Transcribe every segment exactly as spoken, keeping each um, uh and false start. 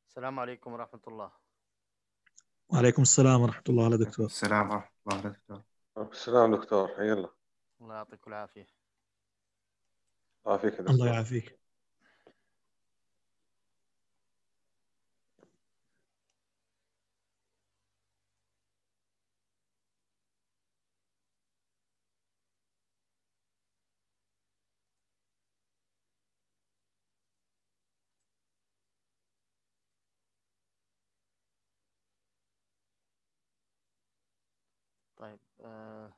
السلام عليكم ورحمة الله. وعليكم السلام ورحمة الله. على عليكم دكتور. السلام ورحمة الله دكتور. السلام دكتور، حي الله. الله يعطيك العافية. عافيك يا الله دكتور. يعافيك. طيب آه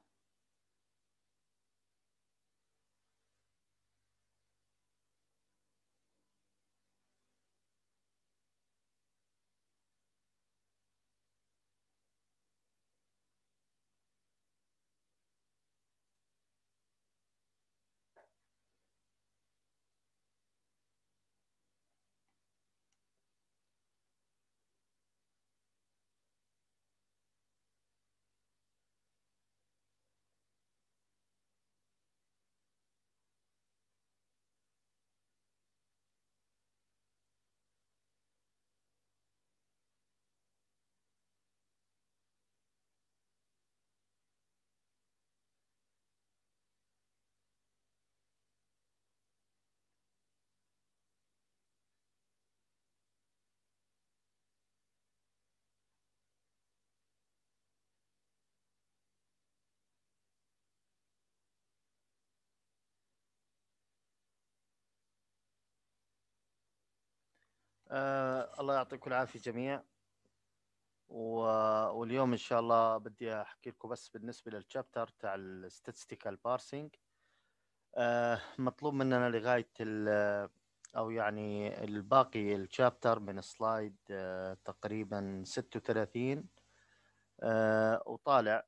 آه الله يعطيكم العافية جميع. و... واليوم إن شاء الله بدي أحكي لكم بس بالنسبة للشابتر تاع ال statistical parsing. آه مطلوب مننا لغاية ال أو يعني الباقي الشابتر من سلايد آه تقريبا ستة وثلاثين آه وطالع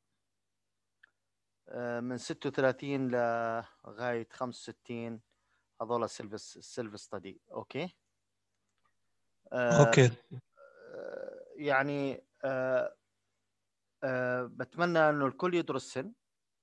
آه من ستة وثلاثين لغاية خمسة وستين. هذول السيلف السيلف ستدي. أوكي. آه أوكي. آه، يعني آه آه بتمنى انه الكل يدرسهن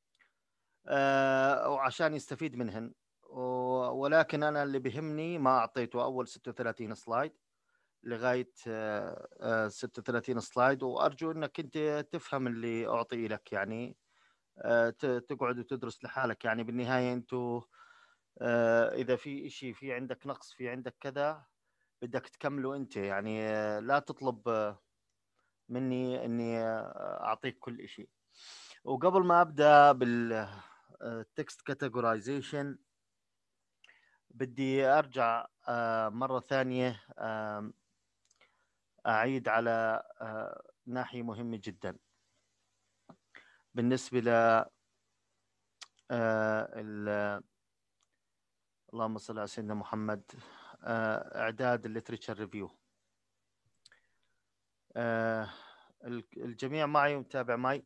آه وعشان يستفيد منهن، ولكن انا اللي بهمني ما اعطيته اول ستة وثلاثين سلايد لغايه آه آه ستة وثلاثين سلايد، وارجو انك انت تفهم اللي اعطي لك، يعني آه تقعد وتدرس لحالك. يعني بالنهايه انتوا آه اذا في اشي، في عندك نقص، في عندك كذا، بدك تكمله انت. يعني آه لا تطلب آه مني اني اعطيك كل شيء. وقبل ما ابدا بالتكست كاتيجورايزيشن بدي ارجع آه، مره ثانيه آه، اعيد على آه، ناحيه مهمه جدا بالنسبه ل آه، اللهم صل على سيدنا محمد. آه، اعداد الليتريتشر ريفيو. الجميع معي ومتابع معي؟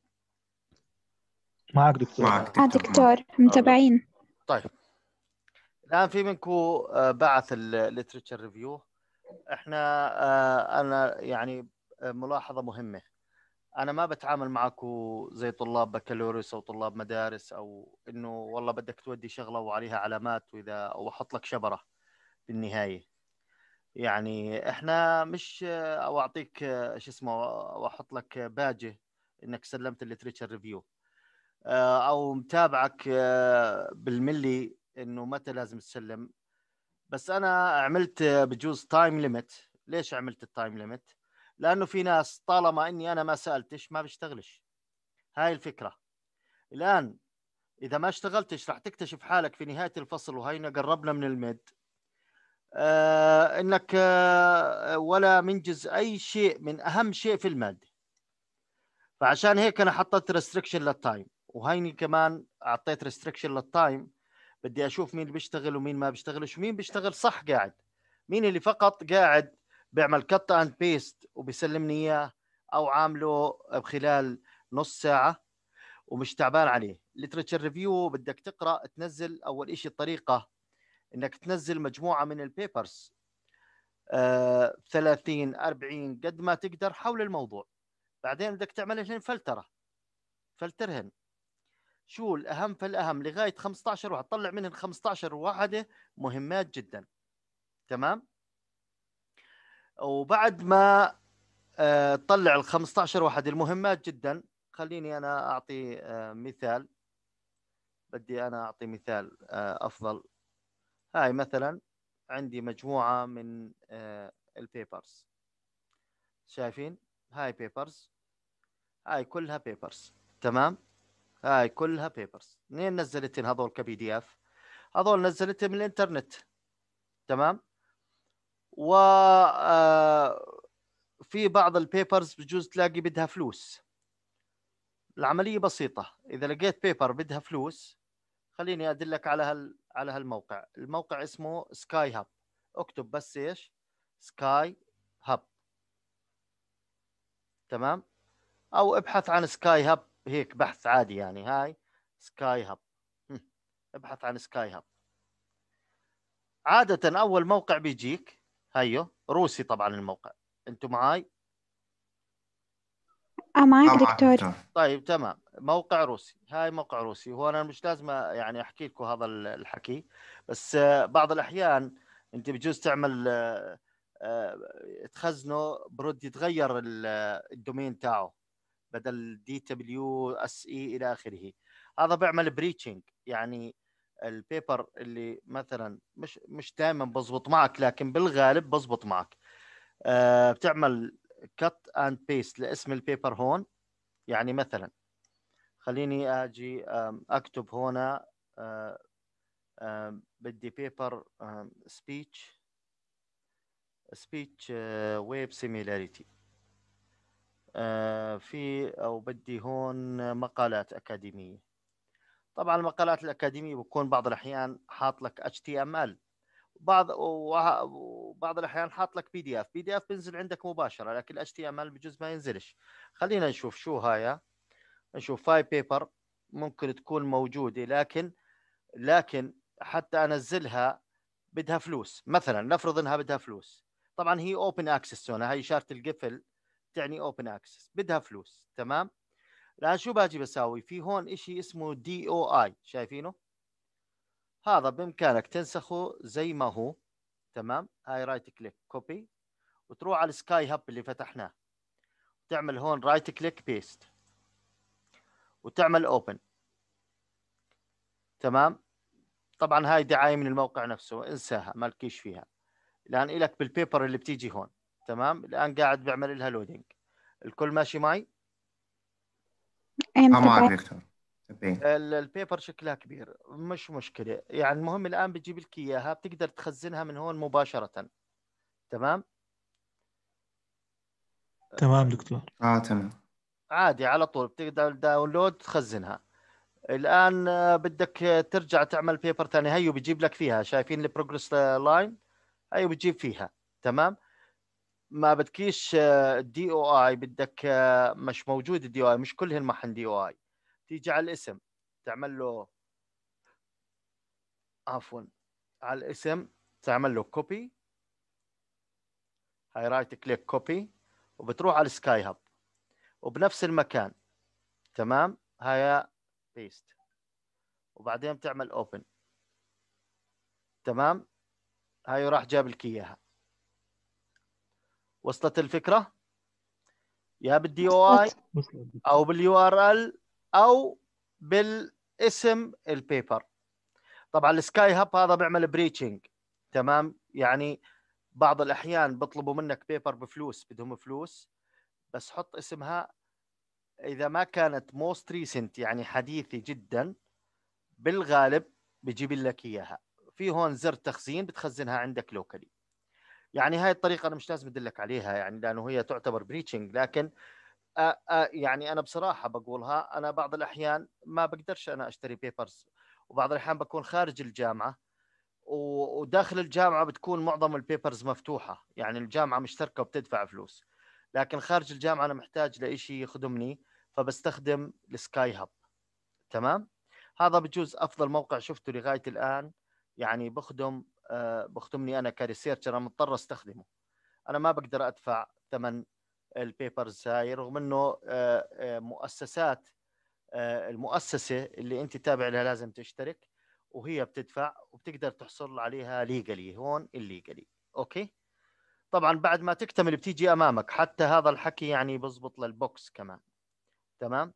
معك دكتور. معك آه دكتور. دكتور متابعين. طيب الان في منكم بعث الليتريتشر ريفيو. احنا آه، انا يعني آه، ملاحظه مهمه، انا ما بتعامل معكم زي طلاب بكالوريوس او طلاب مدارس، او انه والله بدك تودي شغله وعليها علامات واذا او احط لك شبره بالنهايه. يعني احنا مش آه، او اعطيك آه، شو اسمه او احط لك باجه انك سلمت الليتريتشر ريفيو، او متابعك آه، بالملي انه متى لازم تسلم. بس انا عملت بجوز تايم ليميت. ليش عملت التايم ليميت؟ لانه في ناس طالما اني انا ما سالتش ما بيشتغلش. هاي الفكره. الان اذا ما اشتغلتش راح تكتشف حالك في نهايه الفصل، وهينا قربنا من الميد، آه انك آه ولا منجز اي شيء من اهم شيء في الماده. فعشان هيك انا حطيت ريستريكشن للتايم، وهيني كمان اعطيت ريستريكشن للتايم. بدي اشوف مين بيشتغل ومين ما بيشتغلش، ومين بيشتغل صح قاعد، مين اللي فقط قاعد بيعمل كت اند بيست وبيسلمني اياه، او عامله بخلال نص ساعه ومش تعبان عليه. ليترشر ريفيو بدك تقرا تنزل اول شيء الطريقه انك تنزل مجموعه من البيبرز آه ثلاثين أربعين قد ما تقدر حول الموضوع. بعدين بدك تعمل لهن فلتره، فلترهن شو الاهم فالاهم لغايه خمسة عشر واحد، طلع منهم خمسة عشر واحده مهمات جدا. تمام. وبعد ما آه، تطلع ال خمسة عشر واحد المهمات جدا، خليني انا اعطي آه، مثال. بدي انا اعطي مثال آه، افضل. هاي مثلا عندي مجموعة من آه، البيبرز، شايفين؟ هاي بيبرز، هاي كلها بيبرز. تمام، هاي كلها بيبرز. منين نزلتين هذول كبي دي اف؟ هذول نزلتهم من الانترنت. تمام. و آه، في بعض البيبرز بجوز تلاقي بدها فلوس. العملية بسيطة، إذا لقيت بيبر بدها فلوس خليني أدلك على هال على هالموقع. الموقع اسمه سكاي هاب. اكتب بس إيش؟ سكاي هاب. تمام، أو ابحث عن سكاي هاب هيك بحث عادي يعني. هاي سكاي هاب، ابحث عن سكاي هاب. عادة أول موقع بيجيك هيو روسي طبعا الموقع. أنتم معاي؟ اه معاك اه معك دكتور. دكتور. طيب تمام، موقع روسي. هاي موقع روسي. هو انا مش لازم يعني احكي لكم هذا الحكي، بس آه، بعض الاحيان انت بجوز تعمل آه، آه، تخزنه برد يتغير ال- الدومين تاعه، بدل دي دبليو اس اي الى اخره. هذا بيعمل بريتشنج يعني. البيبر اللي مثلا مش مش دائما بزبط معك، لكن بالغالب بزبط معك. آه، بتعمل كت اند بيست لاسم البيبر هون. يعني مثلا خليني اجي أم، اكتب هنا أه، أم، بدي بيبر سبيتش سبيتش ويب سيميلاريتي في، او بدي هون مقالات اكاديميه. طبعا المقالات الاكاديميه بكون بعض الاحيان حاط لك اتش تي ام ال، بعض وه- وبعض الاحيان حاط لك بي دي اف. بي دي اف بينزل عندك مباشره، لكن اتش تي ام ال بجوز ما ينزلش. خلينا نشوف شو هاي. نشوف هاي بيبر ممكن تكون موجوده، لكن لكن حتى انزلها بدها فلوس. مثلا نفرض انها بدها فلوس. طبعا هي اوبن اكسس، هنا هي اشاره القفل تعني اوبن اكسس، بدها فلوس. تمام. الان شو باجي بساوي في هون؟ اشي اسمه دي او اي، شايفينه؟ هذا بامكانك تنسخه زي ما هو. تمام، هاي رايت كليك كوبي، وتروح على السكاي هاب اللي فتحناه، تعمل هون رايت كليك بيست، وتعمل اوبن. تمام. طبعا هاي دعايه من الموقع نفسه، انساها مالكيش فيها. الان الك بالبيبر اللي بتيجي هون. تمام، الان قاعد بيعمل لها لودينج. الكل ماشي معي؟ ايه اه معك متابعة. دكتور. تبين. ال- البيبر شكلها كبير، مش مشكله يعني. المهم الان بتجيب لك اياها، بتقدر تخزنها من هون مباشره. تمام. تمام دكتور. اه تمام. عادي على طول بتقدر داونلود تخزنها. الان آه، بدك آه، ترجع تعمل بيبر ثاني، هيو بتجيب لك فيها. شايفين البروجرس لاين؟ هيو بتجيب فيها. تمام. ما بدكيش الدي او اي، بدك آه، مش موجود الدي او اي، مش كلهن محن دي او اي. تيجي على الاسم تعمل له، عفوا، على الاسم تعمل له كوبي. هاي رايت كليك كوبي، وبتروح على السكاي هاب وبنفس المكان. تمام، هاي بيست، وبعدين بتعمل اوبن. تمام، هاي راح جاب لك اياها. وصلت الفكره؟ يا بالدي او اي، وصلت. وصلت دكتور. او باليو ار ال، او بالاسم البيبر. طبعا السكاي هاب هذا بيعمل بريتشنج. تمام، يعني بعض الاحيان بيطلبوا منك بيبر بفلوس، بدهم فلوس، بس حط اسمها. اذا ما كانت موست ريسنت يعني حديثه جدا، بالغالب بيجيب لك اياها. في هون زر تخزين بتخزنها عندك لوكالي. يعني هاي الطريقه انا مش لازم ادلك عليها يعني، لانه هي تعتبر بريتشنج. لكن آه آه يعني انا بصراحه بقولها، انا بعض الاحيان ما بقدرش انا اشتري بيبرز، وبعض الاحيان بكون خارج الجامعه، وداخل الجامعه بتكون معظم البيبرز مفتوحه، يعني الجامعه مشتركه وبتدفع فلوس. لكن خارج الجامعه انا محتاج لإشي يخدمني، فبستخدم السكاي هاب. تمام. هذا بجوز افضل موقع شفته لغايه الان، يعني بخدم آه بخدمني انا كريسيرشر، انا مضطر استخدمه. انا ما بقدر ادفع ثمن البيبرز هاي، رغم انه آه آه مؤسسات آه المؤسسه اللي انت تابع لها لازم تشترك، وهي بتدفع، وبتقدر تحصل عليها ليجالي هون الليجالي. اوكي. طبعا بعد ما تكتمل بتيجي امامك، حتى هذا الحكي يعني بزبط للبوكس كمان. تمام.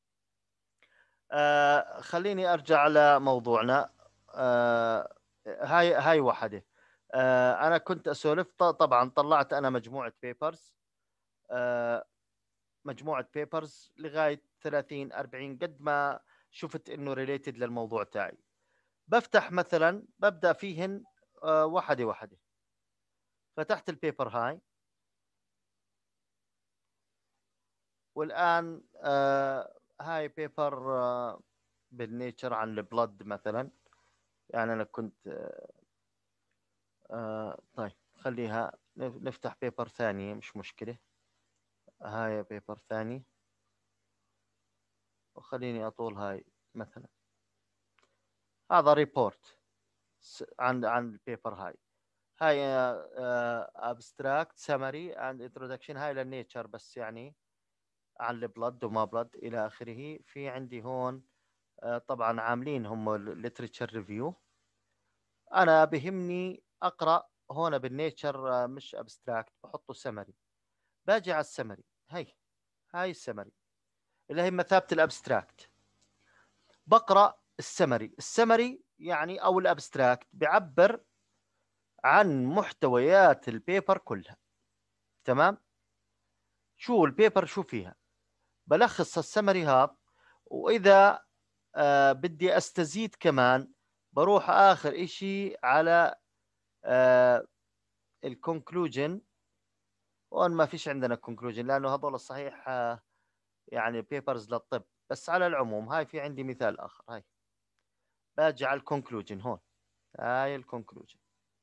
آه خليني ارجع لموضوعنا. آه هاي هاي واحده. آه انا كنت اسولف، طبعا طلعت انا مجموعه بيبرز، آه مجموعه بيبرز لغايه ثلاثين أربعين قد ما شفت انه ريليتد للموضوع تاعي. بفتح مثلا ببدا فيهن آه واحده واحده. فتحت البيبر هاي، والان آه هاي بيبر آه بالنيتشر عن البلد مثلا. يعني انا كنت آه آه طيب خليها نفتح بيبر ثانية مش مشكلة. هاي بيبر ثاني، وخليني اطول هاي مثلا. هذا ريبورت عن عن البيبر هاي. هاي ابستراكت سمري اند انترودكشن، هاي للنيتشر بس يعني عن البلد وما بلد الى اخره. في عندي هون آه طبعا عاملين هم الليتريتشر ريفيو. انا بهمني اقرا هون بالنيتشر، مش ابستراكت، بحطه سمري. باجي على السمري، هي هاي السمري اللي هي مثابه الابستراكت. بقرا السمري. السمري يعني او الابستراكت بيعبر عن محتويات البيبر كلها. تمام. شو البيبر شو فيها، بلخص السمري هذا. واذا آه بدي استزيد كمان بروح اخر اشي على آه الكونكلوجن. وان ما فيش عندنا كونكلوجن لانه هذول الصحيح آه يعني بيبرز للطب، بس على العموم هاي في عندي مثال اخر. هاي باجي على الكونكلوجن هون. هاي الكونكلوجن.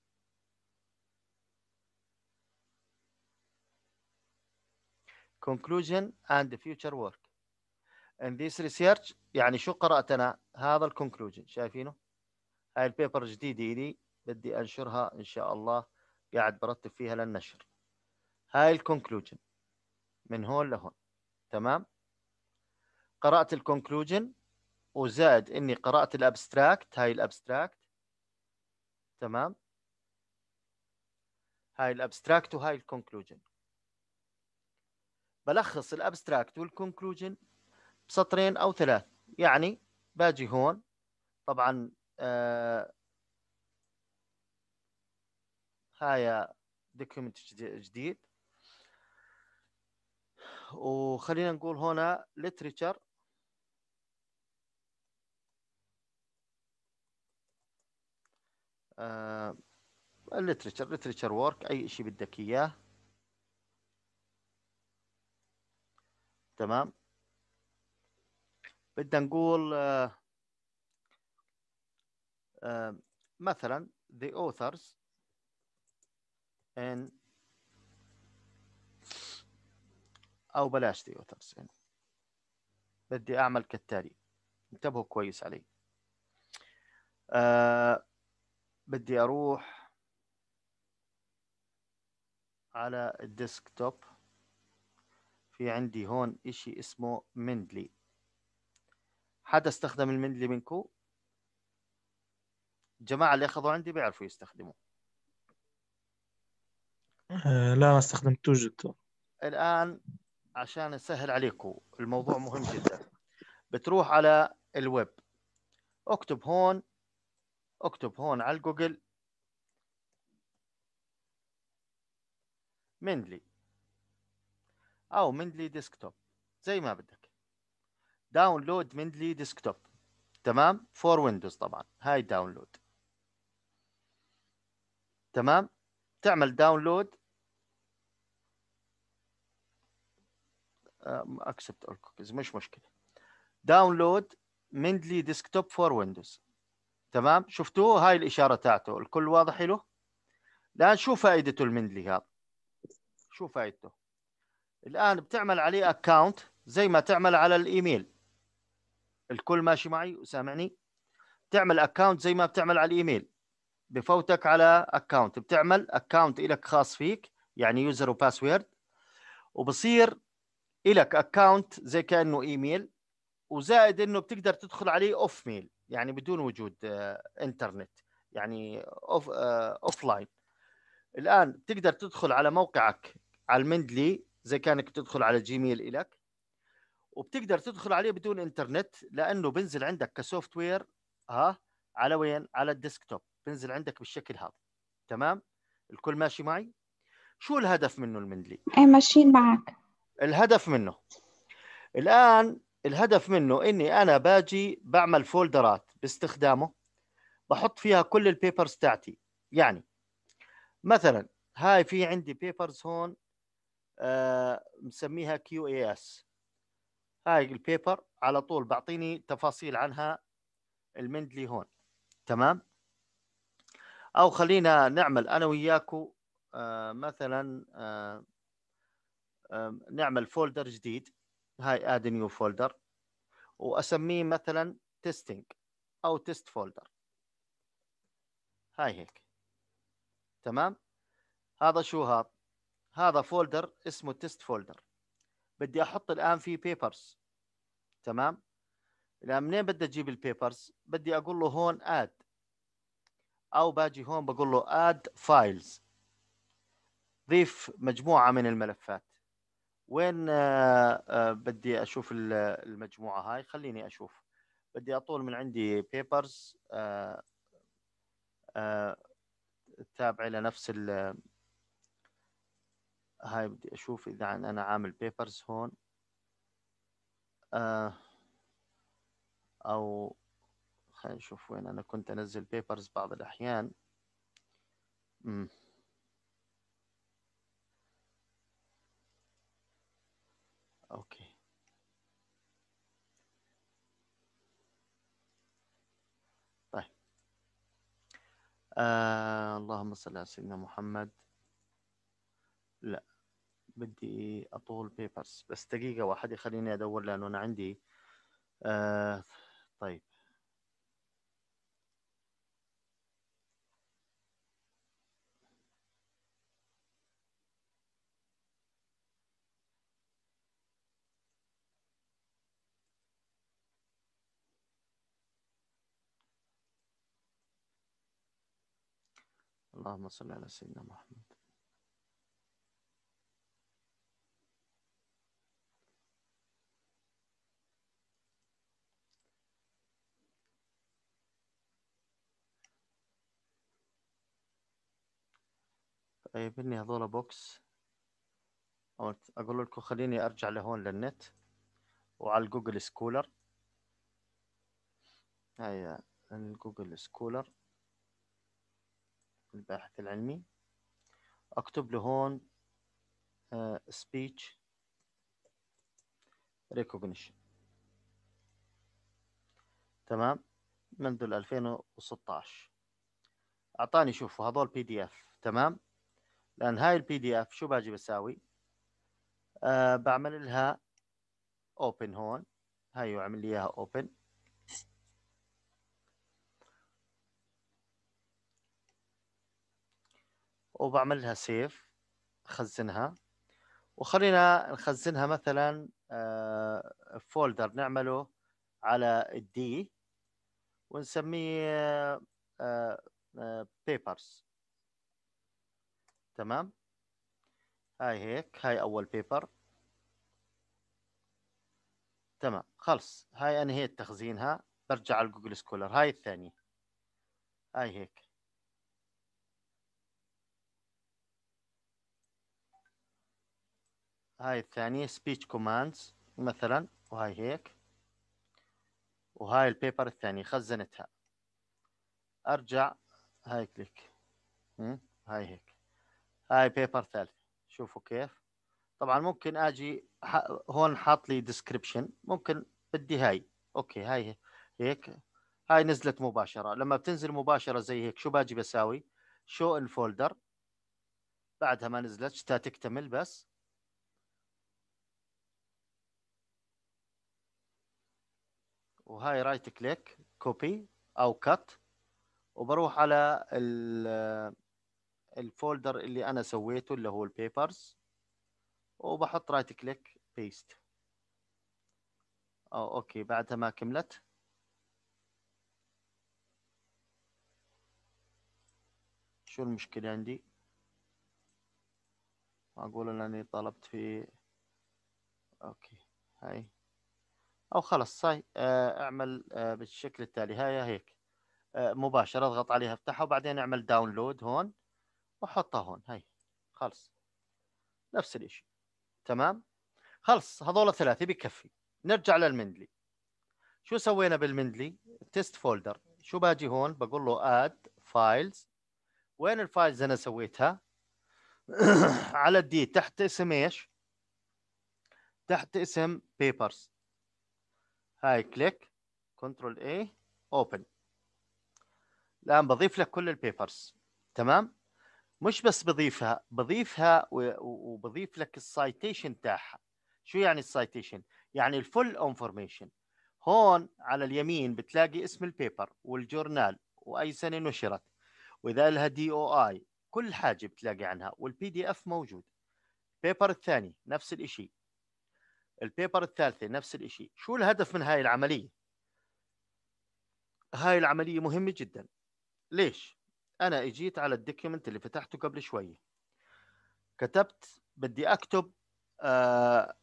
conclusion and future work in this research. يعني شو قرأت أنا؟ هذا الكونكلوجن شايفينه. هاي البيبر جديدة إلي بدي أنشرها إن شاء الله، قاعد برتب فيها للنشر. هاي الكونكلوجن من هون لهون. تمام. قرأت الكونكلوجن وزائد إني قرأت الأبستراكت. هاي الأبستراكت. تمام. هاي الأبستراكت وهاي الكونكلوجن. بلخص الأبستراكت والكونكلوجن بسطرين أو ثلاث. يعني باجي هون طبعا آه هاي دوكيومنت جديد، وخلينا نقول هنا literature آه literature literature work، اي شيء بدك اياه. تمام. بدنا نقول آه آه مثلا the authors in، او بلاش the authors in، بدي اعمل كالتالي. انتبهوا كويس علي. آه بدي اروح على الديسكتوب. في عندي هون اشي اسمه مندلي. حدا استخدم المندلي منكم؟ الجماعة اللي اخذوا عندي بيعرفوا يستخدموه. آه لا، ما استخدمتوش دكتور. الآن عشان اسهل عليكم الموضوع مهم جدا. بتروح على الويب، اكتب هون، اكتب هون على الجوجل مندلي او مندلي ديسكتوب زي ما بدك. داونلود مندلي ديسكتوب. تمام. فور ويندوز طبعا. هاي داونلود. تمام. تعمل داونلود. اكسبت اول كوكيز مش مشكله. داونلود مندلي ديسكتوب فور ويندوز. تمام. شفتوه؟ هاي الاشاره تاعته الكل واضح له. الان شو فائدته المندلي هذا؟ شو فائدته؟ الآن بتعمل عليه أكاونت زي ما تعمل على الإيميل. الكل ماشي معي وسامعني؟ تعمل أكاونت زي ما بتعمل على الإيميل. بفوتك على أكاونت، بتعمل أكاونت إلك خاص فيك يعني يوزر وباسورد، وبصير إلك أكاونت زي كأنه إيميل، وزائد إنه بتقدر تدخل عليه أوف ميل يعني بدون وجود آه إنترنت، يعني أوف آه أوف لاين. الان تقدر تدخل على موقعك على المندلي زي كانك تدخل على جيميل إلك، وبتقدر تدخل عليه بدون انترنت لانه بنزل عندك كسوفت وير. ها، على وين؟ على الديسكتوب، بنزل عندك بالشكل هذا. تمام؟ الكل ماشي معي؟ شو الهدف منه المندلي؟ ايه ماشيين معك. الهدف منه الآن الهدف منه إني أنا باجي بعمل فولدرات باستخدامه، بحط فيها كل البيبرز تاعتي. يعني مثلا هاي في عندي بيبرز هون، آه مسميها كيو اي اس. هاي البيبر على طول بعطيني تفاصيل عنها المندلي هون. تمام؟ أو خلينا نعمل أنا وياكو آه مثلا آه آه نعمل فولدر جديد. هاي اد نيو فولدر، واسميه مثلا تيستينج او تيست فولدر. هاي هيك. تمام؟ هذا شو هذا؟ هذا فولدر اسمه تيست فولدر. بدي احط الان فيه بيبرز. تمام؟ الان منين بدي اجيب البيبرز؟ بدي اقول له هون اد، او باجي هون بقول له اد فايلز، ضيف مجموعة من الملفات. وين آه آه بدي اشوف المجموعة هاي؟ خليني اشوف. بدي اطول من عندي بيبرز آه آه تابعي لنفس ال هاي. بدي اشوف اذا انا عامل بيبرز هون آه او خلينا نشوف وين انا كنت انزل بيبرز بعض الاحيان. امم اوكي. طيب آه اللهم صل على سيدنا محمد. لا، بدي اطول بيبرز، بس دقيقة واحدة خليني ادور لانه انا عندي آه طيب. اللهم صل على سيدنا محمد. طيب اني هذول بوكس، اقول لكم خليني ارجع لهون للنت وعلى الجوجل سكولر. هاي الجوجل سكولر الباحث العلمي، اكتب له هون سبيتش ريكوجنيشن. تمام؟ منذ ألفين وستة عشر اعطاني. شوفوا هذول بي دي اف. تمام؟ لان هاي البي دي اف شو باجي بساوي؟ آه بعمل لها اوبن هون. هاي وعمل لي اياها اوبن. وبعمل لها سيف، خزنها. وخلينا نخزنها مثلا آه فولدر نعمله على الدي ونسميه بيبرز. تمام؟ هاي هيك. هاي اول بيبر. تمام، خلص. هاي انهيت تخزينها. برجع على جوجل سكولر. هاي الثانية. هاي هيك. هاي الثانية سبيتش كوماندز مثلا، وهاي هيك. وهاي البيبر الثانية خزنتها. ارجع. هاي كليك. هاي هيك. هاي بيبر ثالث. شوفوا كيف. طبعا ممكن اجي هون حاط لي ديسكريبشن. ممكن بدي هاي. اوكي، هاي هيك. هاي نزلت مباشرة. لما بتنزل مباشرة زي هيك شو باجي بساوي؟ شو الفولدر. بعدها ما نزلتش تا تكتمل بس. وهاي رايت كليك كوبي او كت، وبروح على الفولدر اللي انا سويته اللي هو البيبرز، وبحط رايت كليك بيست. أو اوكي. بعدها ما كملت. شو المشكلة عندي؟ اقول انني طلبت في اوكي هاي او خلص هاي آه، اعمل آه، بالشكل التالي. هاي هيك آه، مباشرة اضغط عليها افتحها وبعدين اعمل داونلود هون وحطها هون. هاي خلص نفس الاشي. تمام خلص هذول ثلاثة بكفي. نرجع للمندلي. شو سوينا بالمندلي؟ تيست فولدر. شو باجي هون بقول له اد فايلز. وين الفايلز انا سويتها؟ على الدي تحت اسم ايش؟ تحت اسم بيبرز. هاي كليك كنترول اي اوبن. الان بضيف لك كل البيبرز. تمام مش بس بضيفها بضيفها وبضيف لك السايتيشن تاعها. شو يعني السايتيشن؟ يعني الفول انفورميشن. هون على اليمين بتلاقي اسم البيبر والجورنال واي سنه نشرت واذا لها دي او اي كل حاجه بتلاقي عنها والبي دي اف موجود. البيبر الثاني نفس الشيء. البيبر الثالثه نفس الشيء. شو الهدف من هاي العمليه؟ هاي العمليه مهمه جدا. ليش؟ انا اجيت على الدوكيومنت اللي فتحته قبل شويه كتبت بدي اكتب آه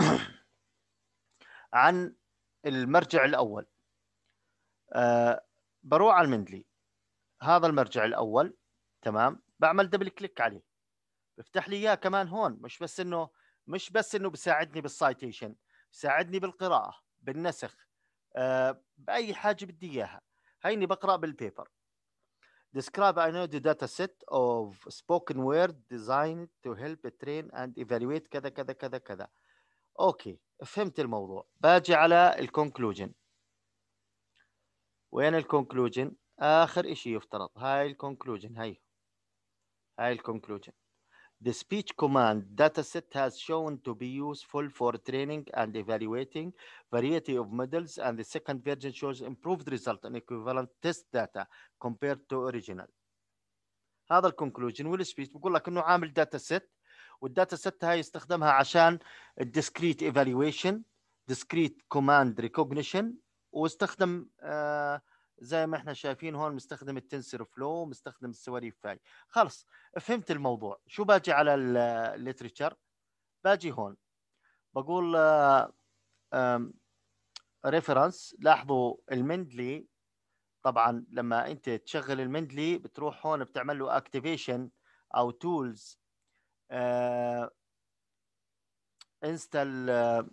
عن المرجع الاول. آه بروح على المندلي. هذا المرجع الاول. تمام بعمل دبل كليك عليه بفتح لي اياه كمان هون. مش بس انه مش بس انه بيساعدني بالسايتيشن بيساعدني بالقراءه بالنسخ آه باي حاجه بدي اياها. هيني بقرا بالبيبر. Describe I know the data set of spoken word designed to help train and evaluate كذا كذا كذا كذا. اوكي فهمت الموضوع. باجي على الكونكلوجن. وين الكونكلوجن؟ اخر اشي يفترض. هاي الكونكلوجن. هاي هاي الكونكلوجن. The speech command dataset has shown to be useful for training and evaluating variety of models, and the second version shows improved result in equivalent test data compared to original. هذا الكونكلوجن والسبيتش بقول لك انه عامل داتا سيت والداتا سيت هاي يستخدمها عشان الديسكريت ايفالويشن ديسكريت كوماند ريكوجنيشن واستخدم آه زي ما احنا شايفين هون مستخدم التنسر فلو مستخدم السواليف هاي. خلص فهمت الموضوع. شو باجي على الليتريتشر؟ باجي هون بقول ريفرنس. لاحظوا المندلي طبعا لما انت تشغل المندلي بتروح هون بتعمل له اكتيفيشن او تولز انستل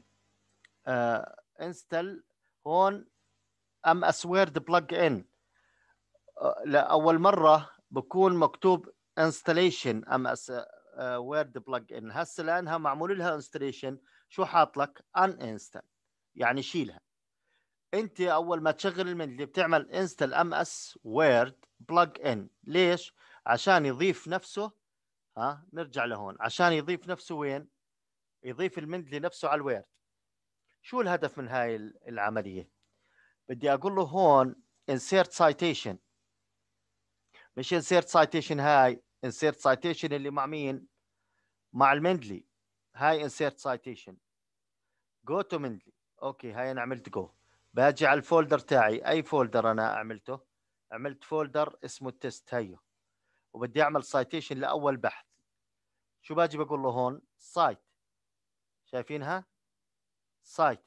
انستل هون ام اس وورد بلج ان. لاول مره بكون مكتوب انستليشن ام اس وورد بلج ان. هسه لانها معمول لها انستليشن شو حاط لك ان انستل يعني شيلها. انت اول ما تشغل المندلي بتعمل انستل ام اس وورد بلج ان. ليش؟ عشان يضيف نفسه. ها نرجع لهون عشان يضيف نفسه وين؟ يضيف المندلي نفسه على الوورد. شو الهدف من هاي العمليه؟ بدي اقول له هون insert citation. مش insert citation هاي insert citation اللي مع مين؟ مع المندلي. هاي insert citation go to مندلي. اوكي هاي انا عملت جو. باجي على الفولدر تاعي. اي فولدر انا عملته؟ عملت فولدر اسمه التست. هيو وبدي اعمل سايتيشن لاول بحث. شو باجي بقول له هون سايت. شايفينها سايت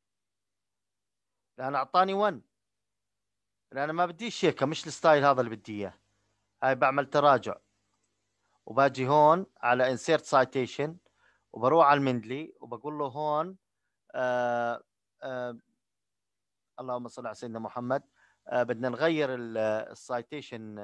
لان اعطاني واحد لان ما بديش هيك مش الستايل هذا اللي بدي اياه. هاي بعمل تراجع وباجي هون على insert citation وبروح على المندلي وبقول له هون آه آه اللهم صل على سيدنا محمد. آه بدنا نغير السايتيشن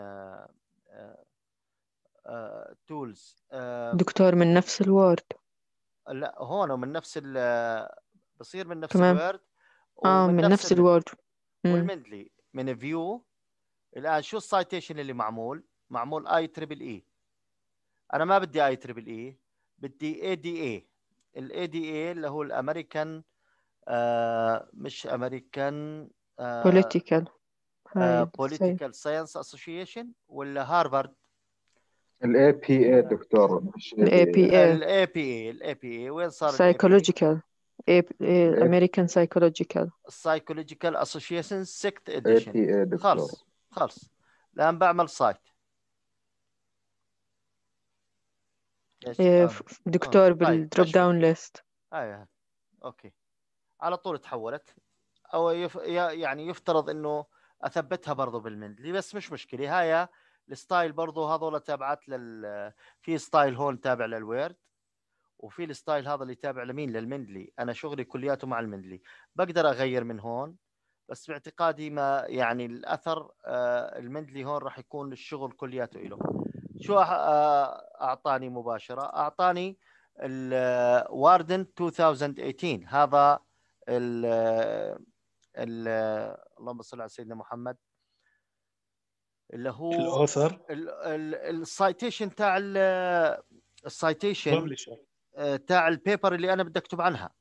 تولز. دكتور من نفس الوورد. لا هون من نفس بصير من نفس تمام. الوورد اه ومن من نفس نفس الوورد. مم. والمندلي من فيو. الان شو السايتيشن اللي معمول؟ معمول اي تريبل اي. انا ما بدي اي تريبل اي بدي اي دي اي. الاي دي اي اللي هو الامريكان آه مش امريكان political. هاي السي- بوليتيكال ساينس اسوشيشن ولا هارفارد؟ الاي بي اي دكتور مش اي ال بي اي. A P A الاي بي اي. الاي بي اي وين صار الاي بي اي؟ psychological. A- A- American psychological. السايكولوجيكال اسوشيشن سيكت اي اديشن. بي اي دكتور. خلص خلص الان بعمل سايت. ايش؟ إيه، آه. ف- دكتور آه. طيب بالدروب مش داون ليست. ايوه اوكي، على طول تحولت. او يف... ي- يعني يفترض انه اثبتها برضو بالمندلي، بس مش مشكله. هاي الستايل برضو هذول تابعات لل في ستايل هون تابع للويرد، وفي الستايل هذا اللي تابع لمين؟ للمندلي. انا شغلي كلياته مع المندلي، بقدر اغير من هون، بس باعتقادي ما يعني الاثر آه، المندلي هون راح يكون الشغل كلياته له. شو أح- آه، اعطاني مباشره؟ اعطاني الواردن ألفين وثمانية عشر. هذا ال ال اللهم صل على سيدنا محمد، اللي هو الاوثر السايتيشن تاع السايتيشن ببلشر. تاع البيبر اللي انا بدي اكتب عنها.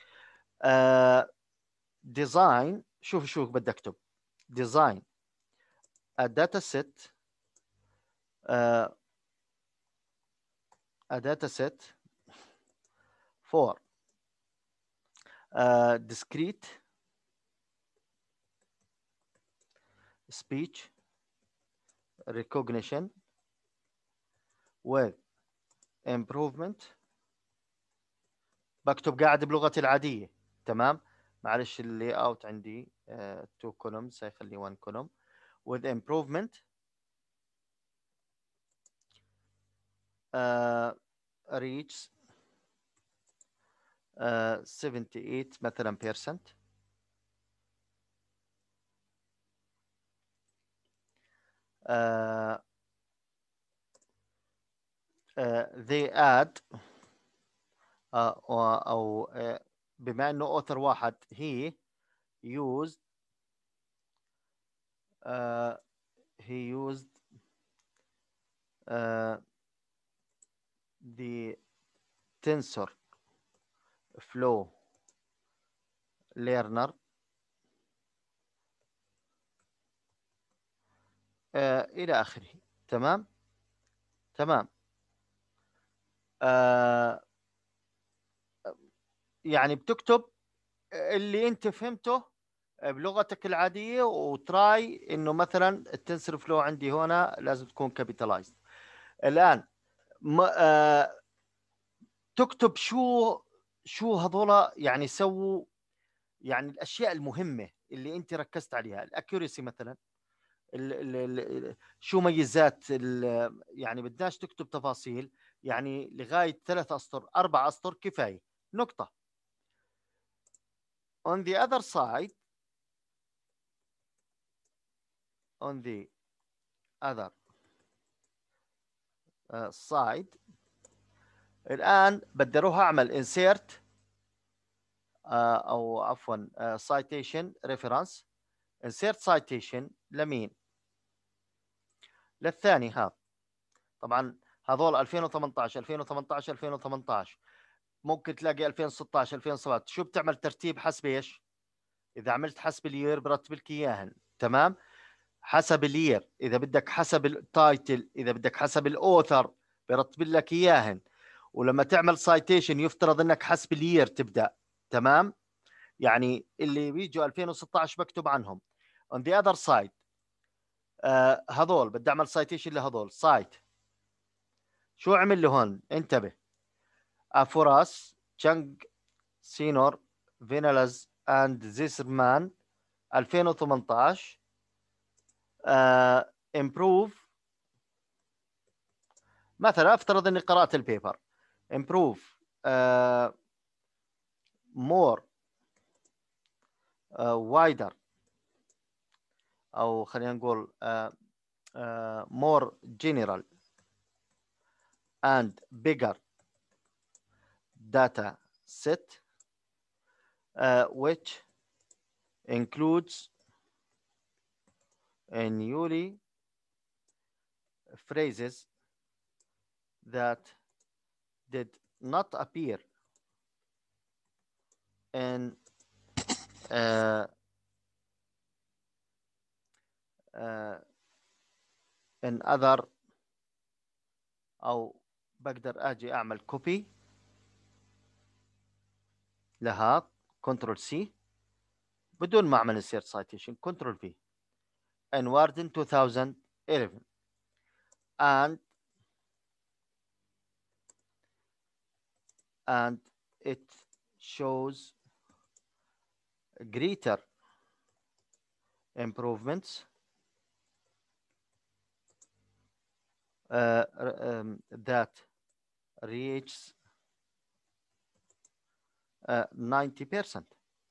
ديزاين، شوف شو بدي اكتب. ديزاين a data set uh, a data set for uh, discrete speech recognition with improvement. بكتب قاعد بلغتي العادية، تمام؟ معلش اللي اوت عندي uh, two columns، هيخلي one column with improvement uh, reach uh, seventy-eight مثلا percent. uh, uh, they add uh, أو uh, بما إنه أوثر واحد he used uh, he used uh, the tensor flow learner uh, إلى آخره. تمام تمام. uh, يعني بتكتب اللي انت فهمته بلغتك العاديه، وتراي انه مثلا التنسر فلو عندي هنا لازم تكون كابيتالايزد. الان ما آه تكتب شو شو هذولا يعني سووا، يعني الاشياء المهمه اللي انت ركزت عليها. الاكيوريسي مثلا، ال ال ال شو ميزات، يعني بدناش تكتب تفاصيل، يعني لغايه ثلاث اسطر اربع اسطر كفايه، نقطه. on the other side on the other uh, side الآن بدي أروح أعمل insert uh, أو عفوا uh, citation reference. insert citation لمين؟ للثاني هذا. طبعا هذول ألفين وثمانية عشر ألفين وثمانية عشر ألفين وثمانية عشر، ممكن تلاقي ألفين وستة عشر ألفين وسبعة عشر. شو بتعمل ترتيب حسب ايش؟ إذا عملت حسب اليير برتب لك إياهن، تمام؟ حسب اليير، إذا بدك حسب التايتل، إذا بدك حسب الأوثر برتب لك إياهن. ولما تعمل سايتيشن يفترض انك حسب اليير تبدا، تمام؟ يعني اللي بيجوا ألفين وستة عشر بكتب عنهم. on the other side آه هذول بدي اعمل سايتيشن لهذول. سايت شو عمل له هون؟ انتبه. افوراس تشانغ سينور فينالز اند زيسرمان ألفين وثمانية عشر آه امبروف. مثلا افترض اني قرات البيبر. امبروف مور وايدر، او خلينا نقول uh, uh, more general and bigger data set uh, which includes a newly phrases that did not appear in uh, uh, in other. او بقدر اجي اعمل كوبي لها، كنترول سي، بدون ما اعمل insert citation، كنترول في in Warden twenty eleven and and it shows greater improvements uh, um, that reaches uh, ninety percent.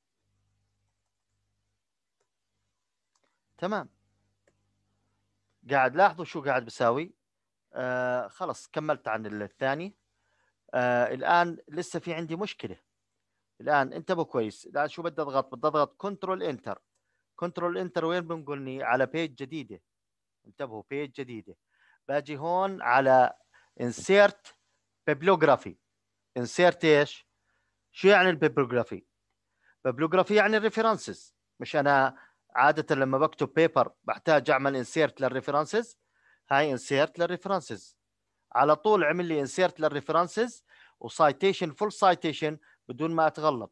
تمام. قاعد لاحظوا شو قاعد بساوي. آه خلص كملت عن الثاني. آه الآن لسه في عندي مشكلة. الآن انتبهوا كويس. الآن شو بدي أضغط؟ بدي أضغط كنترول انتر. كنترول انتر وين بنقولني؟ على بيج جديدة. انتبهوا بيج جديدة. باجي هون على insert bibliography. insert ايش؟ شو يعني البيبلوغرافي؟ bibliography يعني الريفرنسز. مش أنا عادة لما بكتب بيبر بحتاج أعمل انسيرت للريفرنسز. هاي انسيرت للريفرنسز. على طول عمل لي انسيرت للريفرنسز وسايتيشن فول سايتيشن بدون ما أتغلب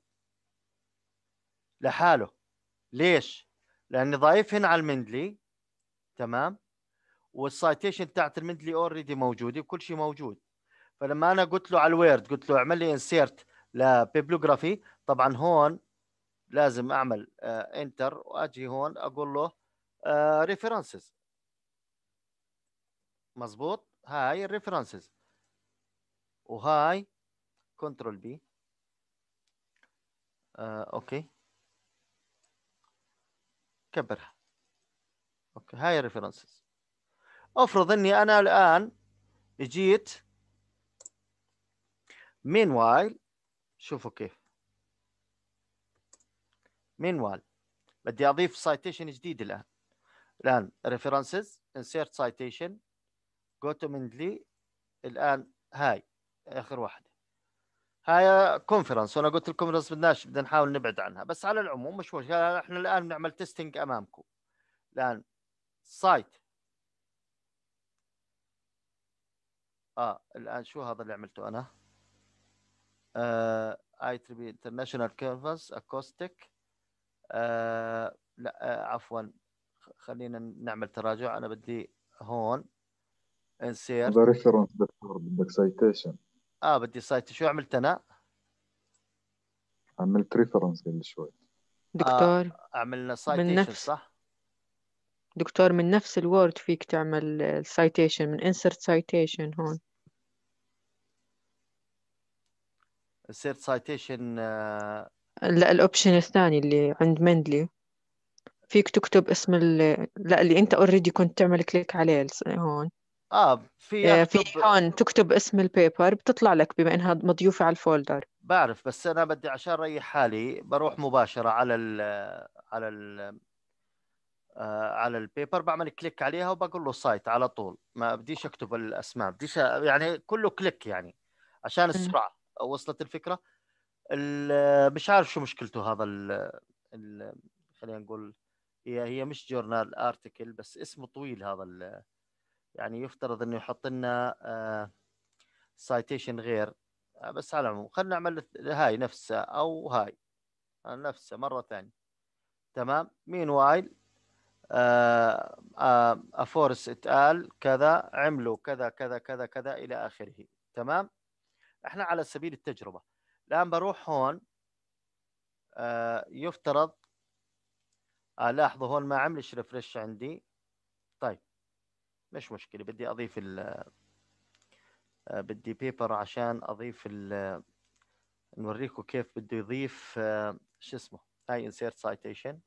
لحاله. ليش؟ لأني ضايفهن على المندلي. تمام. والسايتيشن تاعت المندلي اوريدي موجوده وكل شيء موجود. فلما انا قلت له على الويرد قلت له اعمل لي انسيرت لبيبلوغرافي، طبعا هون لازم اعمل آه انتر واجي هون اقول له آه ريفرنسز. مظبوط. هاي الريفرنسز وهاي كنترول بي. آه اوكي كبرها. اوكي هاي الريفرنسز. افرض اني انا الان جيت meanwhile. شوفوا كيف. meanwhile بدي اضيف سايتيشن جديد الان. الان references insert citation go to Mendeley. الان هاي اخر واحده. هاي كونفرنس وانا قلت الكونفرنس بدناش، بدنا نحاول نبعد عنها، بس على العموم مش مشكله. احنا الان بنعمل تيستينج امامكم. الان سايت اه الان شو هذا اللي عملته انا؟ اي تري انترناشونال كونفرنس اكوستيك. لا آه عفوا خلينا نعمل تراجع. انا بدي هون انسيرت. هذا ريفرنس دكتور، بدك سايتيشن. اه بدي سايت. شو عملت انا؟ عملت ريفرنس قبل شوي. دكتور آه عملنا من سايتيشن نفس صح؟ دكتور من نفس الوورد فيك تعمل السايتيشن من insert citation هون. insert citation. آه لا الأوبشن الثاني اللي عند مندلي فيك تكتب اسم ال لا اللي أنت اوريدي كنت تعمل كليك عليه الس- هون. اه في آه، في اكتب. هون تكتب اسم البيبر بتطلع لك بما إنها مضيوفة على الفولدر. بعرف بس انا بدي عشان اريح حالي بروح مباشره على ال على ال آه على البيبر، بعمل كليك عليها وبقول له سايت على طول. ما بديش اكتب الاسماء، بديش يعني كله كليك يعني عشان مم. السرعه. وصلت الفكره؟ ال- مش عارف شو مشكلته هذا ال ال خلينا نقول هي هي مش جورنال ارتكل بس اسمه طويل هذا ال يعني يفترض انه يحط لنا آه سايتيشن غير. آه بس على العموم خلينا نعمل هاي نفسها او هاي نفسها مره ثانيه. تمام. مين وايل آه آه افورس اتقال كذا عملوا كذا كذا كذا كذا الى اخره. تمام. احنا على سبيل التجربه الان بروح هون. آه يفترض آه لاحظوا هون ما عملش ريفرش عندي. طيب مش مشكله. بدي اضيف ال آه بدي بيبر عشان اضيف ال نوريكم كيف بده يضيف آه شو اسمه. هاي insert citation.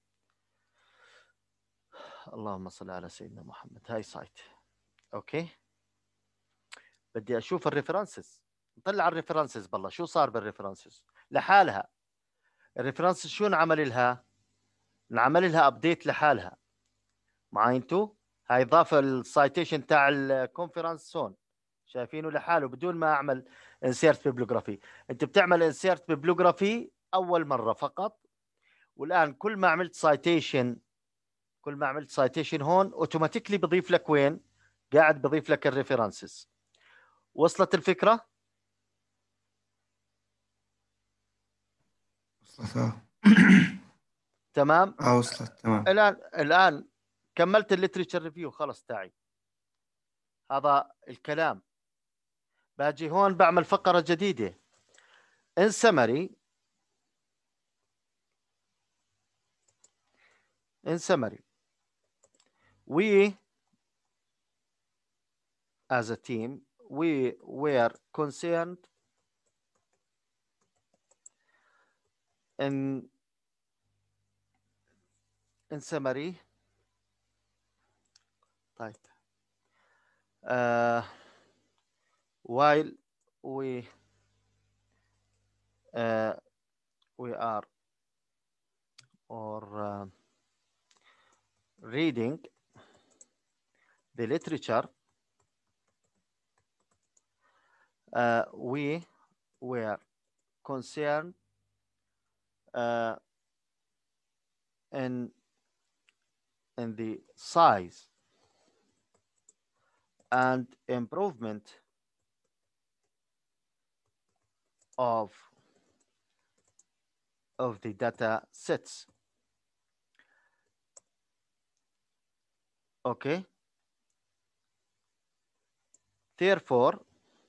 اللهم صل على سيدنا محمد. هاي سايت. اوكي بدي اشوف الريفرنسز. نطلع الريفرنسز. بالله شو صار بالريفرنسز لحالها. الريفرنسز شو نعمل لها؟ نعمل لها ابديت لحالها. معي انتو؟ هاي اضافه السايتيشن تاع الكونفرنس هون شايفينه لحاله بدون ما اعمل انسيرت بيبلوغرافي. انت بتعمل انسيرت بيبلوغرافي اول مره فقط، والان كل ما عملت سايتيشن كل ما عملت سايتيشن هون اوتوماتيكلي بضيف لك وين؟ قاعد بضيف لك الريفرنسز. وصلت الفكره؟ وصلت اه. تمام. اه وصلت تمام. الان الان كملت الليتريتشر ريفيو خلص تاعي. هذا الكلام. باجي هون بعمل فقره جديده. in summary in summary we as a team we were concerned in in summary طيب uh, while we uh, we are or uh, reading the literature uh, we were concerned uh, in in the size and improvement of of the data sets. Okay. Therefore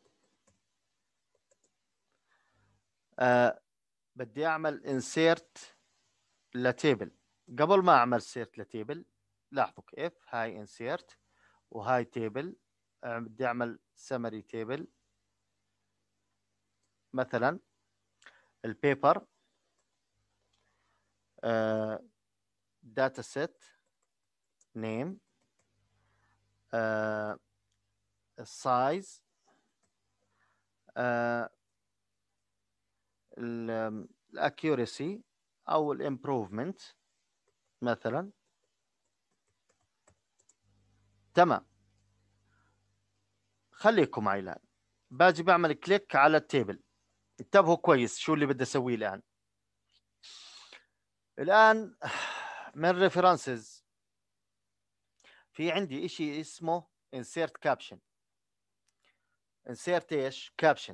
uh, بدي اعمل insert لتيبل. قبل ما اعمل insert لتيبل لاحظوا كيف هاي insert وهاي تيبل. بدي اعمل summary table مثلا البيبر داتا سيت نيم السايز الاكيورسي او الامبروفمنت مثلا. تمام. خليكم معي الان. باجي بعمل كليك على التيبل. انتبهوا كويس شو اللي بدي اسويه الان. الان من ريفرنسز في عندي اشي اسمه insert caption. insert ايش؟ caption.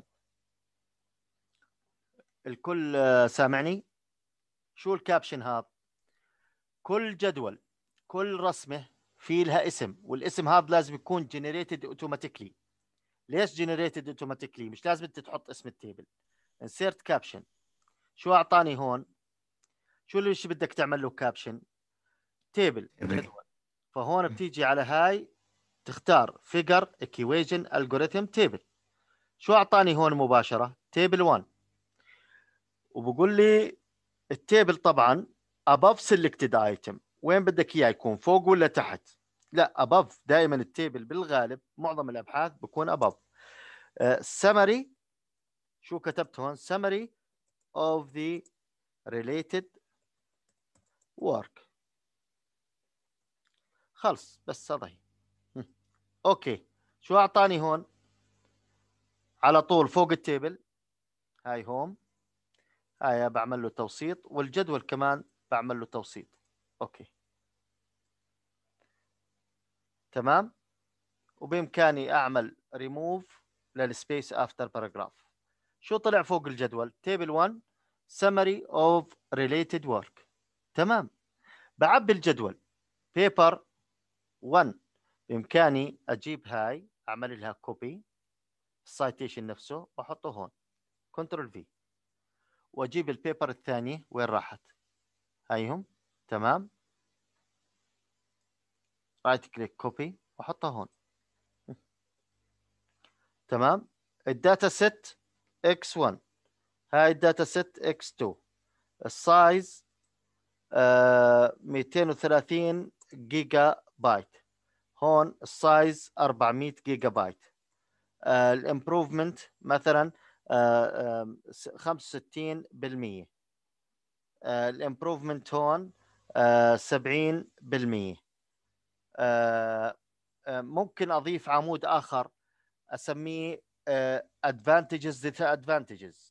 الكل سامعني؟ شو الكابشن هذا؟ كل جدول كل رسمة في لها اسم، والاسم هذا لازم يكون generated automatically. ليش generated automatically؟ مش لازم انت تحط اسم التيبل. insert caption. شو اعطاني هون؟ شو اللي شو بدك تعمل له كابشن؟ تيبل جدول. فهون بتيجي على هاي تختار figure equation algorithm table. شو اعطاني هون مباشرة؟ تيبل واحد. وبقول لي التيبل طبعا above selected item. وين بدك اياه يكون؟ فوق ولا تحت؟ لا above. دائما التيبل بالغالب معظم الابحاث بكون above. uh, summary. شو كتبت هون؟ summary of the related work. خلص بس هذا هي. اوكي. شو اعطاني هون؟ على طول فوق التيبل هاي هوم. هاي بعمل له توسيط، والجدول كمان بعمل له توسيط. اوكي تمام. وبامكاني اعمل ريموف للسبيس افتر باراجراف. شو طلع فوق الجدول؟ تيبل واحد summary of related work. تمام. بعبي الجدول بيبر واحد. بامكاني اجيب هاي اعمل لها كوبي السايتيشن نفسه واحطه هون كنترول في، واجيب البيبر الثانية وين راحت؟ هايهم. تمام. رايت كليك كوبي واحطها هون. تمام. الداتا سيت اكس واحد. هاي الداتا سيت اكس اثنين. السايز آه مئتين وثلاثين جيجا بايت. هون السايز أربعمئة جيجا بايت. آه الامبروفمنت مثلا آه آه خمسة وستين بالمئة. آه الامبروفمنت هون آه سبعين بالمئة. آه آه ممكن اضيف عمود اخر اسميه advantages disadvantages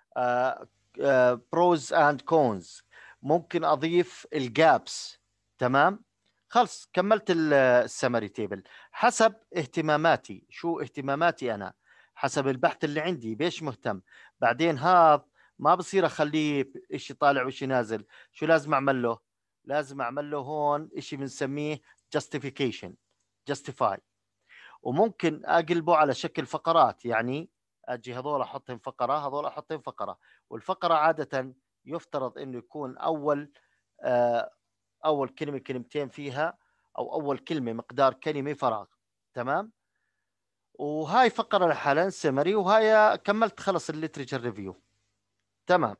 pros and cons. ممكن اضيف الجابس. تمام. خلص كملت السمري تيبل حسب اهتماماتي. شو اهتماماتي انا؟ حسب البحث اللي عندي بيش مهتم. بعدين هذا ما بصير اخليه اشي طالع وشي نازل. شو لازم اعمل له؟ لازم اعمل له هون اشي بنسميه justification justify. وممكن اقلبه على شكل فقرات. يعني اجي هذول احطهم فقره، هذول احطهم فقره. والفقره عاده يفترض انه يكون اول آه اول كلمه كلمتين فيها، او اول كلمه مقدار كلمه فراغ. تمام. وهاي فقره لحالها سمري، وهاي كملت خلص الليتريتشر ريفيو. تمام.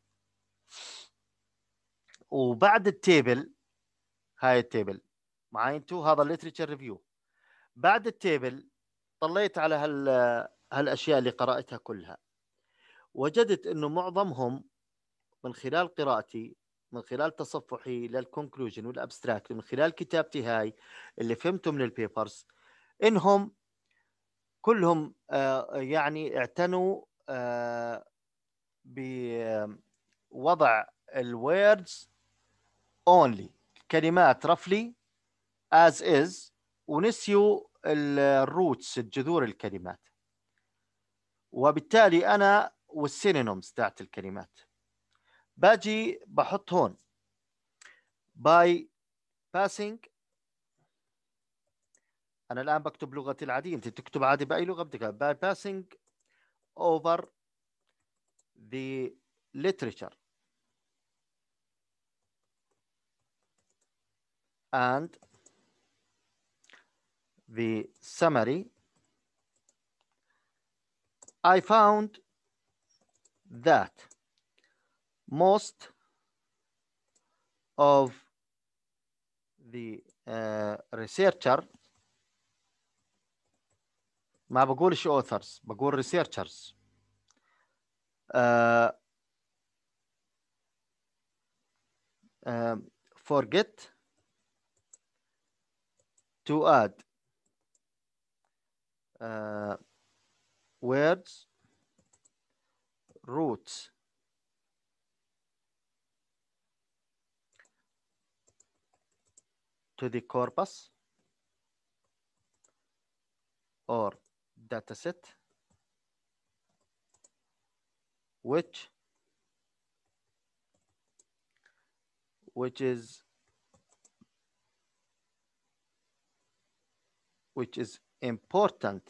وبعد التيبل، هاي التيبل معي انتو، هذا الليتريتشر ريفيو. بعد التيبل طليت على هال هالاشياء اللي قراتها كلها، وجدت انه معظمهم من خلال قراءتي، من خلال تصفحي للكونكلوجن والابستراكت، من خلال كتابتي هاي اللي فهمته من البيبرز، انهم كلهم آه يعني اعتنوا آه بوضع الوردز اونلي، كلمات رفلي as is، ونسيوا الروتس، الجذور الكلمات. وبالتالي انا والسينونيمز تاعت الكلمات باجي بحط هون باي باسنج. انا الان بكتب بلغتي العاديه، انت تكتب عادي باي لغه بدك. باي باسنج over the literature and the summary, I found that most of the uh, researcher، ما بقولش authors، بقول researchers، uh, uh, forget to add uh, words roots to the corpus or dataset, which which is which is important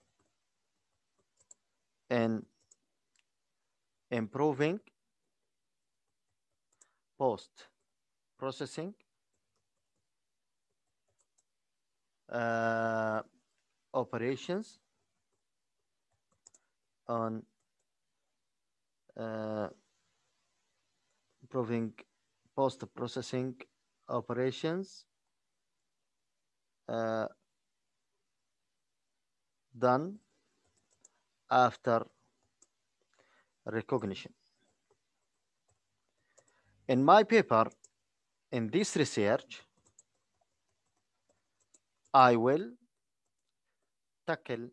in improving post processing uh, operations on uh, improving post processing operations uh, done after recognition. In my paper, in this research, I will tackle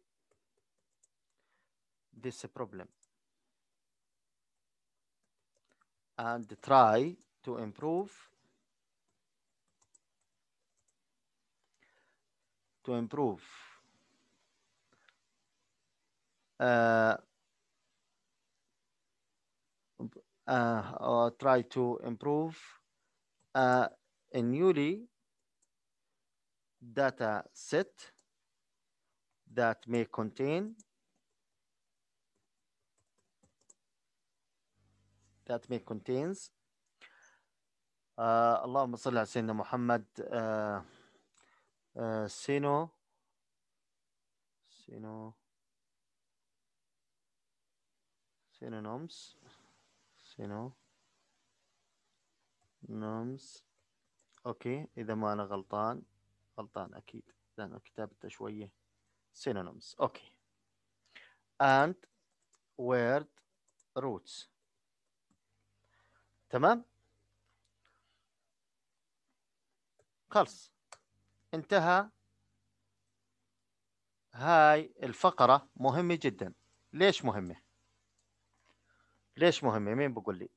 this problem and try to improve to improve uh, uh, or try to improve uh, a newly data set that may contain that may contains uh, اللهم صل على سيدنا محمد uh, uh, sino sino synonyms synonyms اوكي. اذا ما انا غلطان غلطان اكيد لانه كتابته شويه. synonyms اوكي and word roots. تمام. خلص انتهى. هاي الفقرة مهمة جدا. ليش مهمة؟ ليش مهمة؟ مين بقول لي؟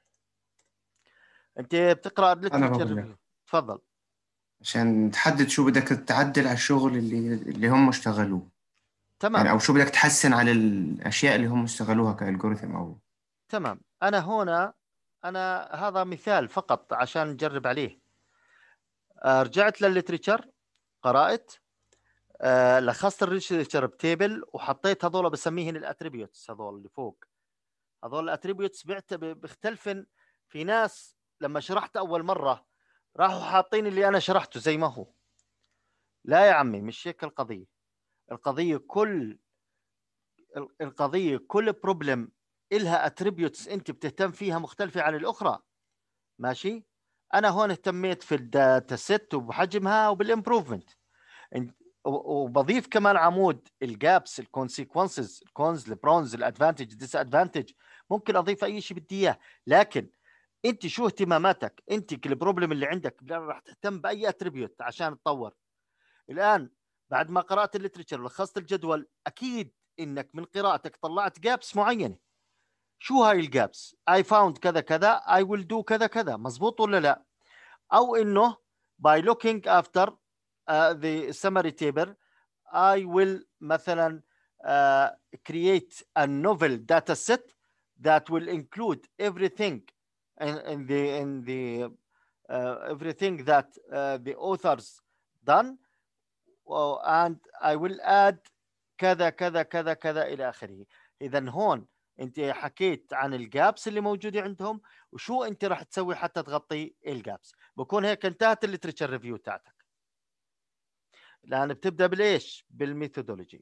انت بتقرأ أنا بقول literature لك review. تفضل. عشان تحدد شو بدك تعدل على الشغل اللي اللي هم اشتغلوه، يعني تمام أو شو بدك تحسن على الأشياء اللي هم اشتغلوها كالجوريثم أو تمام. انا هنا انا هذا مثال فقط عشان نجرب عليه. آه، رجعت للليتريتشر، قرأت آه لخصت الريسيرشر بتيبل وحطيت هذول بسميهن الاتريبيوتس، هذول اللي فوق هذول الاتريبيوتس بيختلفن. في ناس لما شرحت اول مره راحوا حاطين اللي انا شرحته زي ما هو. لا يا عمي مش هيك القضيه. القضيه كل القضيه كل بروبلم إلها اتريبيوتس انت بتهتم فيها مختلفه عن الاخرى. ماشي. انا هون اهتميت في الداتا سيت وبحجمها وبالامبروفمنت، وبضيف كمان عمود الجابس، الكونسيكونسز، الكونز، البرونز، الادفانتج، الديس ادفانتج. ممكن اضيف اي شيء بدي اياه، لكن انت شو اهتماماتك؟ انت البروبلم اللي عندك راح تهتم باي اتريبيوت عشان تطور. الان بعد ما قرات الليترشر ولخصت الجدول، اكيد انك من قراءتك طلعت جابس معينه. شو هاي الجابس؟ I found كذا كذا، I will do كذا كذا. مزبوط ولا لا؟ او انه by looking after uh, the summary table I will مثلا uh, create a novel data set that will include everything in, in the in the uh, everything that uh, the authors done, uh, and I will add كذا كذا كذا كذا الى اخره. اذا هون انت حكيت عن الجابس اللي موجوده عندهم وشو انت راح تسوي حتى تغطي الجابس. بكون هيك انتهت الليترشر ريفيو تاعتك. الان بتبدا بالايش؟ بالميثودولوجي.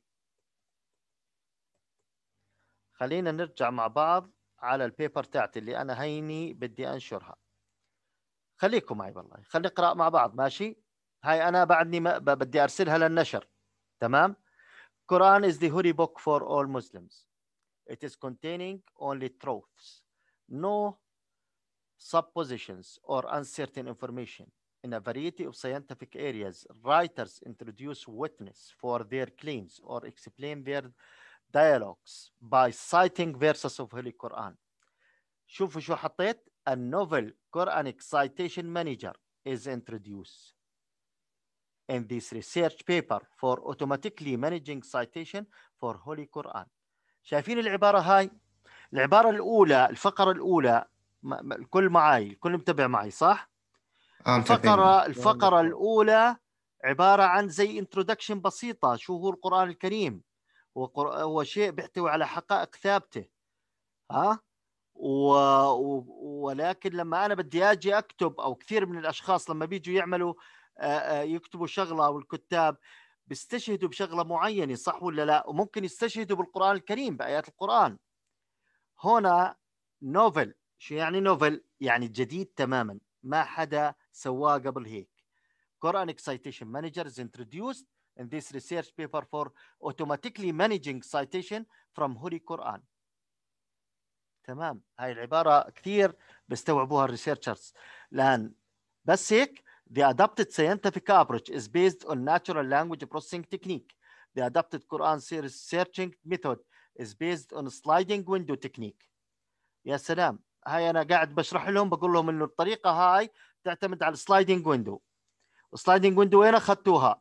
خلينا نرجع مع بعض على البيبر تاعتي اللي انا هيني بدي انشرها. خليكم معي والله، خلينا نقرا مع بعض. ماشي. هاي انا بعدني ما بدي ارسلها للنشر. تمام. Quran is the holy book for all Muslims. It is containing only truths, no suppositions or uncertain information. In a variety of scientific areas, writers introduce witness for their claims or explain their dialogues by citing verses of Holy Quran. شوفوا شو حطيت. A novel Quranic citation manager is introduced in this research paper for automatically managing citation for Holy Quran. شايفين العبارة هاي؟ العبارة الأولى، الفقرة الأولى، الكل معي، الكل متابع معي صح؟ اه متابعين. الفقرة الفقرة الأولى عبارة عن زي introduction بسيطة. شو هو القرآن الكريم؟ هو قر... هو شيء بيحتوي على حقائق ثابتة. ها؟ و... و... ولكن لما أنا بدي أجي أكتب، أو كثير من الأشخاص لما بيجوا يعملوا يكتبوا شغلة، والكتاب بيستشهدوا بشغلة معينة، صح ولا لا؟ وممكن يستشهدوا بالقرآن الكريم، بآيات القرآن. هنا نوفل. شو يعني نوفل؟ يعني جديد تماما، ما حدا سواه قبل هيك. Quranic Citation Manager is introduced in this research paper for automatically managing citation from Holy Quran. تمام. هاي العبارة كثير بيستوعبوها الريسيرشرز الآن. بس هيك the adopted scientific approach is based on natural language processing technique. The adopted Quran searching method is based on sliding window technique. يا سلام. هاي أنا قاعد بشرح لهم، بقول لهم إنه الطريقة هاي تعتمد على sliding window. sliding window وين أخذتوها؟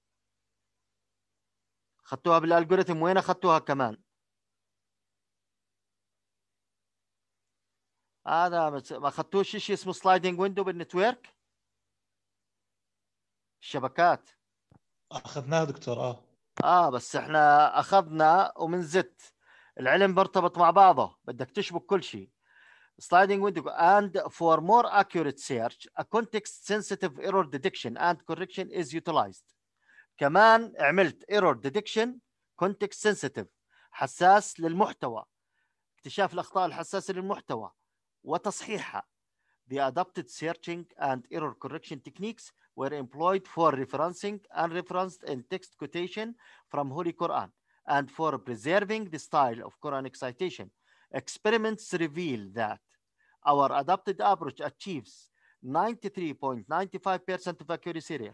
أخذتوها بالألجوريثم. وين أخذتوها كمان؟ هذا ما أخذتوش شيء اسمه sliding window بالنتورك؟ الشبكات. أخذناه دكتور. آه آه بس إحنا أخذنا ومن زدت. العلم مرتبط مع بعضه، بدك تشبك كل شيء. sliding window and for more accurate search a context sensitive error detection and correction is utilized. كمان عملت error detection context sensitive، حساس للمحتوى، اكتشاف الأخطاء الحساسة للمحتوى وتصحيحها. The adopted searching and error correction techniques were employed for referencing unreferenced in text quotation from Holy Quran and for preserving the style of Quranic citation. Experiments reveal that our adopted approach achieves ninety-three point nine five percent of accuracy rate.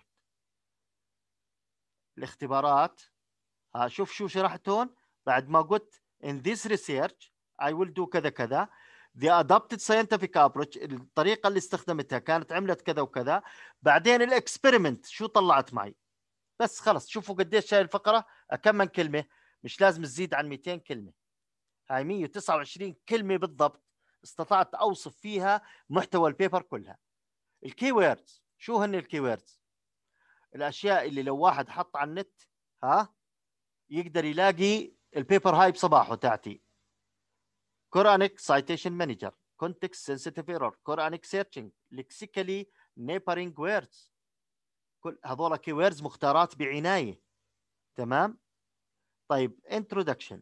الاختبارات. ها شوف شو شرحت هون. بعد ما قلت in this research I will do كذا كذا. The adopted scientific approach، الطريقة اللي استخدمتها كانت عملت كذا وكذا. بعدين الاكسبيرمنت شو طلعت معي. بس خلص شوفوا قديش هاي الفقرة. كم من كلمة؟ مش لازم تزيد عن مئتين كلمة. هاي مئة وتسعة وعشرين كلمة بالضبط استطعت أوصف فيها محتوى البيبر كلها. الكي ووردز. شو هن الكي ووردز؟ الأشياء اللي لو واحد حط على النت ها يقدر يلاقي البيبر هاي بصباحه تاعتي. Quranic citation manager, context sensitive error, Quranic searching, lexically neighboring words. كل هذول كي ووردز مختارات بعناية. تمام. طيب introduction.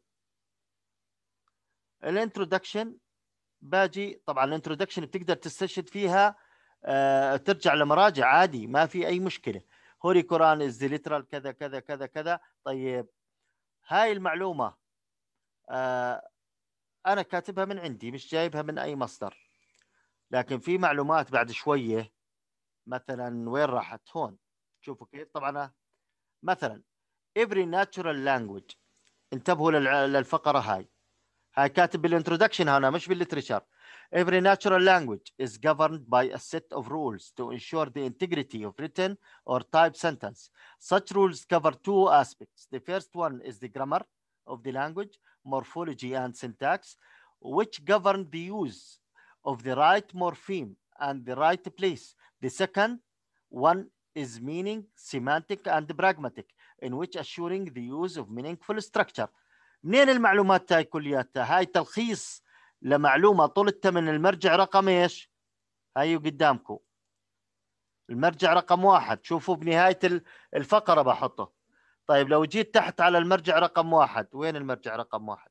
الانترودكشن باجي طبعا الانترودكشن بتقدر تستشهد فيها آه ترجع لمراجع عادي ما في اي مشكله. هوري قران از ليترال كذا كذا كذا كذا. طيب هاي المعلومه آه انا كاتبها من عندي مش جايبها من اي مصدر، لكن في معلومات بعد شويه مثلا وين راحت هون شوفوا كيف. طبعا مثلا every natural language، انتبهوا للفقره هاي هاي كاتب بالانترودكشن هنا مش بالليترشر. Every natural language is governed by a set of rules to ensure the integrity of written or typed sentence. Such rules cover two aspects. The first one is the grammar of the language, morphology and syntax, which govern the use of the right morpheme and the right place. The second one is meaning, semantic and pragmatic, in which assuring the use of meaningful structure. منين المعلومات هاي كلياتها؟ هاي تلخيص لمعلومة طلتها من المرجع رقم ايش؟ هاي قدامكم المرجع رقم واحد. شوفوا بنهاية الفقرة بحطه. طيب لو جيت تحت على المرجع رقم واحد، وين المرجع رقم واحد؟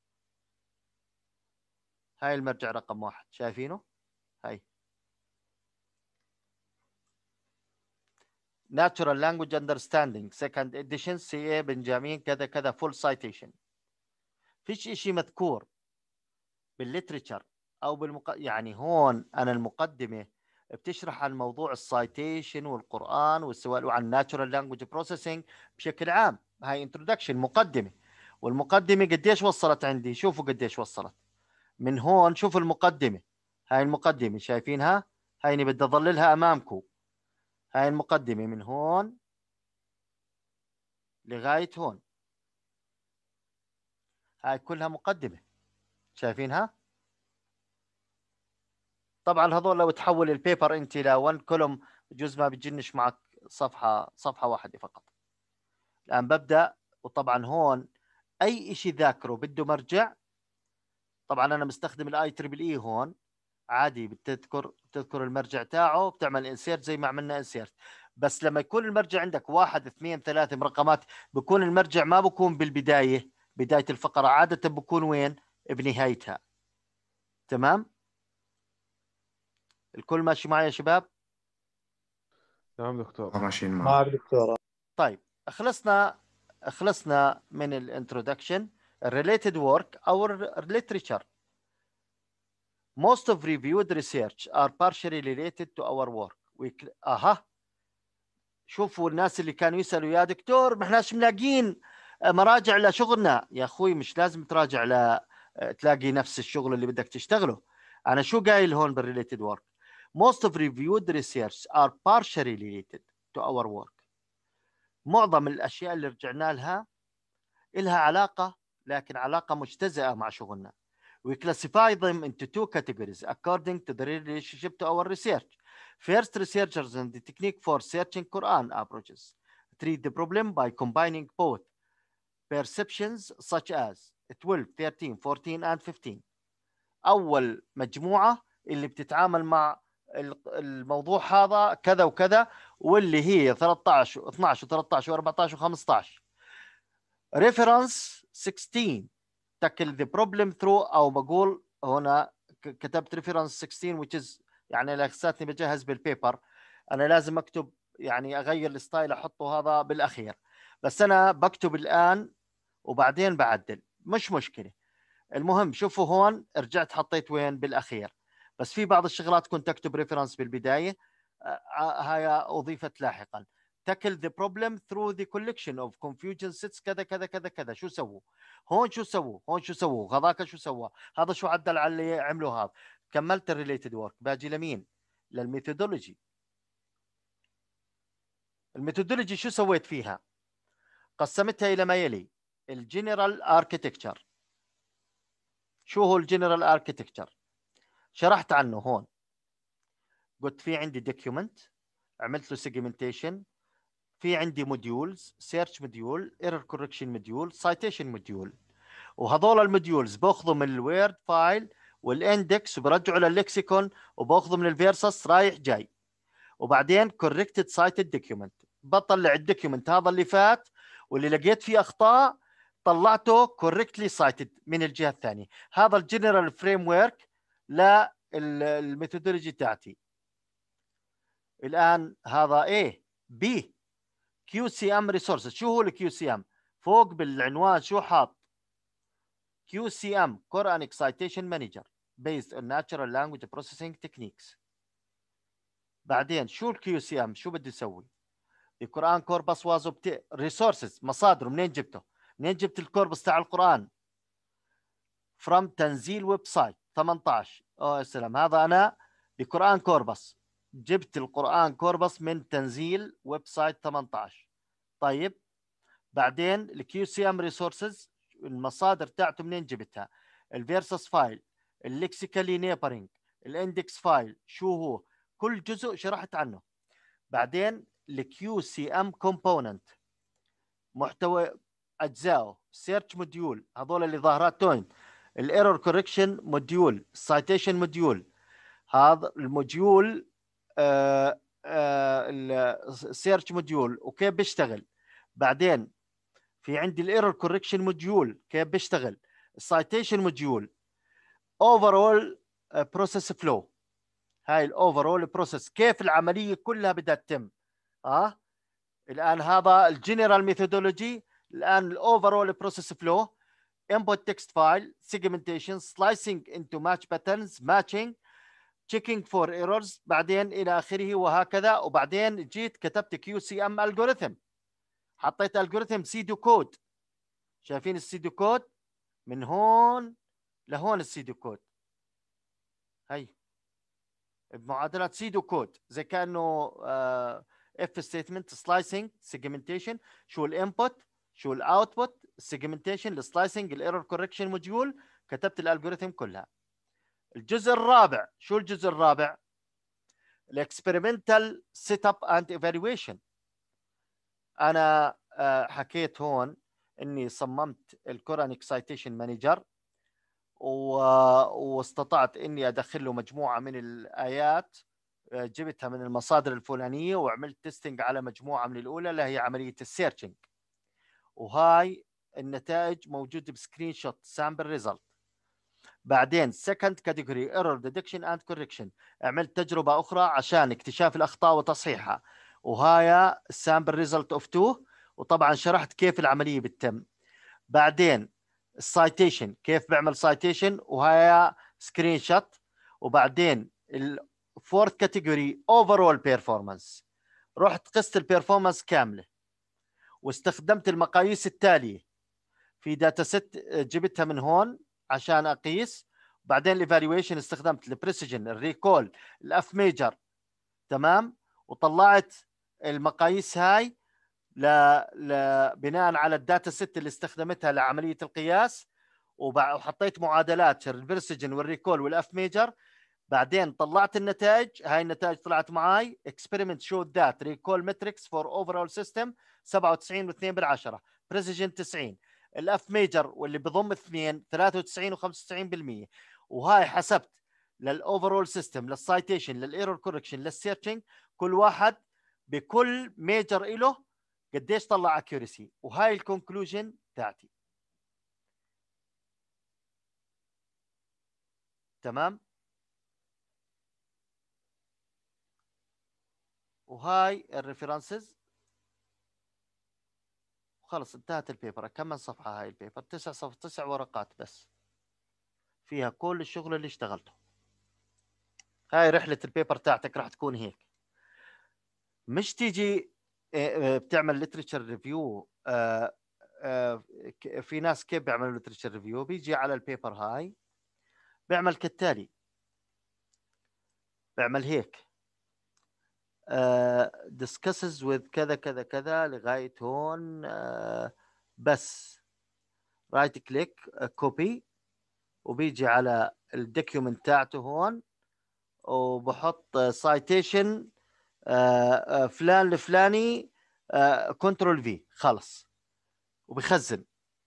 هاي المرجع رقم واحد شايفينه؟ هاي Natural Language Understanding second edition سي اي بنجامين كذا كذا full citation. فيش اشي مذكور بالليتريتشر او بالمق... يعني هون انا المقدمه بتشرح عن موضوع السايتيشن والقران والسؤال وعن ناتشورال لانجويج بروسيسنج بشكل عام. هاي انتروداكشن مقدمه، والمقدمه قديش وصلت عندي؟ شوفوا قديش وصلت من هون. شوفوا المقدمه، هاي المقدمه شايفينها؟ هاي اللي بدي اظللها امامكم. هاي المقدمه من هون لغايه هون، هاي كلها مقدمه شايفينها؟ طبعا هذول لو تحول البيبر انت الى وان كولوم جزء ما بتجنش معك صفحه صفحه واحده فقط. الان ببدا، وطبعا هون اي شيء ذاكره بده مرجع. طبعا انا مستخدم الاي تريبل اي هون عادي، بتذكر بتذكر المرجع تاعه بتعمل انسيرت زي ما عملنا انسيرت. بس لما يكون المرجع عندك واحد اثنين ثلاثه مرقمات بكون المرجع ما بكون بالبدايه بدايه الفقره، عاده بكون وين؟ بنهايتها. تمام؟ الكل ماشي معي يا شباب؟ تمام دكتور. ماشيين معك. معك دكتور. طيب خلصنا خلصنا من الانترودكشن. related work او literature. Most of reviewed research are partially related to our work. We... اها شوفوا الناس اللي كانوا يسالوا يا دكتور ما احناش ملاقيين مراجع لشغلنا. يا اخوي مش لازم تراجع ل تلاقي نفس الشغل اللي بدك تشتغله. انا شو قايل هون بالريليتد work؟ Most of reviewed research are partially related to our work. معظم الاشياء اللي رجعنا لها لها علاقه، لكن علاقه مجتزئه مع شغلنا. We classify them into two categories according to the relationship to our research. First, researchers in the technique for searching Quran approaches treat the problem by combining both perceptions such as twelve, thirteen, fourteen and fifteen. اول مجموعه اللي بتتعامل مع الموضوع هذا كذا وكذا، واللي هي ثلاثة عشر واثني عشر وثلاثة عشر وأربعة عشر وخمسة عشر. reference sixteen tackle the problem through، او بقول هنا كتبت reference sixteen which is يعني لساتني بجهز بالبيبر، انا لازم اكتب يعني اغير الستايل احطه هذا بالاخير، بس انا بكتب الان وبعدين بعدل مش مشكله. المهم شوفوا هون رجعت حطيت وين بالاخير، بس في بعض الشغلات كنت اكتب ريفرنس بالبدايه هاي اضيفت لاحقا. tackle the problem through the collection of confusion sets كذا كذا كذا كذا. شو سووا هون؟ شو سووا هون؟ شو سووا هذاك؟ شو سوى هذا؟ شو عدل على اللي عملوا هذا؟ كملت الريليتد ورك. باجي لمين؟ للميثودولوجي. الميثودولوجي شو سويت فيها؟ قسمتها الى ما يلي: الجنرال اركيتكتشر. شو هو الجنرال اركيتكتشر؟ شرحت عنه هون. قلت في عندي دوكيومنت، عملت له سيجمنتيشن، في عندي موديولز، سيرش موديول، ايرور كوركشن موديول، سايتيشن موديول. وهذول الموديولز باخذوا من الويرد فايل والاندكس وبرجعوا لللكسيكون وباخذوا من الفيرسس رايح جاي. وبعدين كوركتد سايتد دوكيومنت، بطلع الدوكيومنت هذا اللي فات واللي لقيت فيه اخطاء طلعته كوركتلي سايتد من الجهه الثانيه. هذا الجنرال فريم ورك للميثودولوجي تاعتي. الان هذا ايه بي كيو سي ام ريسورسز. شو هو الكيو سي ام؟ فوق بالعنوان شو حاط؟ كيو سي ام Quranic Citation Manager based on natural language processing techniques. بعدين شو الكيو سي ام؟ شو بده يسوي؟ القرآن كوربس واز ريسورسز، مصادره منين جبته؟ منين جبت الكوربس تاع القرآن؟ from تنزيل ويب سايت ثمانية عشر. اوه يا سلام، هذا انا بقرآن كوربس جبت القرآن كوربس من تنزيل ويب سايت ثمانية عشر. طيب بعدين الكيو سي ام ريسورسز المصادر تاعته منين جبتها؟ الفيرسس فايل، اللكسيكالي نيبرنج، الاندكس فايل، شو هو؟ كل جزء شرحت عنه. بعدين الكيو سي ام كومبوننت، محتوى اجزائه، سيرش موديول هذول اللي ظاهرات توين، الايرور كوركشن موديول، السايتيشن موديول. هذا الموديول آه آه السيرش موديول وكيف بيشتغل. بعدين في عندي الايرور كوركشن موديول كيف بيشتغل، السايتيشن موديول، اوفرول بروسيس فلو. هاي الاوفرول بروسيس كيف العمليه كلها بدها تتم. اه الان هذا الجنرال ميثودولوجي. الان الاوفرول بروسيس فلو، input text file, segmentation, slicing into match patterns, matching, checking for errors، بعدين الى اخره وهكذا. وبعدين جيت كتبت كيو سي ام algorithm، حطيت algorithm سيدو كود. شايفين السيدو كود من هون لهون؟ السيدو كود هي بمعادلات سيدو كود زي كانه اف ستيتمنت، سلايسنج، سيجمنتيشن. شو الانبوت، شو الاوتبوت، السيجمنتيشن، السلايسنج، الايرور كوركشن موديول. كتبت الالجوريثم كلها. الجزء الرابع، شو الجزء الرابع؟ الاكسبيرمنتال سيت اب اند ايفالويشن. انا حكيت هون اني صممت القرانيك سايتيشن مانجر واستطعت اني ادخل له مجموعه من الايات جبتها من المصادر الفلانيه وعملت تيستنج على مجموعه من الاولى اللي هي عمليه السيرشنج. وهاي النتائج موجوده بسكرين شوت سامبل ريزلت. بعدين سكند كاتيجوري ايرور ديتكشن اند كوركشن، عملت تجربه اخرى عشان اكتشاف الاخطاء وتصحيحها، وهاي السامبل ريزلت اوف تو. وطبعا شرحت كيف العمليه بتتم. بعدين السايتيشن كيف بعمل سايتيشن وهاي سكرين شوت. وبعدين الفورث كاتيجوري اوفرول بيرفورمانس، رحت قست البيرفورمانس كامله واستخدمت المقاييس التاليه في داتا ست جبتها من هون عشان اقيس. بعدين الايفالويشن استخدمت البريسيجن، الريكول، الاف ميجر، تمام. وطلعت المقاييس هاي ل... ل... بناء على الداتا ست اللي استخدمتها لعمليه القياس. وحطيت معادلات البرسجن والريكول والاف ميجر. بعدين طلعت النتائج. هاي النتائج طلعت معاي experiment showed that recall metrics for overall system سبعة وتسعين واثنين بالعشرة، precision تسعين، الاف ميجر واللي بضم اثنين ثلاثة وتسعين وخمسة وتسعين بالمية. وهاي حسبت للاوفرول سيستم، للسايتيشن، للايرور كوركشن، للسيرشنج، كل واحد بكل ميجر له قديش طلع اكيورسي. وهاي الكونكلوجن تاعتي. تمام. وهاي الريفرنسز. وخلص انتهت البيبر. كم من صفحة هاي البيبر؟ تسع صف تسع ورقات بس فيها كل الشغل اللي اشتغلته. هاي رحلة البيبر تاعتك راح تكون هيك. مش تيجي بتعمل ليتريتشر ريفيو. في ناس كيف بيعملوا ليتريتشر ريفيو؟ بيجي على البيبر هاي بيعمل كالتالي، بيعمل هيك uh, discusses with كذا كذا كذا لغاية هون. uh, بس رايت كليك كوبي وبيجي على الدوكيومنت تاعته هون وبحط سايتيشن uh, uh, فلان الفلاني كنترول في خلص وبخزن.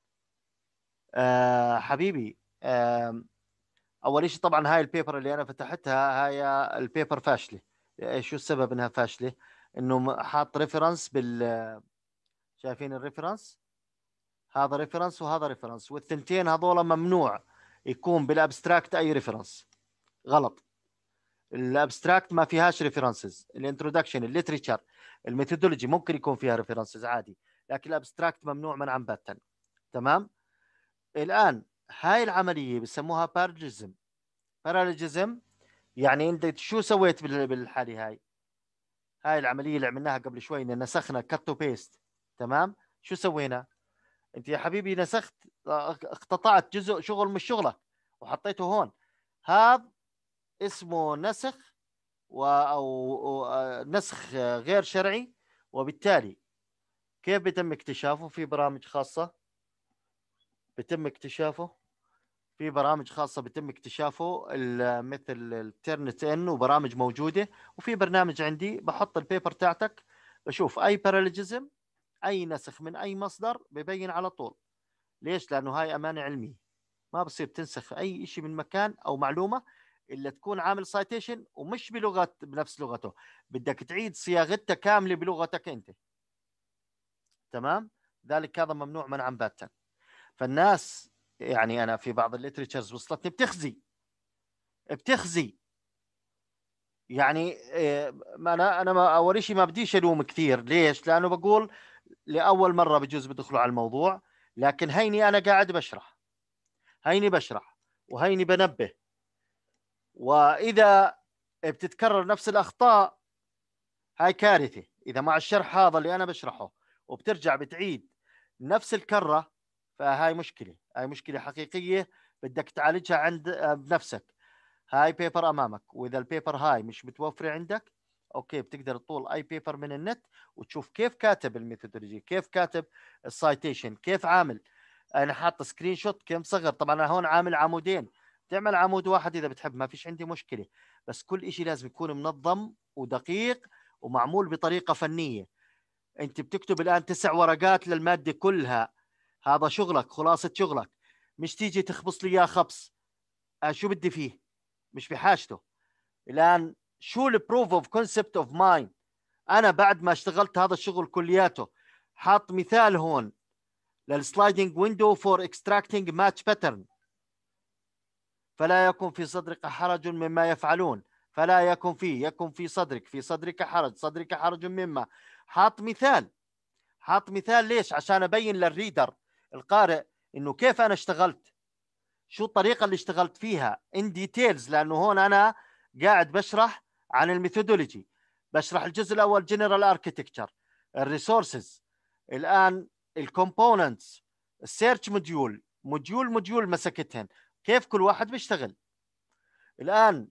آه حبيبي، آه اول شيء طبعا هاي البيبر اللي انا فتحتها هاي البيبر فاشله. شو السبب انها فاشله؟ انه حاط ريفرنس بال شايفين الريفرنس، هذا ريفرنس وهذا ريفرنس، والثنتين هذول ممنوع يكون بالابستراكت اي ريفرنس. غلط، الابستراكت ما فيهاش ريفرنسز. الانترودكشن، الليتريتشر، الميثودولوجي ممكن يكون فيها ريفرنسز عادي، لكن الابستراكت ممنوع منعا باتا. تمام. الان هاي العمليه بسموها باراليجزم. باراليجزم يعني انت شو سويت بالحاله هاي؟ هاي العمليه اللي عملناها قبل شوي، ان نسخنا كت وبيست. تمام. شو سوينا؟ انت يا حبيبي نسخت، اقتطعت جزء شغل من شغلك وحطيته هون. هذا اسمه نسخ و او نسخ غير شرعي. وبالتالي كيف بيتم اكتشافه؟ في برامج خاصه بيتم اكتشافه في برامج خاصه بيتم اكتشافه مثل الترنت ان، وبرامج موجوده. وفي برنامج عندي بحط البيبر تاعتك، بشوف اي باراليجزم، اي نسخ من اي مصدر ببين على طول. ليش؟ لانه هاي امانه علميه، ما بصير تنسخ اي شيء من مكان او معلومه الا تكون عامل سايتيشن ومش بلغه بنفس لغته، بدك تعيد صياغتها كامله بلغتك انت. تمام. ذلك هذا ممنوع منعا باتا. فالناس يعني انا في بعض الليتريتشرز وصلتني بتخزي بتخزي يعني ما انا انا ما اول شيء ما بديش الوم كثير. ليش؟ لانه بقول لاول مره بجوز بدخلوا على الموضوع، لكن هيني انا قاعد بشرح، هيني بشرح وهيني بنبه. واذا بتتكرر نفس الاخطاء هاي كارثه. اذا مع الشرح هذا اللي انا بشرحه وبترجع بتعيد نفس الكره، فهاي مشكله، هاي مشكله حقيقيه بدك تعالجها عند بنفسك. هاي بيبر امامك، واذا البيبر هاي مش متوفره عندك، اوكي بتقدر تطول اي بيبر من النت وتشوف كيف كاتب الميثودولوجي، كيف كاتب السايتيشن، كيف عامل. انا حاط سكرين شوت كيف مصغر. طبعا انا هون عامل عمودين، تعمل عمود واحد اذا بتحب، ما فيش عندي مشكله، بس كل شيء لازم يكون منظم ودقيق ومعمول بطريقه فنيه. انت بتكتب الان تسع ورقات للماده كلها، هذا شغلك، خلاصه شغلك، مش تيجي تخبص لي اياه خبص. آه شو بدي فيه؟ مش بحاجته. الان شو البروف اوف كونسبت اوف ماين؟ انا بعد ما اشتغلت هذا الشغل كلياته حاط مثال هون للسلايدنج ويندو فور اكستراكتنج ماتش باترن. فلا يكن في صدرك حرج مما يفعلون، فلا يكن فيه، يكن في صدرك، في صدرك حرج، صدرك حرج مما. حاط مثال، حاط مثال ليش؟ عشان ابين للريدر القارئ انه كيف انا اشتغلت، شو الطريقه اللي اشتغلت فيها ان ديتيلز. لانه هون انا قاعد بشرح عن الميثودولوجي، بشرح الجزء الاول جنرال اركيتكتشر، الريسورسز، الان الكومبوننتس، السيرش موديول، موديول موديول مسكتهن، كيف كل واحد بيشتغل. الان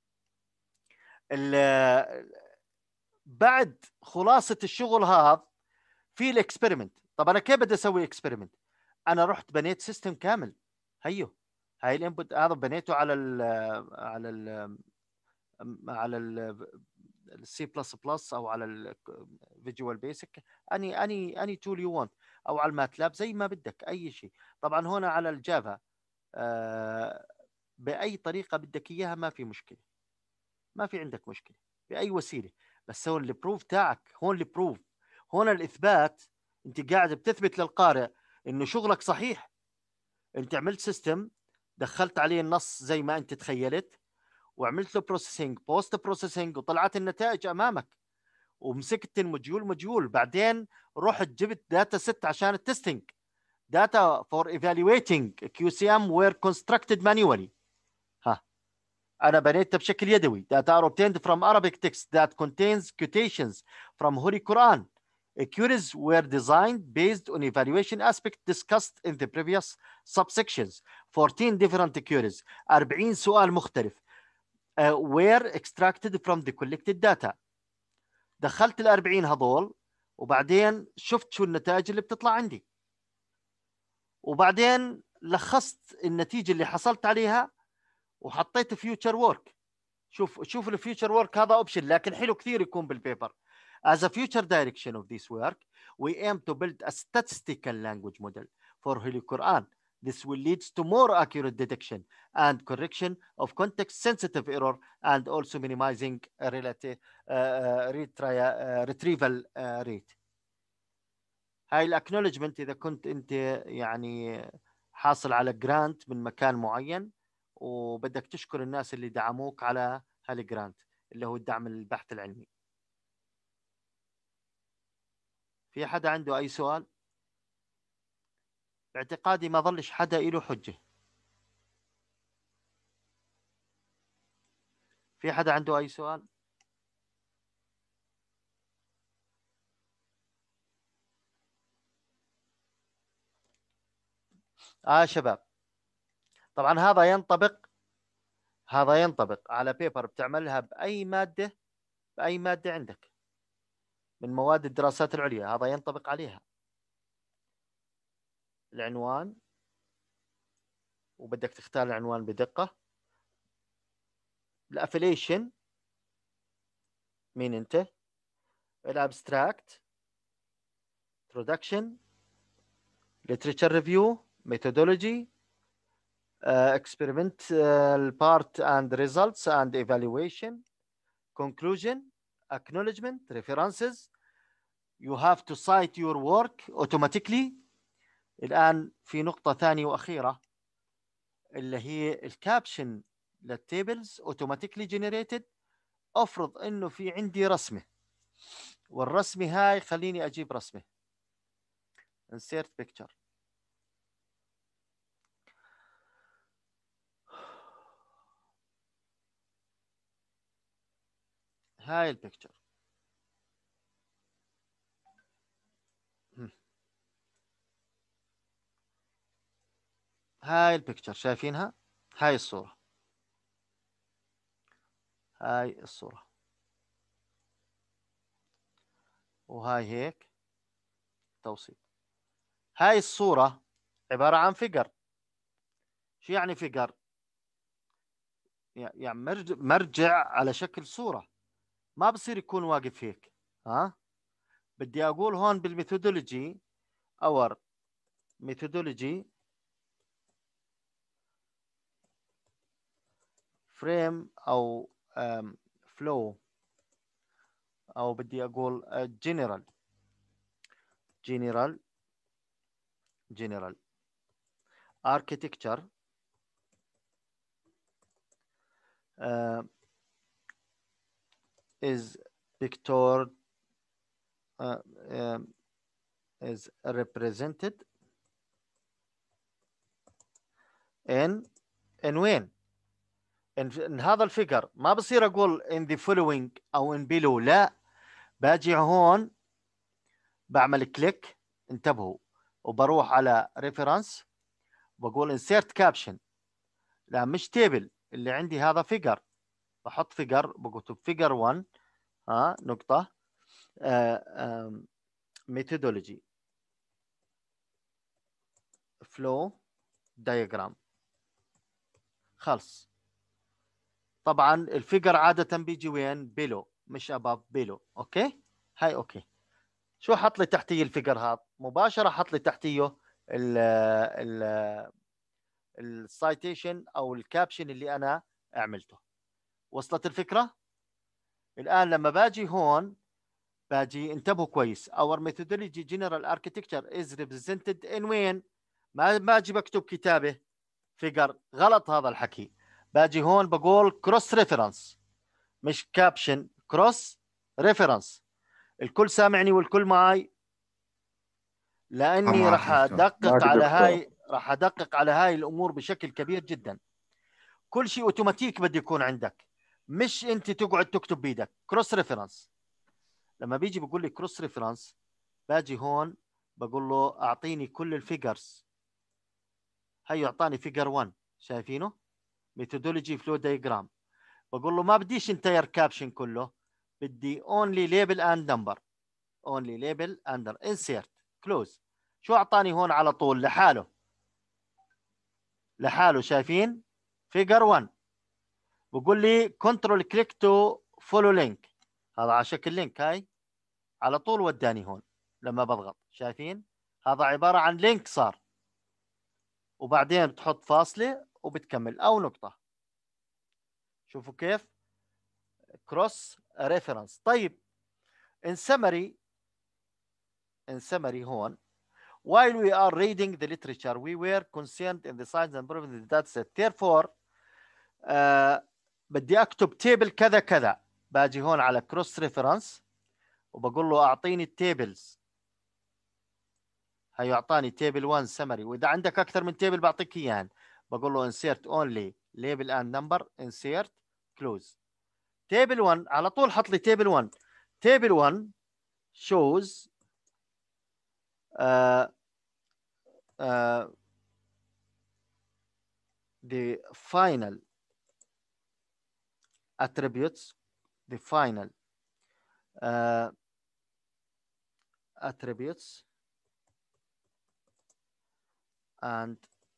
بعد خلاصه الشغل هذا في الاكسبيرمنت. طب انا كيف بدي اسوي اكسبيرمنت؟ انا رحت بنيت سيستم كامل. هيو هاي الانبوت هذا بنيته على ال على ال على السي بلس بلس او على الفيجوال بيسك، اني اني اني تول يو وانت، او على الماتلاب زي ما بدك اي شيء. طبعا هنا على الجافا آه باي طريقه بدك اياها ما في مشكله، ما في عندك مشكله باي وسيله. بس هون البروف تاعك، هون البروف، هون الاثبات. انت قاعد بتثبت للقارئ انه شغلك صحيح. انت عملت سيستم، دخلت عليه النص زي ما انت تخيلت، وعملت له بروسيسنج، بوست بروسيسنج، وطلعت النتائج امامك، ومسكت الموديول موديول. بعدين رحت جبت داتا ست عشان التستنج، data for evaluating كيو سي ام were constructed manually. ها انا بنيتها بشكل يدوي. data are obtained from Arabic text that contains quotations from Holy Quran. Queries were designed based on evaluation aspect discussed in the previous subsections. fourteen different queries، أربعين سؤال مختلف uh, were extracted from the collected data. دخلت ال أربعين هذول، وبعدين شفت شو النتائج اللي بتطلع عندي، وبعدين لخصت النتيجة اللي حصلت عليها وحطيت فيوتشر وورك. شوف شوف الفيوتشر ورك هذا اوبشن، لكن حلو كثير يكون بالبيبر. As a future direction of this work, we aim to build a statistical language model for Holy Quran. This will lead to more accurate detection and correction of context-sensitive error, and also minimizing a relative uh, uh, retrieval uh, rate. هاي الاكنولجمنت اذا كنت انت يعني حاصل على جرانت من مكان معين وبدك تشكر الناس اللي دعموك على هالجرانت اللي هو الدعم البحث العلمي. في حدا عنده اي سؤال؟ باعتقادي ما ظلش حدا له حجة. في حدا عنده اي سؤال؟ اه شباب، طبعا هذا ينطبق هذا ينطبق على بيبر بتعملها باي ماده باي ماده عندك من مواد الدراسات العليا، هذا ينطبق عليها. العنوان، وبدك تختار العنوان بدقه. الافيليشن، مين انت. الابستراكت، introduction، literature review، methodology، uh, experimental part and results and evaluation، conclusion، acknowledgement، references. You have to cite your work automatically. الآن في نقطة ثانية وأخيرة اللي هي الكابشن للتيبلز automatically generated. أفرض إنه في عندي رسمة، والرسمة هاي خليني أجيب رسمة. insert picture. هاي البيكتشر. هاي البيكتشر شايفينها؟ هاي الصورة، هاي الصورة، وهاي هيك توصيل. هاي الصورة عبارة عن فيجر. شو يعني فيجر؟ يعني مرجع على شكل صورة، ما بصير يكون واقف هيك. ها بدي أقول هون بالميثودولوجي اور ميثودولوجي فريم أو فلو، أو بدي أقول جنرال جنرال جنرال architecture uh, is picture uh, um, is represented in in وين؟ in, in هذا الفيجر. ما بصير اقول in the following او in below، لا، باجي هون بعمل كليك، انتبهوا، وبروح على reference بقول insert caption. لا مش تيبل، اللي عندي هذا فيجر، بحط فيجر، بكتب فيجر واحد ها نقطة ميثودولوجي فلو دايجرام. خلص. طبعا الفيجر عادة بيجي وين؟ بيلو، مش اباف، بيلو. اوكي، هاي اوكي. شو حط لي تحتيه الفيجر هذا؟ مباشرة حط لي تحتيه ال ال السايتيشن او الكابشن اللي انا عملته. وصلت الفكرة؟ الان لما باجي هون باجي، انتبهوا كويس، our methodology general architecture is represented in وين؟ ما باجي بكتب كتابة فيجر، غلط هذا الحكي. باجي هون بقول كروس ريفرنس، مش كابشن، كروس ريفرنس. الكل سامعني والكل معي؟ لاني راح ادقق على هاي راح ادقق على هاي الامور بشكل كبير جدا. كل شيء اوتوماتيك بده يكون عندك، مش انت تقعد تكتب بيدك. كروس ريفرنس، لما بيجي بقول لي كروس ريفرنس، باجي هون بقول له اعطيني كل الفيجرز. هي اعطاني فيجر واحد، شايفينه؟ ميثودولوجي فلو دايجرام. بقول له ما بديش انتير كابشن كله، بدي اونلي ليبل اند نمبر. اونلي ليبل اند انسيرت كلوز. شو اعطاني هون على طول لحاله؟ لحاله، شايفين؟ فيجر واحد. بقول لي كنترول كليك تو فولو لينك، هذا على شكل لينك، هاي على طول وداني هون لما بضغط، شايفين هذا عبارة عن لينك صار، وبعدين بتحط فاصلة وبتكمل أو نقطة. شوفوا كيف كروس ريفرنس. طيب in summary in summary هون while we are reading the literature we were concerned in the science and improving the data set therefore آه بدي اكتب تيبل كذا كذا، باجي هون على كروس ريفرنس وبقول له اعطيني التيبلز، هيعطاني تيبل واحد سمري، واذا عندك اكثر من تيبل بعطيك اياها، بقول له insert only label and number insert close. تيبل واحد على طول حط لي تيبل واحد. تيبل واحد shows uh, uh, the final attributes the final uh, attributes and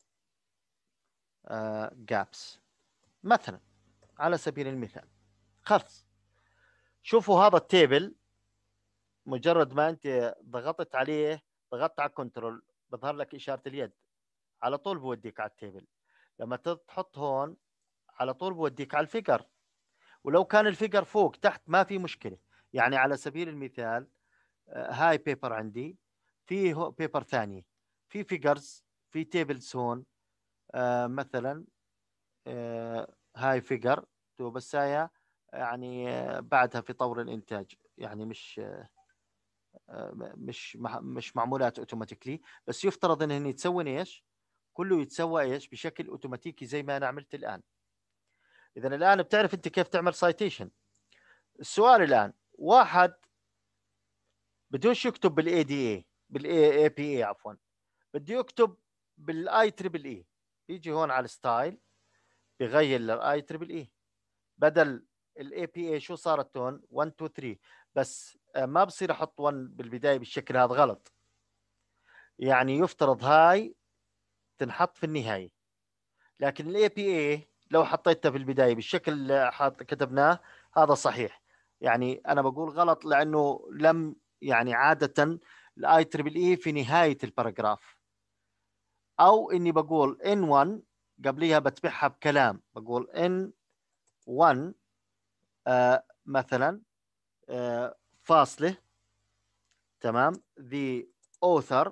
uh, gaps. مثلا على سبيل المثال خلص، شوفوا هذا التيبل مجرد ما انت ضغطت عليه، ضغطت على كنترول بظهر لك اشاره اليد، على طول بوديك على التيبل. لما تحط هون على طول بوديك على الفيجر، ولو كان الفيجر فوق تحت ما في مشكله. يعني على سبيل المثال هاي بيبر عندي، في بيبر ثانيه في فيجرز، في تيبلز هون آه مثلا آه هاي فيجر تو، بس هي يعني آه بعدها في طور الانتاج، يعني مش آه مش مش معمولات اوتوماتيكلي، بس يفترض انه يتسوى ايش؟ كله يتسوى ايش؟ بشكل اوتوماتيكي زي ما انا عملت الان. اذا الان بتعرف انت كيف تعمل سايتيشن. السؤال الان، واحد بدوش يكتب بالاي دي اي بالاي اي بي اي عفوا، بده يكتب بالاي تريبل اي، بيجي هون على الستايل بغير للاي تريبل اي، بدل الاي بي اي شو صارت هون واحد اثنين ثلاثة، بس ما بصير احط واحد بالبدايه بالشكل هذا، غلط. يعني يفترض هاي تنحط في النهايه، لكن الاي بي اي لو حطيتها في البدايه بالشكل اللي حط كتبناه هذا صحيح. يعني انا بقول غلط لانه لم يعني عاده الاي تريبل اي في نهايه الباراجراف، او اني بقول ان واحد قبليها بتبعها بكلام، بقول ان واحد آه مثلا آه فاصله، تمام، the author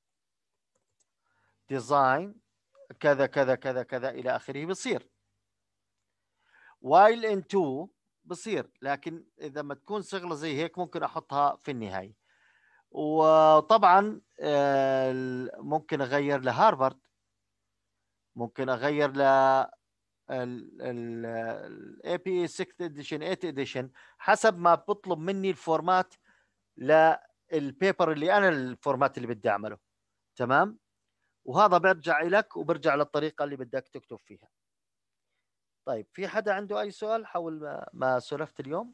design كذا كذا كذا كذا الى اخره، بصير while in two بصير. لكن اذا ما تكون شغله زي هيك ممكن احطها في النهايه. وطبعا ممكن اغير لهارفارد، ممكن اغير ل الاي بي ستة اديشن ثمانية اديشن حسب ما بطلب مني الفورمات للبيبر اللي انا الفورمات اللي بدي اعمله، تمام. وهذا برجع لك وبرجع للطريقه اللي بدك تكتب فيها. طيب في حدا عنده اي سؤال حول ما, ما سولفت اليوم؟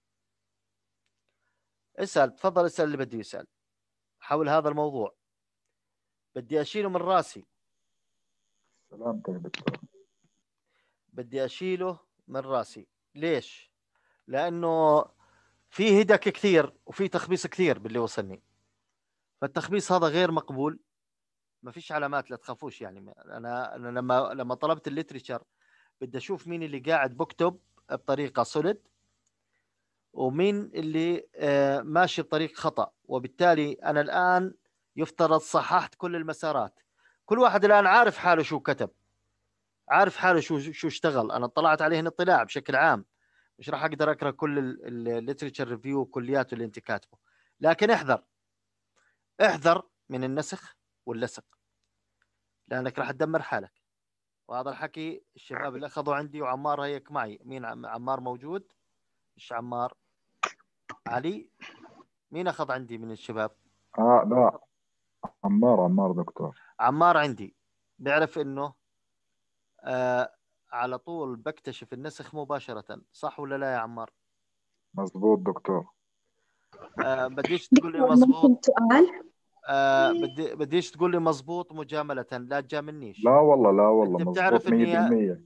اسال، تفضل اسال اللي بده يسال حول هذا الموضوع. بدي اشيله من راسي. سلامتك دكتور. بدي اشيله من راسي. ليش؟ لانه في هدك كثير وفي تخبيص كثير باللي وصلني، فالتخبيص هذا غير مقبول. ما فيش علامات، لا تخافوش. يعني انا انا لما لما طلبت الليتريتشر بدي اشوف مين اللي قاعد بكتب بطريقه سوليد ومين اللي آه ماشي بطريق خطا، وبالتالي انا الان يفترض صححت كل المسارات. كل واحد الان عارف حاله شو كتب، عارف حاله شو شو اشتغل. انا اطلعت عليه اطلاع بشكل عام، مش راح اقدر اقرا كل الليتريتشر ريفيو كلياته اللي انت كاتبه. لكن احذر احذر من النسخ واللصق، لانك راح تدمر حالك. وهذا الحكي الشباب اللي اخذوا عندي، وعمار هيك معي. مين عمار موجود؟ مش عمار؟ علي؟ مين اخذ عندي من الشباب؟ اه لا، عمار عمار دكتور. عمار عندي بيعرف انه آه على طول بكتشف النسخ مباشرة، صح ولا لا يا عمار؟ مزبوط دكتور. آه بديش تقول لي مزبوط. سؤال آه بدي بديش تقول لي مزبوط مجاملة، لا تجاملنيش. لا والله لا والله انت مزبوط بتعرف مية اني بالمية.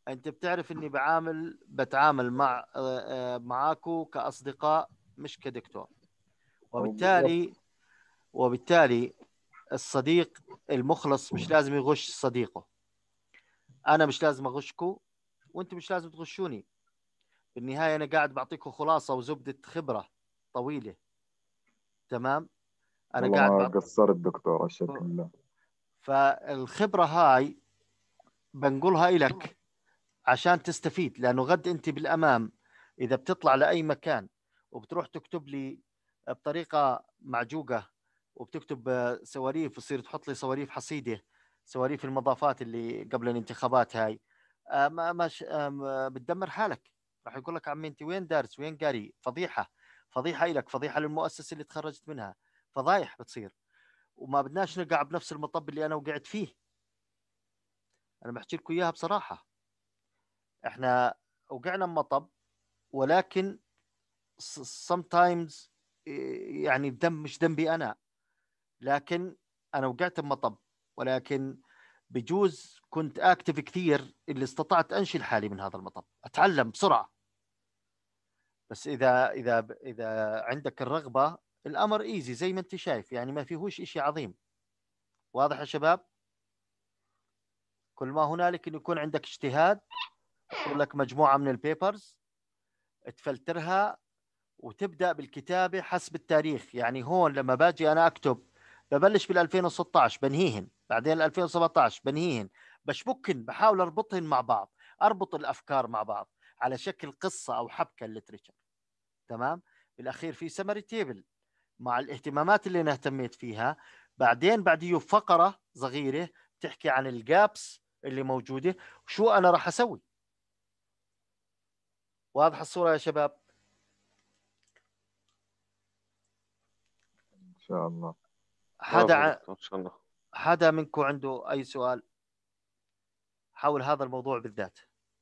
انت بتعرف اني بعامل بتعامل مع آه، معاكو كاصدقاء مش كدكتور، وبالتالي وبالتالي الصديق المخلص مش لازم يغش صديقه. انا مش لازم اغشكو وانتم مش لازم تغشوني. بالنهايه انا قاعد بعطيكم خلاصه وزبده خبره طويله. تمام. انا والله قاعد ما بعط... قصرت دكتور، الشكر لله. فالخبره هاي بنقولها لك عشان تستفيد، لانه غد انت بالامام اذا بتطلع لاي مكان وبتروح تكتب لي بطريقه معجوقه وبتكتب آه، سواليف وتصير تحط لي صواريف حصيده، سواليف المضافات اللي قبل الانتخابات هاي، آه، ما مش بتدمر حالك. راح يقول لك عمي انت وين دارس وين قاري؟ فضيحه، فضيحه لك، فضيحه للمؤسسه اللي تخرجت منها، فضايح بتصير. وما بدناش نقع بنفس المطب اللي انا وقعت فيه. انا بحكي لكم اياها بصراحه، احنا وقعنا بمطب، ولكن sometimes يعني الذنب مش ذنبي انا، لكن انا وقعت بمطب، ولكن بجوز كنت اكتف كثير اللي استطعت انشل حالي من هذا المطب، اتعلم بسرعه. بس اذا اذا اذا عندك الرغبه الامر ايزي زي ما انت شايف، يعني ما فيهوش اشي عظيم. واضح يا شباب؟ كل ما هنالك انه يكون عندك اجتهاد، يكون لك مجموعه من البيبرز تفلترها وتبدا بالكتابه حسب التاريخ. يعني هون لما باجي انا اكتب ببلش بال ألفين وستة عشر بنهيهن، بعدين ألفين وسبعة عشر بنهيهن، بشبكهن، بحاول اربطهن مع بعض، اربط الافكار مع بعض على شكل قصه او حبكه الليتريتشر. تمام. بالاخير في سمري تيبل مع الاهتمامات اللي انا اهتميت فيها، بعدين بعديه فقره صغيره بتحكي عن الجابس اللي موجوده وشو انا راح اسوي. واضحه الصوره يا شباب؟ ان شاء الله. حدا واضح يا ع... دكتور ان شاء الله. حدا منكم عنده اي سؤال حول هذا الموضوع بالذات؟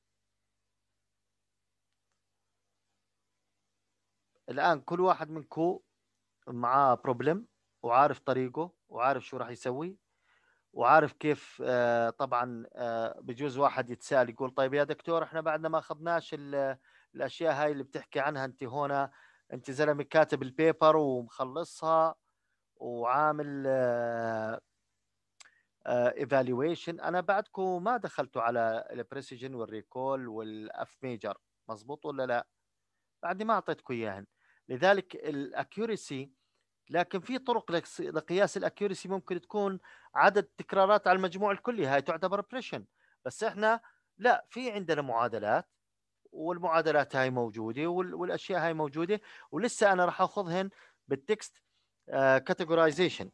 الآن كل واحد منكم معاه بروبلم وعارف طريقه وعارف شو راح يسوي وعارف كيف. آه طبعا آه بجوز واحد يتساءل يقول طيب يا دكتور احنا بعدنا ما اخذناش الاشياء هاي اللي بتحكي عنها انت هنا، انت زلمه كاتب البيبر ومخلصها وعامل آه ايفالويشن. انا بعدكم ما دخلتوا على البريسيجن والريكول والاف ميجر، مزبوط ولا لا؟ بعدني ما اعطيتكم اياهن. لذلك الاكيوريسي، لكن في طرق لقياس الاكيوريسي ممكن تكون عدد تكرارات على المجموع الكلي، هاي تعتبر بريشن. بس احنا لا، في عندنا معادلات، والمعادلات هاي موجوده والاشياء هاي موجوده، ولسه انا راح اخذهن بالتكست كاتيجورايزيشن.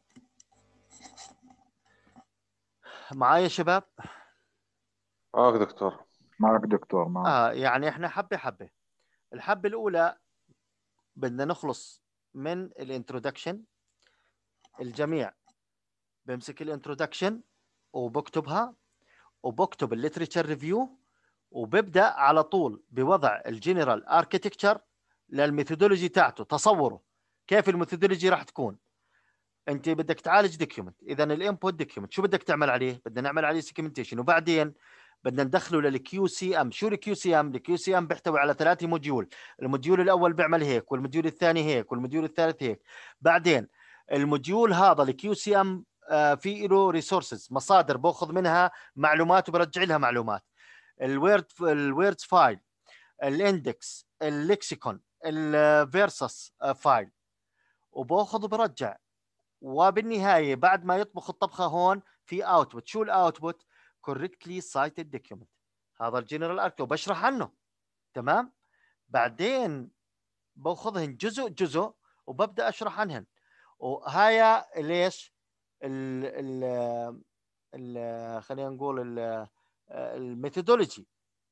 معايا شباب؟ اه دكتور. معك دكتور، معك. اه يعني احنا حبه حبه. الحبه الاولى بدنا نخلص من الانترودكشن. الجميع بمسك الانترودكشن وبكتبها وبكتب الليتريتشر ريفيو، وببدا على طول بوضع الجنرال اركيتكتشر للميثودولوجي تاعته. تصوره كيف الميثودولوجي راح تكون. انت بدك تعالج دوكيومنت، اذا الانبوت دوكيومنت شو بدك تعمل عليه؟ بدنا نعمل عليه سيجمنتيشن، وبعدين بدنا ندخله للكيو سي ام. شو الكيو سي ام؟ الكيو سي ام بيحتوي على ثلاثه موديول. الموديول الاول بيعمل هيك، والموديول الثاني هيك، والموديول الثالث هيك. بعدين الموديول هذا الكيو سي ام في له ريسورسز، مصادر باخذ منها معلومات وبرجع لها معلومات. الويرد الويردز فايل، الاندكس، الليكسيكون، الفيرسس فايل، وباخذ وبرجع. وبالنهايه بعد ما يطبخ الطبخه هون في اوتبوت. شو الاوتبوت؟ correctly cited document. هذا الجنرال ارك وبشرح عنه. تمام. بعدين باخذهن جزء جزء وببدا اشرح عنهن. وهاي ليش ال ال ال خلينا نقول الميثودولوجي.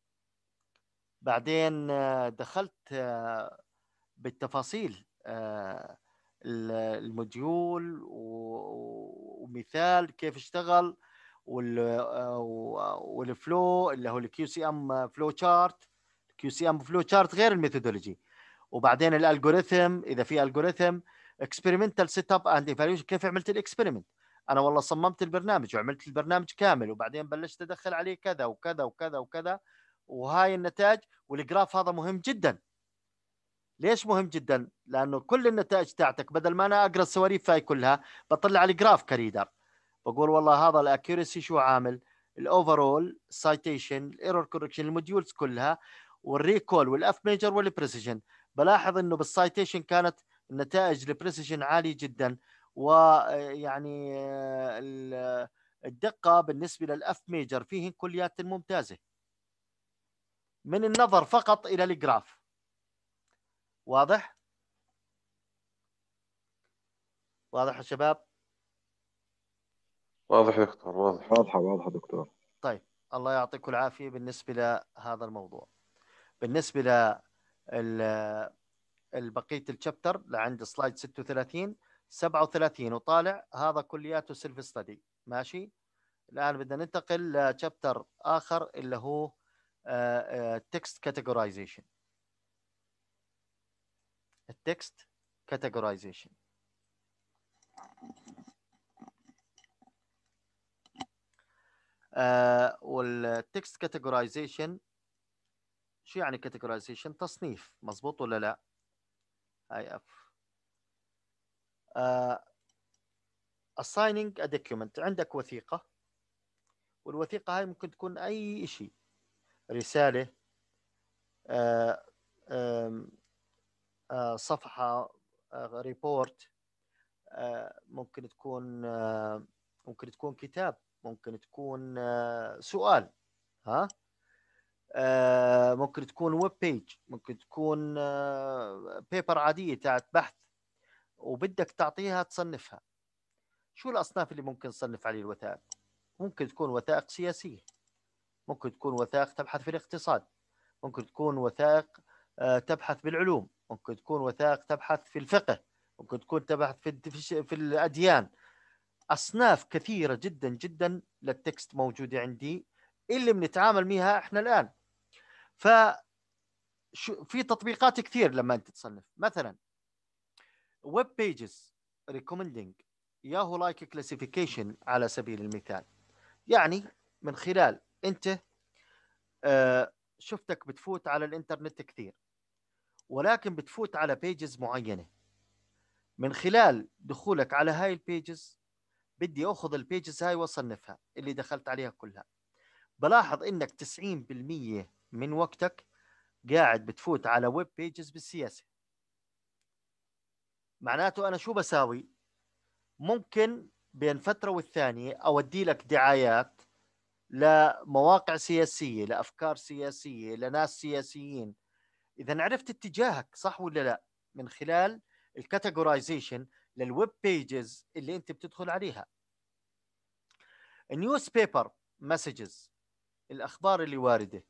بعدين دخلت بالتفاصيل الموديول ومثال كيف اشتغل، والفلو اللي هو الكيو سي ام فلو شارت. الكيو سي ام فلو شارت غير الميثودولوجي. وبعدين الالجوريثم، اذا في الجوريثم، اكسبيرمنتال سيت اب اند ايفالويشن، كيف عملت الاكسبيرمنت. انا والله صممت البرنامج وعملت البرنامج كامل، وبعدين بلشت ادخل عليه كذا وكذا وكذا وكذا، وهاي النتائج. والجراف هذا مهم جدا. ليش مهم جدا؟ لانه كل النتائج تاعتك بدل ما انا اقرا السواليف هاي كلها بطلع لي جراف كريدر، بقول والله هذا الاكيورسي شو عامل، الاوفرول، السايتيشن، الايرور كوركشن، الموديولز كلها، والريكول والاف ميجر والبريسيجن. بلاحظ انه بالسايتيشن كانت النتائج البريسيجن عاليه جدا، ويعني الدقه بالنسبه للاف ميجر فيهن كليات ممتازه من النظر فقط الى الجراف. واضح؟ واضح يا شباب؟ واضح يا دكتور، واضح. واضحة واضحة دكتور. طيب، الله يعطيكم العافية. بالنسبة لهذا الموضوع، بالنسبة ل البقية الشابتر لعند سلايد ستة وثلاثين سبعة وثلاثين وطالع، هذا كلياته سيلف ستدي. ماشي. الآن بدنا ننتقل لشابتر آخر اللي هو تكست كاتيجورايزيشن. التكست كاتيجورايزيشن والتكست كاتيجورايزيشن شو يعني كاتيجورايزيشن؟ تصنيف، مزبوط ولا لا؟ هاي اف uh, assigning a document. عندك وثيقة، والوثيقة هاي ممكن تكون أي شيء، رسالة، uh, um, uh, صفحة، ريبورت، uh, uh, ممكن تكون uh, ممكن تكون كتاب، ممكن تكون uh, سؤال، ها uh, ممكن تكون ويب بيج، ممكن تكون بيبر uh, عادية تاعت بحث وبدك تعطيها تصنفها. شو الأصناف اللي ممكن تصنف عليه الوثائق؟ ممكن تكون وثائق سياسية، ممكن تكون وثائق تبحث في الاقتصاد، ممكن تكون وثائق تبحث بالعلوم، ممكن تكون وثائق تبحث في الفقه، ممكن تكون تبحث في في الأديان. أصناف كثيرة جدا جدا للتكست موجودة عندي اللي بنتعامل معها احنا الآن. ف في تطبيقات كثير لما انت تصنف، مثلا ويب بيجز ريكومندينج ياهو لايك كلاسيفيكيشن على سبيل المثال. يعني من خلال انت آه شفتك بتفوت على الانترنت كثير، ولكن بتفوت على بيجز معينة. من خلال دخولك على هاي البيجز بدي اخذ البيجز هاي واصنفها اللي دخلت عليها كلها. بلاحظ انك تسعين بالمية من وقتك قاعد بتفوت على ويب بيجز بالسياسة. معناته انا شو بساوي؟ ممكن بين فترة والثانية اودي لك دعايات لمواقع سياسية، لأفكار سياسية، لناس سياسيين. إذا عرفت اتجاهك صح ولا لا من خلال الكاتيجورايزيشن للويب بيجز اللي أنت بتدخل عليها. النيوز بيبر مسجز، الأخبار اللي واردة.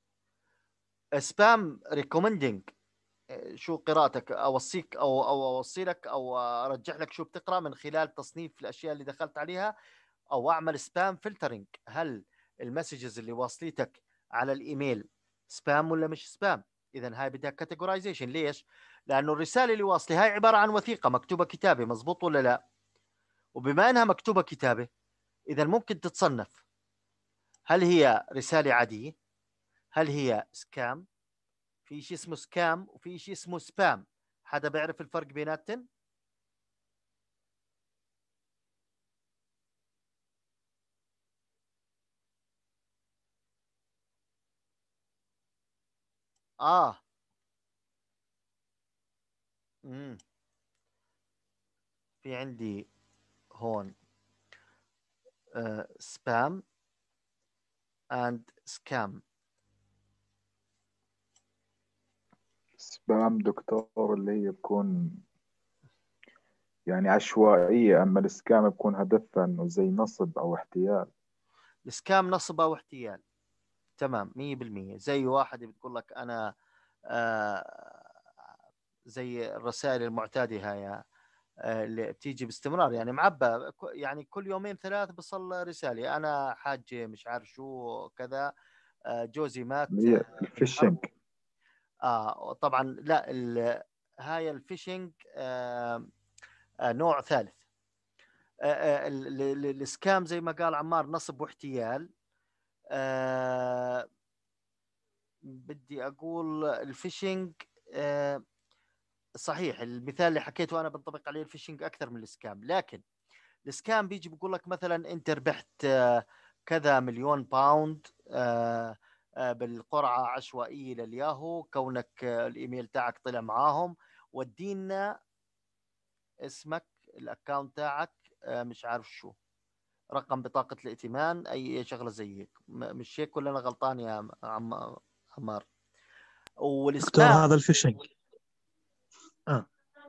سبام ريكومندينج، شو قراءتك، أوصيك أو أو أوصي لك أو أرجح لك شو بتقرأ من خلال تصنيف الأشياء اللي دخلت عليها، أو أعمل سبام فلترنج. هل المسجز اللي واصليتك على الايميل سبام ولا مش سبام؟ اذا هاي بدها كاتيجورايزيشن. ليش؟ لانه الرساله اللي واصله هاي عباره عن وثيقه مكتوبه كتابه، مزبوط ولا لا؟ وبما انها مكتوبه كتابه اذا ممكن تتصنف هل هي رساله عاديه، هل هي سكام. في شيء اسمه سكام وفي شيء اسمه سبام. حدا بيعرف الفرق بيناتهم؟ اه امم في عندي هون سبام اند سكام. سبام دكتور اللي هي بكون يعني عشوائية، أما السكام بكون هدفها إنه زي نصب أو احتيال. السكام نصب او احتيال، تمام مية بالمية. زي واحد بتقول لك انا آه زي الرسائل المعتاده هاي آه اللي بتيجي باستمرار، يعني معبى، يعني كل يومين ثلاث بصل رساله انا حاجه مش عارف شو كذا، آه جوزي مات. اللي هي الفيشنج. اه طبعا لا، هاي الفيشنج آه آه نوع ثالث. آه آه السكام زي ما قال عمار نصب واحتيال. آه بدي اقول الفيشنج آه، صحيح المثال اللي حكيته انا بنطبق عليه الفيشنج اكثر من السكام، لكن السكام بيجي بيقول لك مثلا انت ربحت آه، كذا مليون باوند آه، آه، بالقرعه عشوائيه للياهو، كونك آه، الايميل تاعك طلع معاهم، ودينا اسمك الاكونت تاعك آه، مش عارف شو، رقم بطاقه الائتمان، اي شغله زي هيك، م- مش هيك ولا انا غلطان يا عم عم- عمار؟ دكتور والسبام هذا الفيشنج. اه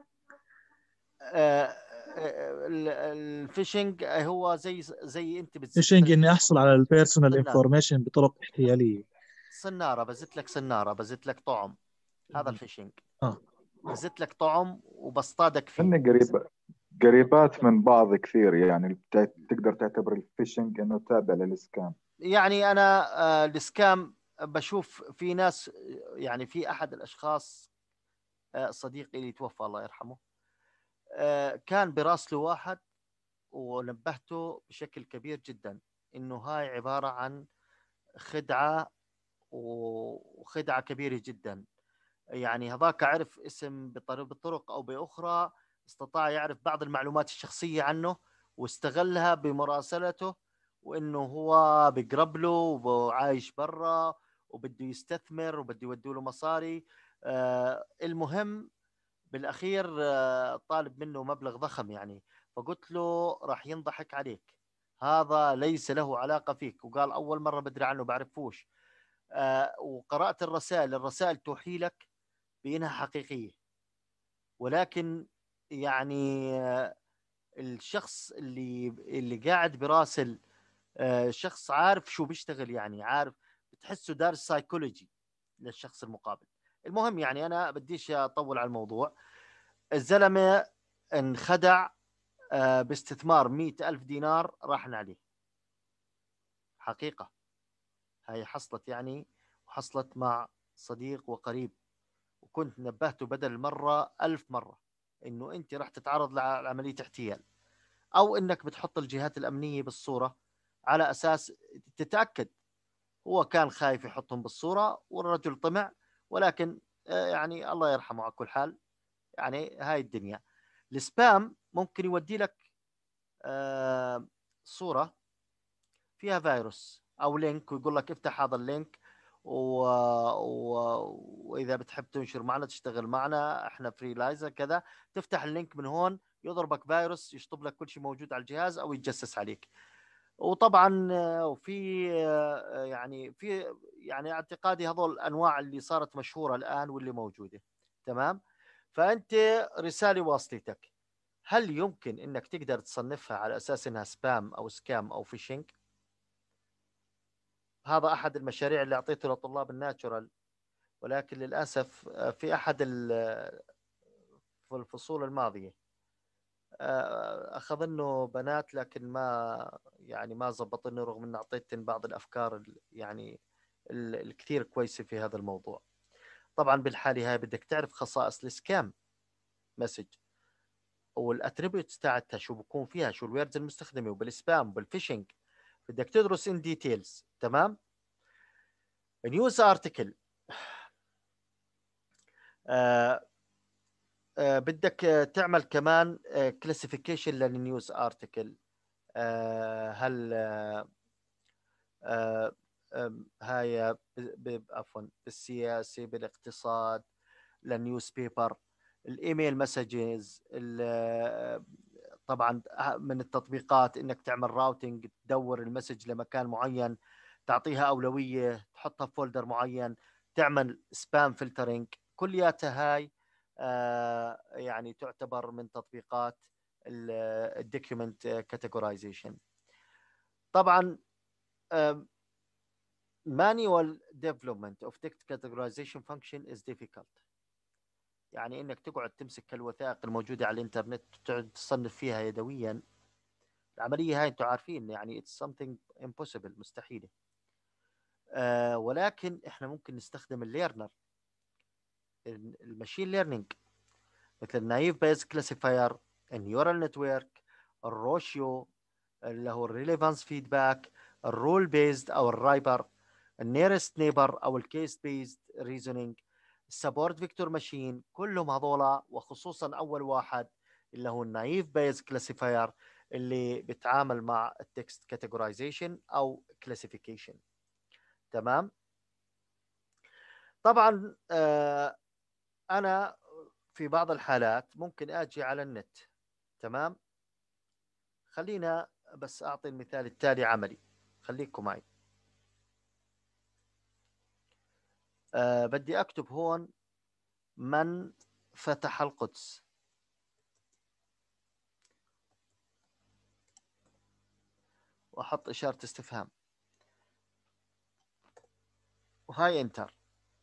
آه، آه، ال- الفيشنج هو زي زي انت بتزت فيشنج اني احصل على البيرسونال صنارة انفورميشن بطرق احتياليه. صنارة بزت لك صنارة، بزت لك طعم، هذا الفيشنج. اه بزت لك طعم وبصطادك فيه. هن قريب قريبات من بعض كثير، يعني بتع- تقدر تعتبر الفيشنج انه تابع للسكام. يعني انا آه، السكام بشوف في ناس، يعني في احد الاشخاص آه، صديقي اللي توفى الله يرحمه، آه، كان براسله واحد، ونبهته بشكل كبير جدا انه هاي عبارة عن خدعة، وخدعة كبيرة جدا. يعني هذاك عرف اسم بطريقة بطرق أو بأخرى، استطاع يعرف بعض المعلومات الشخصية عنه واستغلها بمراسلته، وإنه هو بيقرب له وعايش برا وبده يستثمر وبده يودوا له مصاري. آه المهم بالأخير آه طالب منه مبلغ ضخم يعني، فقلت له راح ينضحك عليك، هذا ليس له علاقة فيك. وقال أول مرة بدري عنه بعرفوش. آه وقرأت الرسائل، الرسائل توحي لك بأنها حقيقية، ولكن يعني آه، الشخص اللي اللي قاعد براسل آه، شخص عارف شو بيشتغل، يعني عارف، بتحسه دارس سايكولوجي للشخص المقابل. المهم يعني أنا بديش أطول على الموضوع. الزلمة انخدع آه، باستثمار مئة ألف دينار راحن عليه، حقيقة هاي حصلت يعني، وحصلت مع صديق وقريب، وكنت نبهته بدل مرة ألف مرة إنه أنت راح تتعرض لعملية احتيال، أو إنك بتحط الجهات الأمنية بالصورة على أساس تتأكد. هو كان خايف يحطهم بالصورة والرجل طمع، ولكن آه، يعني الله يرحمه على كل حال. يعني هاي الدنيا. السبام ممكن يودي لك آه، صورة فيها فيروس او لينك، ويقول لك افتح هذا اللينك و... و... واذا بتحب تنشر معنا تشتغل معنا احنا فريلايزر كذا، تفتح اللينك من هون يضربك فيروس يشطب لك كل شيء موجود على الجهاز او يتجسس عليك. وطبعا آه، وفي آه، يعني في يعني اعتقادي هذول الانواع اللي صارت مشهوره الان واللي موجوده. تمام. فانت رساله واصلتك، هل يمكن انك تقدر تصنفها على اساس انها سبام او سكام او فيشنج؟ هذا احد المشاريع اللي اعطيته لطلاب الناتشورال، ولكن للاسف آه، في احد ال- في الفصول الماضيه آه، اخذنه بنات، لكن ما يعني ما زبطني، رغم ان اعطيتن بعض الافكار ال- يعني ال- الكثير كويسه في هذا الموضوع. طبعا بالحاله هاي بدك تعرف خصائص السكام مسج والاتريبيوتس تاعتها شو بكون فيها، شو الويردز المستخدمه، وبالسبام وبالفيشنج بدك تدرس ان ديتيلز. تمام. نيوز ارتكل آه آه بدك آه، تعمل كمان كلاسيفيكيشن للنيوز ارتكل. آه هل آه آه آم، هاي ب- ب- عفوا بالسياسي، بالاقتصاد، للنيوز بيبر، الايميل مسجز، طبعا من التطبيقات انك تعمل راوتنج، تدور المسج لمكان معين، تعطيها اولويه، تحطها في فولدر معين، تعمل سبام فلترنج، كلياتها هاي آه يعني تعتبر من تطبيقات الدوكيومنت كاتيجورايزيشن. طبعا manual development of text categorization function is difficult. يعني انك تقعد تمسك الوثائق الموجوده على الانترنت وتقعد تصنف فيها يدويا، العمليه هاي انتم عارفين يعني it's something impossible، مستحيله. آه ولكن احنا ممكن نستخدم الليرنر، الماشين ليرنينج، مثل النايف بيز كلاسيفاير، النيورال نتورك، الروشيو اللي هو الريليفانس فيدباك، الرول بيزد او الرايبر، النيرست نيبر او الكيس بيست ريزونينج، السبورت فيكتور ماشين، كلهم هذولا، وخصوصا اول واحد اللي هو النايف بيز كلاسيفاير اللي بيتعامل مع التكست كاتيجورايزيشن او كلاسيفيكيشن. تمام. طبعا آه انا في بعض الحالات ممكن اجي على النت. تمام. خلينا بس اعطي المثال التالي عملي، خليكم معي. أه بدي اكتب هون من فتح القدس، واحط اشارة استفهام، وهاي انتر.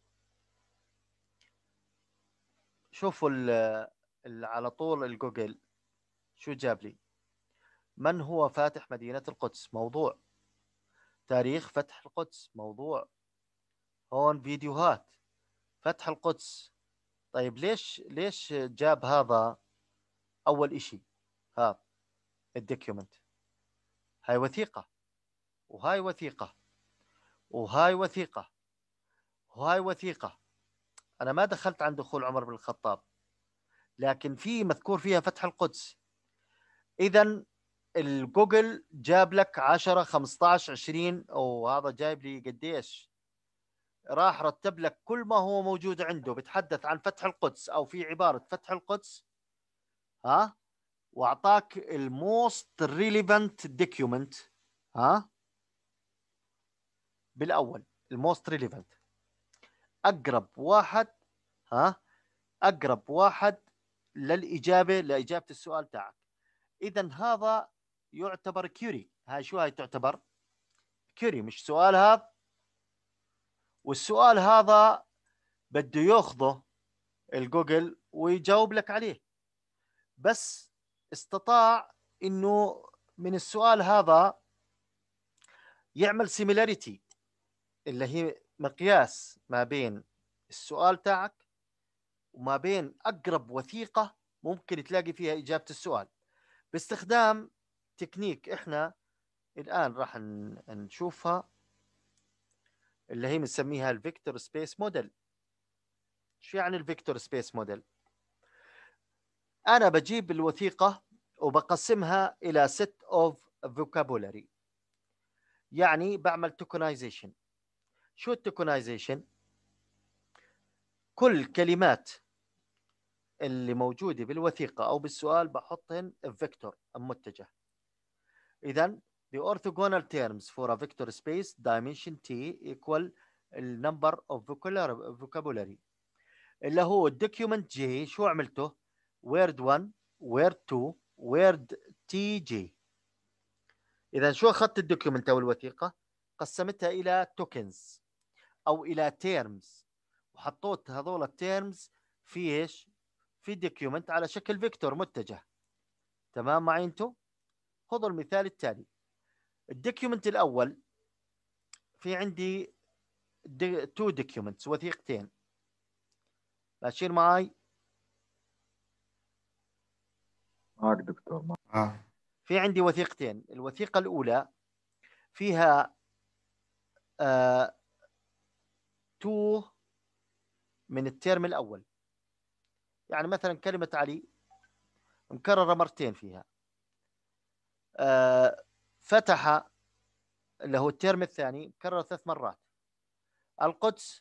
شوفوا ال على طول الجوجل شو جاب لي. من هو فاتح مدينة القدس؟ موضوع. تاريخ فتح القدس؟ موضوع. هون فيديوهات فتح القدس. طيب ليش ليش جاب هذا اول اشي؟ هذا الدوكيومنت، هاي وثيقة، وهاي وثيقة، وهاي وثيقة، وهاي وثيقة. انا ما دخلت عن دخول عمر بن الخطاب، لكن في مذكور فيها فتح القدس. اذا الجوجل جاب لك عشرة خمستاشر عشرين، وهذا جايب لي قديش، راح رتب لك كل ما هو موجود عنده بتحدث عن فتح القدس او في عبارة فتح القدس، ها، واعطاك الموست ريليفنت دوكيومنت، ها، بالاول الموست ريليفنت، اقرب واحد، ها، اقرب واحد للاجابه لاجابه السؤال تاعك. اذا هذا يعتبر كيوري. هاي شو هاي تعتبر؟ كيوري، مش سؤال هذا. والسؤال هذا بده ياخذه الجوجل ويجاوب لك عليه، بس استطاع انه من السؤال هذا يعمل سيميلاريتي، اللي هي مقياس ما بين السؤال تاعك وما بين اقرب وثيقة ممكن تلاقي فيها اجابة السؤال، باستخدام تكنيك احنا الان راح نشوفها، اللي هي بنسميها الفيكتور سبيس موديل. شو يعني الفيكتور سبيس موديل؟ انا بجيب الوثيقة وبقسمها الى set of vocabulary، يعني بعمل توكنايزيشن. شو التوكنايزيشن؟ كل كلمات اللي موجودة بالوثيقة او بالسؤال بحطهن فيكتور متجه. اذا the orthogonal terms for a vector space dimension t equal the number of vocabulary، اللي هو الدوكيومنت جي. شو عملته؟ word واحد word اثنين word تي جي. اذا شو اخذت الدوكيومنت او الوثيقة، قسمتها الى توكنز او الى تيرمز، وحطوت هذول التيرمز في ايش؟ في دوكيومنت على شكل فيكتور متجه. تمام معي انتو؟ خذوا المثال التالي. الدوكيومنت الاول في عندي تو دوكيومنتس، وثيقتين، ماشيين معي؟ معك دكتور معك. آه. في عندي وثيقتين. الوثيقة الأولى فيها آه تو من الترم الأول، يعني مثلا كلمة علي مكررة مرتين فيها. آه فتح اللي هو الترم الثاني مكرر ثلاث مرات. القدس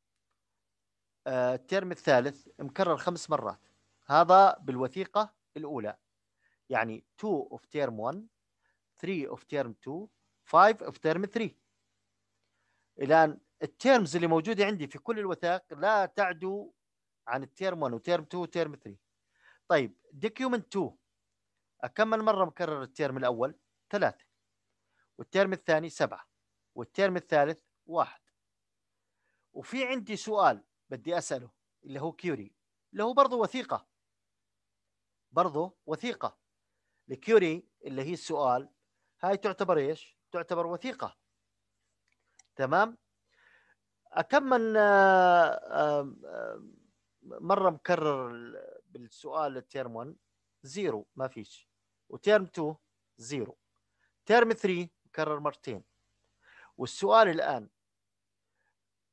آه الترم الثالث مكرر خمس مرات. هذا بالوثيقة الأولى، يعني two of term one، three of term two، five of term three. الآن التيرمز اللي موجودة عندي في كل الوثائق لا تعدو عن التيرم واحد وتيرم اثنين وتيرم ثلاثة. طيب دوكيومنت اثنين أكمل مرة مكرر التيرم الأول ثلاثة، والتيرم الثاني سبعة، والتيرم الثالث واحد. وفي عندي سؤال بدي أسأله اللي هو كيوري، اللي هو برضه وثيقة، برضه وثيقة. الكيوري اللي هي السؤال، هاي تعتبر ايش؟ تعتبر وثيقة. تمام. أكمل مرة مكرر بالسؤال التيرم واحد زيرو، ما فيش. وتيرم اثنين زيرو. تيرم ثلاثة مكرر مرتين. والسؤال الآن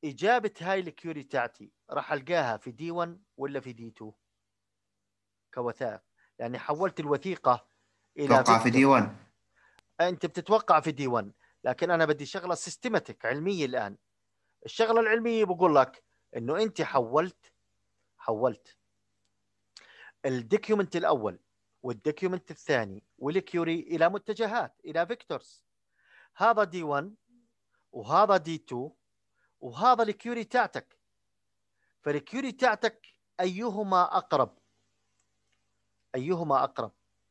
اجابه هاي الكيوري تاعتي راح القاها في دي واحد ولا في دي اثنين كوثائق؟ يعني حولت الوثيقه الى اتوقع في دي فيكتور. واحد. انت بتتوقع في دي واحد، لكن انا بدي شغله سيستماتيك علميه. الان الشغله العلميه بقول لك انه انت حولت حولت الدوكيومنت الاول والدوكيومنت الثاني والكيوري الى متجهات، الى فيكتورز. هذا دي واحد وهذا دي اثنين وهذا الكيوري تاعتك. فالكيوري تاعتك ايهما اقرب ايهما اقرب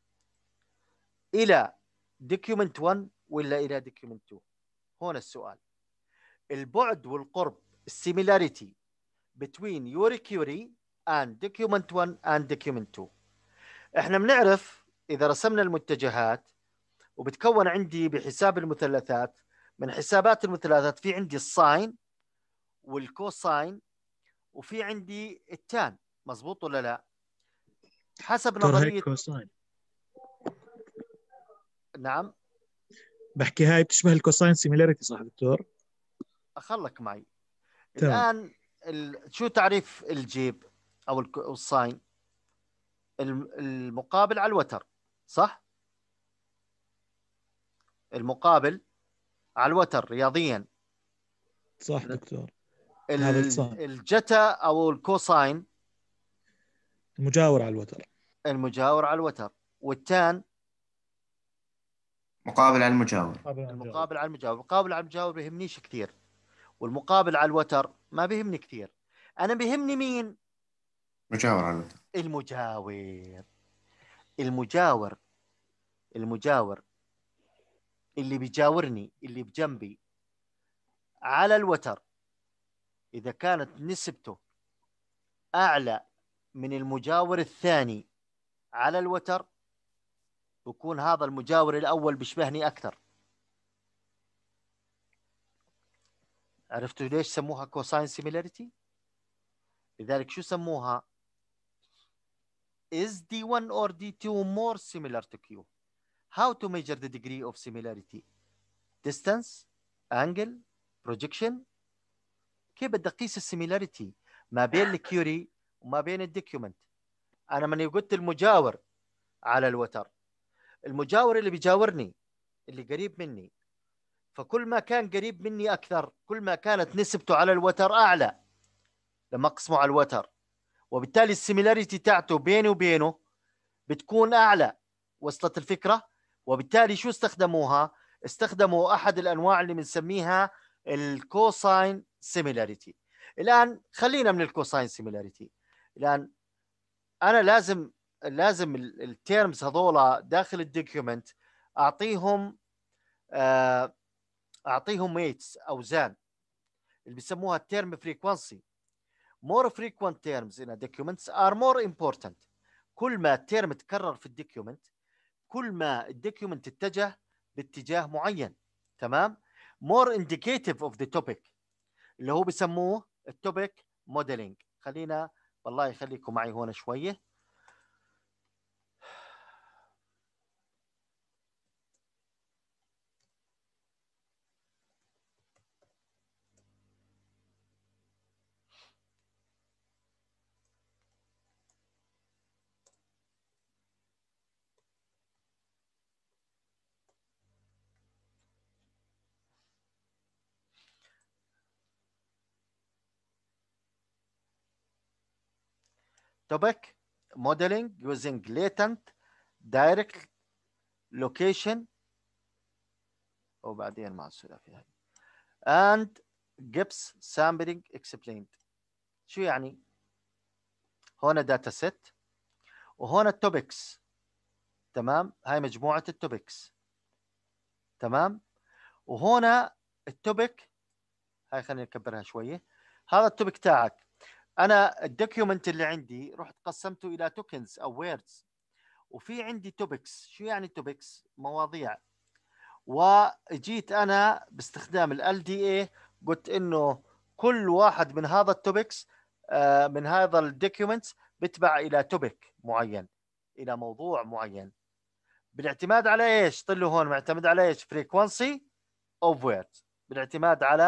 الى دوكيومنت واحد ولا الى دوكيومنت اثنين؟ هنا السؤال. البعد والقرب، السيميلاريتي between your query and document one and document two. احنا بنعرف اذا رسمنا المتجهات وبتكون عندي بحساب المثلثات، من حسابات المثلثات في عندي الساين والكوساين وفي عندي التان، مزبوط ولا لا؟ حسب دكتور هاي نظرية. كوساين. نعم بحكي هاي بتشبه الكوساين سيميلاريتي، صح دكتور؟ أخلك معي. تمام. الآن ال... شو تعريف الجيب أو الك- أو الساين؟ الم- المقابل على الوتر، صح؟ المقابل على الوتر رياضيا. صح دكتور. ال- هذا الساين الجتا أو الكوساين المجاور على الوتر. المجاور على الوتر، والتان مقابل على المجاور. المقابل على المجاور. المقابل على المجاور بيهمنيش كثير، والمقابل على الوتر ما بيهمني كثير. أنا بيهمني مين؟ مجاور على الوتر. المجاور. المجاور المجاور اللي بيجاورني، اللي بجنبي على الوتر، إذا كانت نسبته أعلى من المجاور الثاني على الوتر، بكون هذا المجاور الأول بيشبهني أكثر. عرفتوا ليش سموها كوساين سيميلاريتي؟ لذلك شو سموها؟ Is دي واحد or دي اثنين more similar to Q? How to measure the degree of similarity? Distance, angle, projection. كيف بدي أقيس السيميلاريتي ما بين الكيوري وما بين الدوكيومنت؟ أنا من قلت المجاور على الوتر، المجاور اللي بيجاورني اللي قريب مني، فكل ما كان قريب مني أكثر كل ما كانت نسبته على الوتر أعلى لما أقسمه على الوتر، وبالتالي السيميلاريتي تاعته بيني وبينه بتكون أعلى. وصلت الفكرة؟ وبالتالي شو استخدموها؟ استخدموا أحد الأنواع اللي بنسميها الكوساين سيميلاريتي. الآن خلينا من الكوساين سيميلاريتي. الآن أنا لازم لازم التيرمز هذولا داخل الدوكيومنت أعطيهم أعطيهم ويتس، أوزان، اللي بيسموها التيرم فريكوانسي. more frequent terms in a documents are more important. كل ما التيرم تكرر في الدوكيومنت كل ما الدوكيومنت اتجه باتجاه معين. تمام؟ more indicative of the topic، اللي هو بيسموه التوبيك موديلينج. خلينا والله يخليكم معي هون شوية. topic modeling using latent direct location، وبعدين مع الثلاثي هاي and Gibbs sampling explained. شو يعني؟ هنا داتا سيت وهنا التوبكس. تمام؟ هاي مجموعة التوبكس. تمام؟ وهنا التوبك، هاي خلينا نكبرها شوية. هذا التوبك تاعك. أنا الدوكيومنت اللي عندي رحت قسمته إلى توكنز أو ويردز، وفي عندي توبكس. شو يعني توبكس؟ مواضيع. وجيت أنا باستخدام ال إل دي إيه قلت إنه كل واحد من هذا التوبكس من هذا الدوكيومنت بتبع إلى توبك معين، إلى موضوع معين، بالاعتماد على إيش؟ طلوا هون معتمد على إيش؟ frequency of words، بالاعتماد على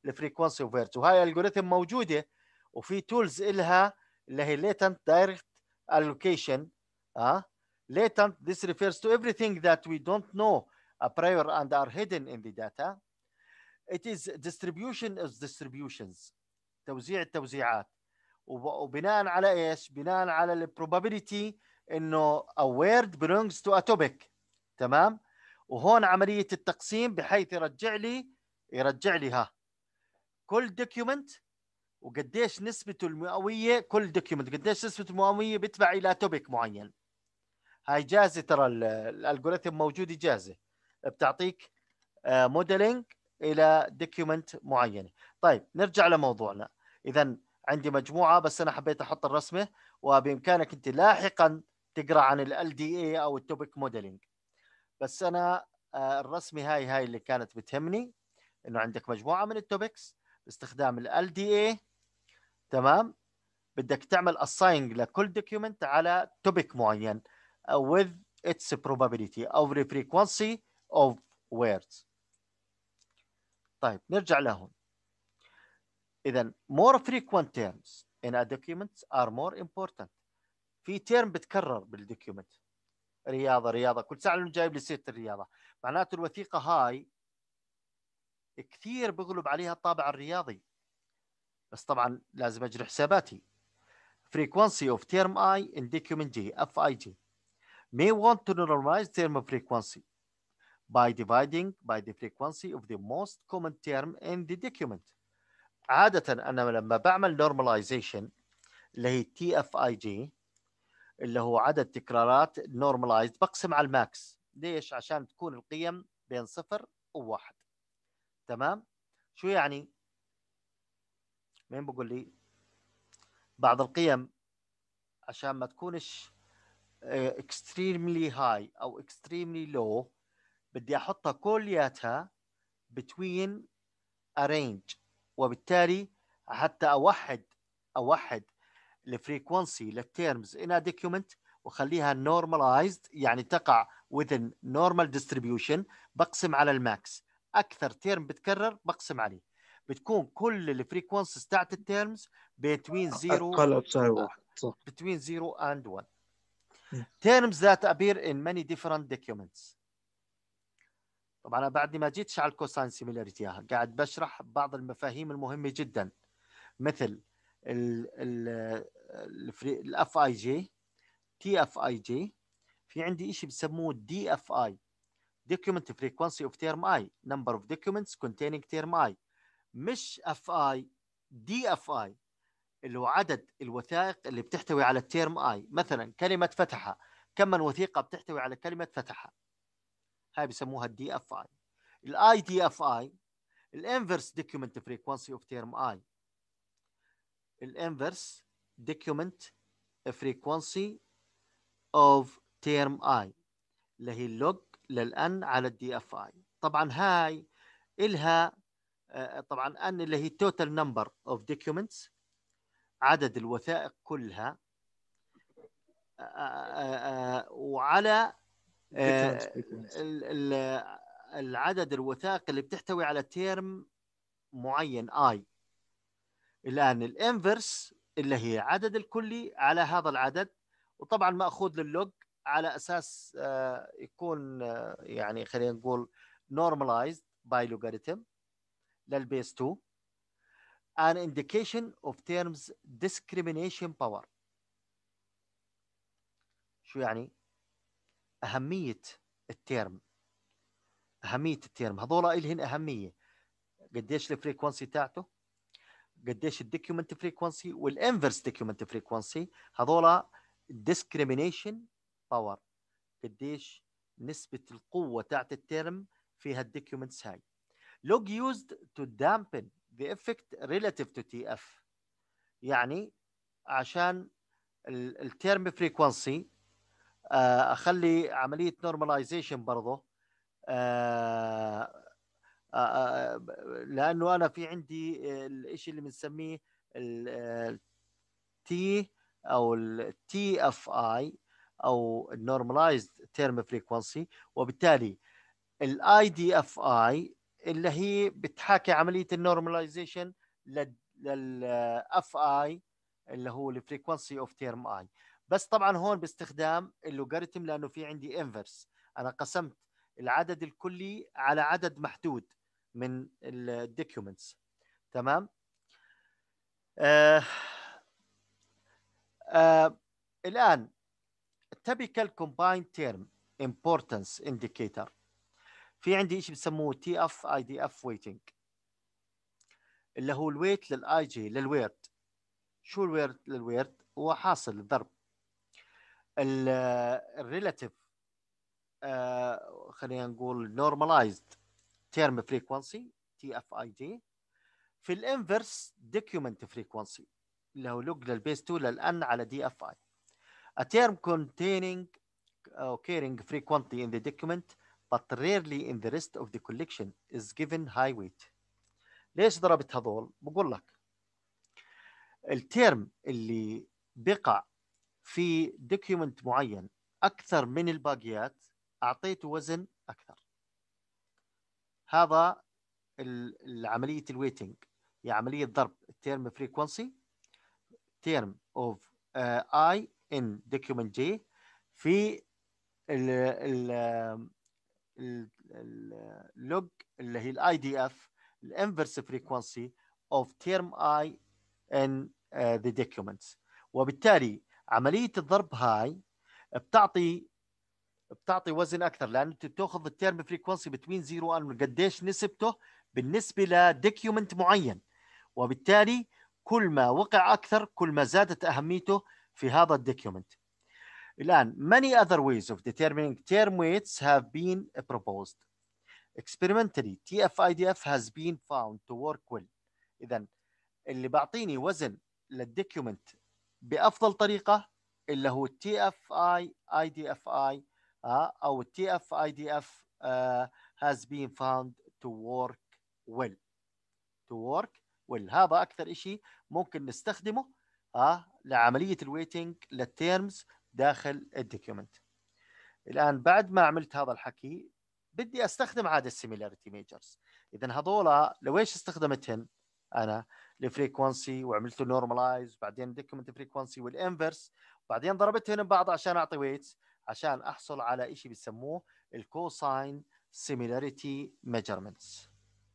الفريكونسي اوف ويردز. وهاي الالجوريثم موجوده وفي تولز إلها اللي هي latent direct allocation. اه latent, this refers to everything that we don't know a prior and are hidden in the data. It is distribution of distributions, توزيع التوزيعات. وبناء على ايش؟ بناء على البروبابيلتي انه a word belongs to a topic. تمام. وهون عمليه التقسيم بحيث يرجع لي يرجع لي ها كل دوكيومنت وقديش نسبته المئويه، كل دوكيومنت قديش نسبته المئويه بيتبع الى توبيك معين. هاي جاهزه، ترى الالجوريثم موجوده جاهزه، بتعطيك موديلنج الى دوكيومنت معينه. طيب نرجع لموضوعنا. اذا عندي مجموعه، بس انا حبيت احط الرسمه، وبامكانك انت لاحقا تقرا عن ال دي اي او التوبيك موديلنج. بس انا الرسمه هاي هاي اللي كانت بتهمني، انه عندك مجموعه من التوبكس باستخدام ال دي اي. تمام. بدك تعمل assign لكل دوكيومنت على توبيك معين with its probability او the frequency of words. طيب نرجع لهون. اذا more frequent terms in a document are more important. في تيرم بتكرر بالدوكيومنت، رياضه رياضه، كل ساعه انه جايب لي سيره الرياضه، معناته الوثيقه هاي كثير بغلب عليها الطابع الرياضي، بس طبعا لازم اجري حساباتي. frequency of term I in document G F I G may want to normalize term frequency by dividing by the frequency of the most common term in the document. عادة أنا لما بعمل normalization اللي هي تي اف اي جي اللي هو عدد تكرارات normalized بقسم على الماكس. ليش؟ عشان تكون القيم بين صفر وواحد. تمام؟ شو يعني؟ مين بقول لي؟ بعض القيم عشان ما تكونش extremely high أو extremely low بدي أحطها كلياتها between a range، وبالتالي حتى أوحد أوحد الفريكونسي للتيرمز in a document وخليها normalized، يعني تقع within normal distribution، بقسم على الماكس. أكثر تيرم بتكرر بقسم عليه، بتكون كل الفريكونسيز تاعت التيرمز between zero أقل أو تساوي واحد. صح. between zero and one. م. terms that appear in many different documents. طبعا أنا بعد ما جيتش على الكوساين سيميلاريتي، قاعد بشرح بعض المفاهيم المهمة جدا، مثل ال ال الاف اي جي، تي اف اي جي. في عندي شيء بسموه دي اف اي document frequency of term I number of documents containing term I، مش اف اي، دي اف اي اللي هو عدد الوثائق اللي بتحتوي على التيرم اي. مثلا كلمة فتحة، كم من وثيقة بتحتوي على كلمة فتحة، هاي بسموها الدي اف اي. الاي دي اف اي الانفرس دوكيومنت فريكونسي اوف تيرم اي، الانفرس دوكيومنت فريكونسي اوف تيرم اي اللي هي اللوج للان على الدي اف اي. طبعا هاي الها طبعا ان اللي هي توتال نمبر اوف دوكيومنتس، عدد الوثائق كلها، وعلى العدد الوثائق اللي بتحتوي على تيرم معين اي. الان الانفرس اللي هي عدد الكلي على هذا العدد، وطبعا ماخوذ لللوج على اساس يكون يعني خلينا نقول normalized by logarithm للبيس تو. an indication of terms discrimination power. شو يعني؟ أهمية التيرم، أهمية التيرم هذولا إلهن أهمية، قديش الفريكونسي تاعته، قديش الدوكيومنت فريكونسي والانفرس دوكيومنت فريكونسي، هذولا discrimination power، قديش نسبة القوة تاعت التيرم في هالدوكيومنتس هاي. log used to dampen the effect relative to تي اف، يعني عشان التيرم فريكونسي اخلي عمليه نورماليزيشن برضه، لانه انا في عندي الشيء اللي بنسميه التي او التي اف اي او النورماليزد تيرم فريكونسي، وبالتالي الاي دي اف اي اللي هي بتحاكي عمليه النورماليزيشن للاف اي اللي هو الفريكونسي اوف تيرم اي. بس طبعا هون باستخدام اللوغاريتم لانه في عندي انفرس، انا قسمت العدد الكلي على عدد محدود من الدوكيومنتس. تمام. آه آه الان typical combined term importance indicator، في عندي شيء بسموه تي اف اي دي اف ويتنج اللي هو الويت للاي جي للويرد. شو الويرد للويرد؟ هو حاصل الضرب الريلاتيف آه خلينا نقول نورماليزد تيرم فريكونسي تي اف اي دي في الانفرس دوكيومنت فريكونسي اللي هو لوج للبيس اتنين للان على دي اف اي. A term containing occurring frequently in the document but rarely in the rest of the collection is given high weight. ليش ضربت هذول؟ بقول لك التيرم اللي بقع في دوكيومنت معين اكثر من الباقيات اعطيته وزن اكثر. هذا العمليه الويتنج هي عمليه ضرب التيرم فريكونسي تيرم اوف اي ان دوكيومنت جي في اللوج اللي هي الاي دي اف الانفرس فريكونسي اوف تيرم اي ان ذا دوكيومنتس. وبالتالي عمليه الضرب هاي بتعطي بتعطي وزن اكثر، لانه انت بتاخذ التيرم فريكونسي بتوين زيرو وان قديش نسبته بالنسبه لدوكيومنت معين، وبالتالي كل ما وقع اكثر كل ما زادت اهميته في هذا الدوكيومنت. الان many other ways of determining term weights have been proposed. Experimentally تي اف اي دي اف has been found to work well. اذا اللي بعطيني وزن للدوكيومنت بافضل طريقه اللي هو التي اف اي اي دي اف اي او التي اف اي دي اف has been found to work well. to work well هذا اكثر شيء ممكن نستخدمه ها لعمليه الويتنج للتيرمز داخل الدوكيومنت. الان بعد ما عملت هذا الحكي بدي استخدم عاد السيميلاريتي ميجرز. اذا هذول لو ايش استخدمتهن انا؟ الفريكونسي وعملت نورمالايز، بعدين دوكيومنت فريكونسي والانفرس، بعدين ضربتهن ببعض عشان اعطي ويتس عشان احصل على شيء بيسموه الكوساين سيميلاريتي ميجرمنتس.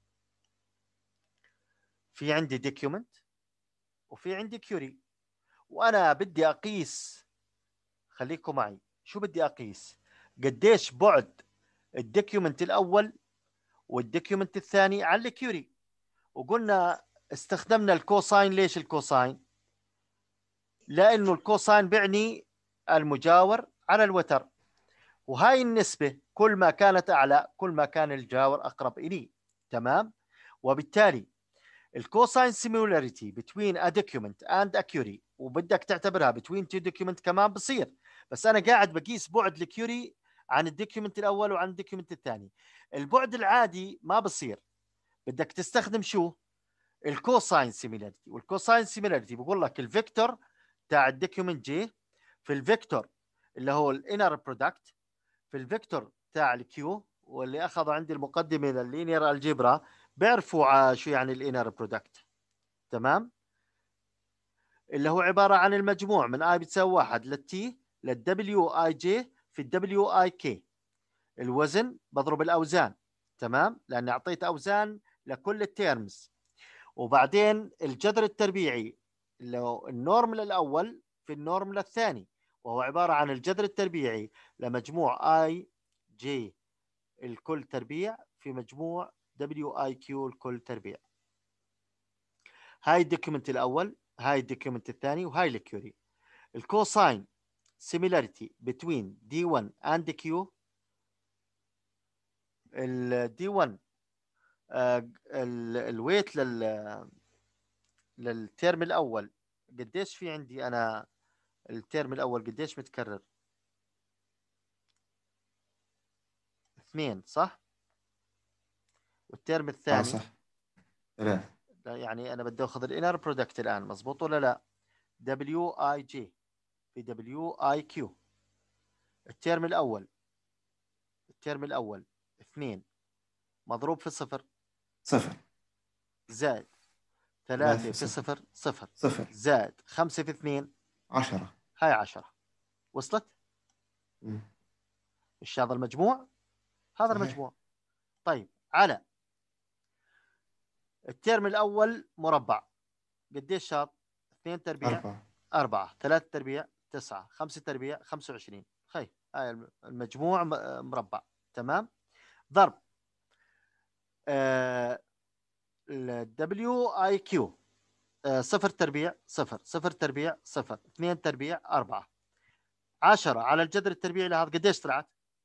في عندي دوكيومنت وفي عندي كيوري، وانا بدي اقيس، خليكم معي، شو بدي اقيس؟ قديش بعد الدوكيومنت الاول والدوكيومنت الثاني عن الكيوري. وقلنا استخدمنا الكوساين. ليش الكوساين؟ لانه الكوساين بيعني المجاور على الوتر، وهاي النسبة كل ما كانت اعلى كل ما كان الجاور اقرب الي. تمام. وبالتالي الكوساين similarity between a document and a query، وبدك تعتبرها between two document كمان بصير، بس انا قاعد بقيس بعد الكيوري عن الدوكيومنت الاول وعن الدوكيومنت الثاني. البعد العادي ما بصير، بدك تستخدم شو؟ الكوساين سيميلاريتي. والكوساين سيميلاريتي بقول لك الفيكتور تاع الدوكيومنت جي في الفيكتور اللي هو الانر برودكت في الفيكتور تاع الكيو. واللي اخذوا عندي المقدمه لللينير الجبرا بيعرفوا شو يعني الانر برودكت. تمام. اللي هو عباره عن المجموع من اي بتساوي واحد للتي للدبليو اي جي في الدبليو اي كي. الوزن بضرب الاوزان. تمام، لاني اعطيت اوزان لكل التيرمز. وبعدين الجذر التربيعي اللي هو النورمال الاول في النورمال الثاني، وهو عباره عن الجذر التربيعي لمجموع اي جي الكل تربيع في مجموع دبليو اي كيو الكل تربيع. هاي الدوكيومنت الاول، هاي الدوكيومنت الثاني، وهاي الكيوري. الكوساين similarity between دي واحد and Q. ال دي واحد الويت لل للترم الاول قديش في عندي انا؟ الترم الاول قديش متكرر؟ اثنين صح؟ والترم اه الثاني صح ثلاث. يعني انا بدي اخذ الانر برودكت الان، مزبوط ولا لا؟ دبليو اي جي في دبليو اي كيو. الترم الاول الترم الاول اثنين مضروب في صفر صفر زائد ثلاثة ثلاثة في في صفر صفر صفر صفر زائد خمسة في اثنين عشرة. هاي عشرة. وصلت؟ مم. مش هذا المجموع؟ هذا صحيح. المجموع. طيب على الترم الأول مربع قديش شاط؟ اثنين تربيع أربعة. أربعة، ثلاثة تربيع تسعة، خمسة تربيع خمسة وعشرين. خي هاي المجموع مربع. تمام. ضرب آه ال دبليو آي كيو آه صفر تربيع صفر صفر تربيع صفر اثنين تربيع أربعة. عشرة على الجذر التربيعي لهذا قديش طلعت؟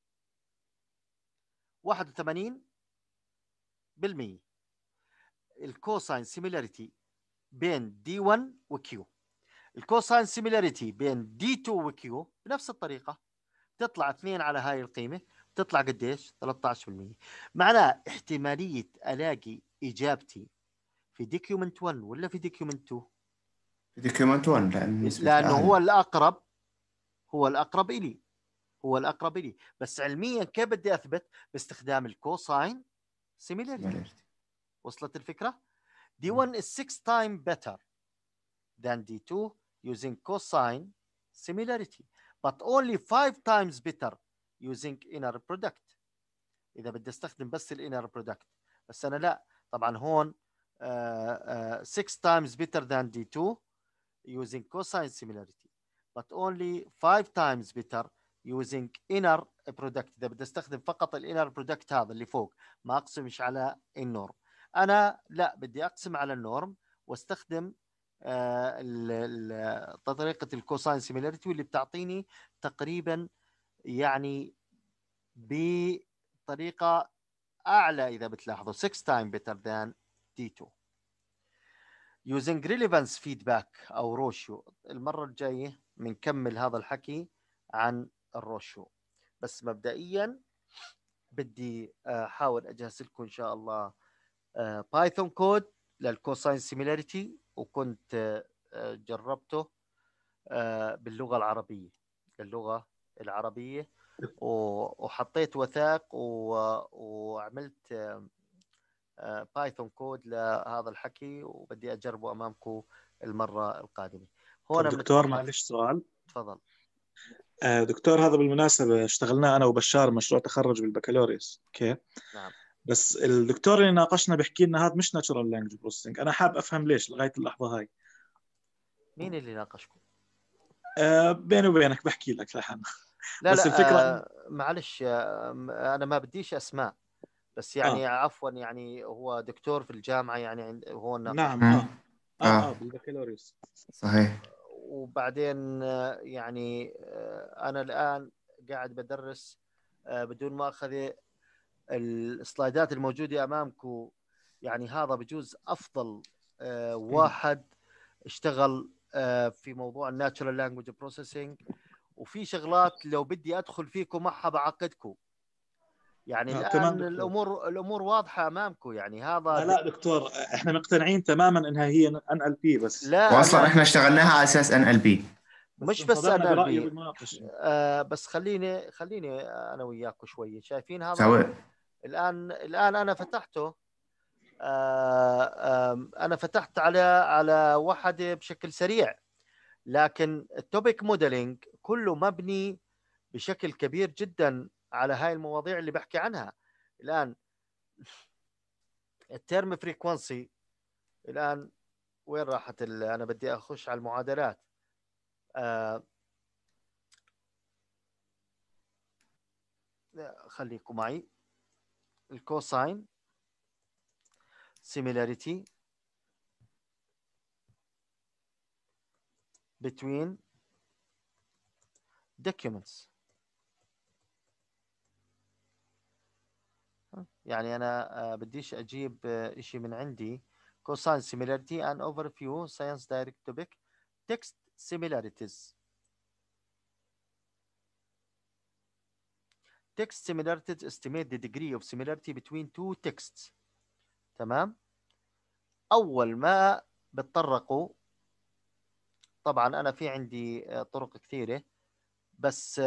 واحد وثمانين بالمية. الكوساين سيميلاريتي بين دي واحد وكيو. الكوساين سيميلاريتي بين دي اثنين وكيو بنفس الطريقة تطلع اثنين على هاي القيمة تطلع قديش؟ ثلاثة عشر بالمية. معناه احتمالية ألاقي إجابتي في دوكيومنت واحد ولا في دوكيومنت اثنين؟ في دوكيومنت واحد لأن نسبة لأنه أعلى. هو الأقرب هو الأقرب إلي هو الأقرب إلي. بس علميا كيف بدي أثبت؟ باستخدام الكوساين سيميلاريتي. Similarity. وصلت الفكرة؟ دي واحد is six times better than دي اثنين using cosine similarity but only five times better using inner product. إذا بدي استخدم بس الانر برودكت. بس أنا لا، طبعا هون uh, uh, six times better than دي اثنين using cosine similarity but only five times better using inner product. إذا بدي استخدم فقط الانر برودكت هذا اللي فوق ما أقسمش على النورم. أنا لا، بدي أقسم على النورم واستخدم آه طريقة الكوساين سيميلاريتي واللي بتعطيني تقريبا يعني بطريقة أعلى إذا بتلاحظوا six times better than دي اثنين. using relevance feedback أو روشيو. المرة الجاية بنكمل هذا الحكي عن الروشيو. بس مبدئيا بدي أحاول أجهز لكم إن شاء الله بايثون كود للكوساين سيميلاريتي، وكنت جربته باللغة العربية اللغة العربية وحطيت وثائق وعملت بايثون كود لهذا الحكي وبدي أجربه أمامكم المرة القادمة. هون دكتور معلش سؤال. تفضل. آه دكتور، هذا بالمناسبة اشتغلنا أنا وبشار مشروع تخرج بالبكالوريوس. اوكي. نعم. بس الدكتور اللي ناقشنا بيحكي لنا هذا مش ناتشورال لانجوج بروسيسنج. أنا حاب أفهم ليش لغاية اللحظة هاي. مين اللي ناقشكم؟ آه بيني وبينك بحكي لك لحن. لا بس لا الفكرة آه معلش آه أنا ما بديش أسماء، بس يعني آه. عفوا يعني هو دكتور في الجامعة يعني هو ناقش. نعم. آه. آه, آه. آه بالبكالوريوس. صحيح. وبعدين يعني أنا الآن قاعد بدرس بدون ما أخذ السلايدات الموجودة أمامكم. يعني هذا بجوز أفضل واحد اشتغل في موضوع الناتشورال لانجويج بروسيسنج، وفي شغلات لو بدي أدخل فيكم معها بعقدكم. يعني آه. الآن الأمور الأمور واضحة أمامكم. يعني هذا لا لا دكتور، احنا مقتنعين تماما انها هي ان ال بي بس. لا واصلا أنا احنا اشتغلناها على اساس ان ال بي. مش بس ان ال بي. آه بس خليني خليني انا وياكم شويه شايفين هذا سوي. الان الان انا فتحته. آه آه انا فتحت على على واحده بشكل سريع، لكن التوبيك موديلينج كله مبني بشكل كبير جدا على هاي المواضيع اللي بحكي عنها الان. الترم فريكوانسي الان وين راحت؟ انا بدي اخش على المعادلات. آه خليكم معي. الكوساين similarity between documents. يعني أنا بديش أجيب إشي من عندي. cosine similarity and overview science direct topic text similarities. text similarities estimate the degree of similarity between two texts. تمام. أول ما بتطرقوا، طبعا أنا في عندي طرق كثيرة، بس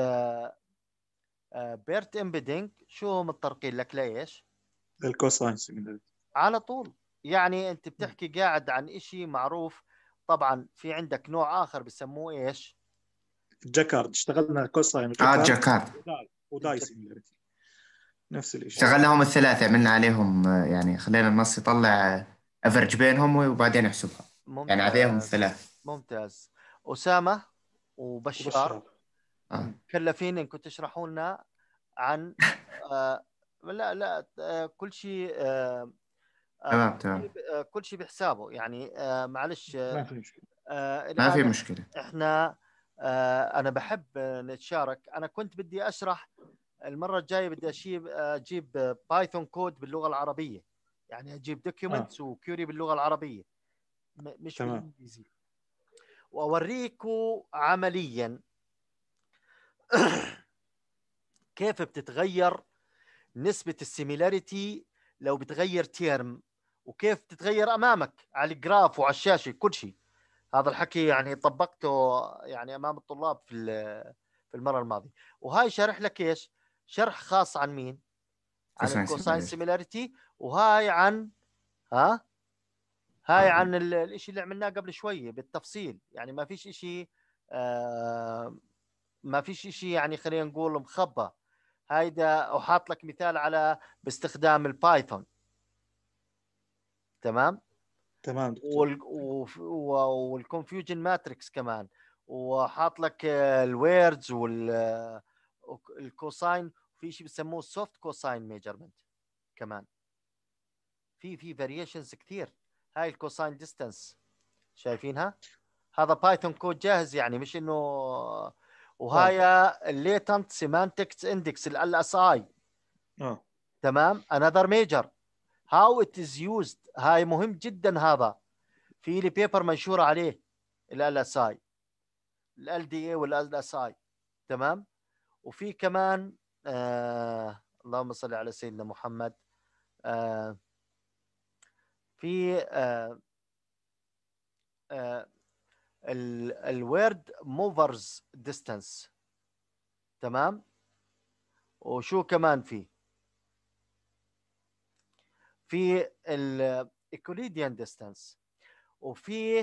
بيرت امبيدنج شو متطرقين لك ليش؟ الكوساين سيميلاريتي. على طول. يعني انت بتحكي قاعد عن اشي معروف. طبعا في عندك نوع اخر بسموه ايش؟ جاكارد، اشتغلنا كوساين اه وجاكارد جاكارد، وداي وداي سيميلاريتي، نفس الشيء. اشتغلنا هم الثلاثة، عملنا عليهم آه، يعني خلينا النص يطلع افرج بينهم وبعدين يحسبها، يعني عليهم ممتاز الثلاث. ممتاز. أسامة وبشار وبشار. آه. مكلفين انكم تشرحوا لنا عن آه لا لا آه كل شيء آه آه تمام كل تمام، شيء آه كل شيء بحسابه. يعني آه معلش ما آه في مشكلة. آه ما في الآن مشكلة. احنا آه انا بحب آه، نتشارك. انا كنت بدي اشرح المرة الجاية، بدي اجيب اجيب بايثون كود باللغة العربية. يعني اجيب اه دوكيومنتس وكيوري باللغة العربية م- مش تمام بالانجليزي، واوريكم عمليا كيف بتتغير نسبة السيميلاريتي لو بتغير تيرم، وكيف تتغير امامك على الجراف وعلى الشاشة كل شيء. هذا الحكي يعني طبقته يعني امام الطلاب في في المرة الماضية. وهاي شرح لك ايش؟ شرح خاص عن مين؟ عن كوساين الكوساين سيميلاريتي. سيميلاريتي. وهاي عن ها هاي عن ال- الاشي اللي عملناه قبل شوية بالتفصيل. يعني ما فيش اشي آه ما فيش اشي يعني خلينا نقول مخبى. هيدا وحاط لك مثال على باستخدام البايثون. تمام. تمام دكتور. وال والكونفيوجن ماتريكس كمان. وحاط لك الويردز والكوساين. في شيء بسموه سوفت كوساين ميجرمنت كمان. في في فاريشنز كثير. هاي الكوساين ديستانس شايفينها؟ هذا بايثون كود جاهز، يعني مش انه. اه وهاي الليتنت سيمانتكس اندكس ال اس اي. اه تمام. another major how it is used. هاي مهم جدا. هذا في لي بيبر منشورة عليه ال اس اي، ال دي اي وال اس اي. تمام. وفي كمان آه اللهم صل على سيدنا محمد. آه في آه آه الويرد موفرز ديستانس. تمام. وشو كمان في في الايكوليديان ديستانس. وفي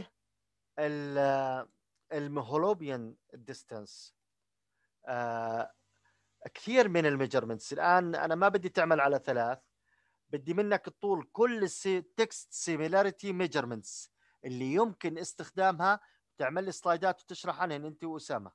المهولوبيان ديستانس. آه كثير من الميجرمنتس. الان انا ما بدي تعمل على ثلاث، بدي منك تطول كل التكست سيميلاريتي ميجرمنتس اللي يمكن استخدامها. تعمل لي سلايدات وتشرح عنهن انت واسامه.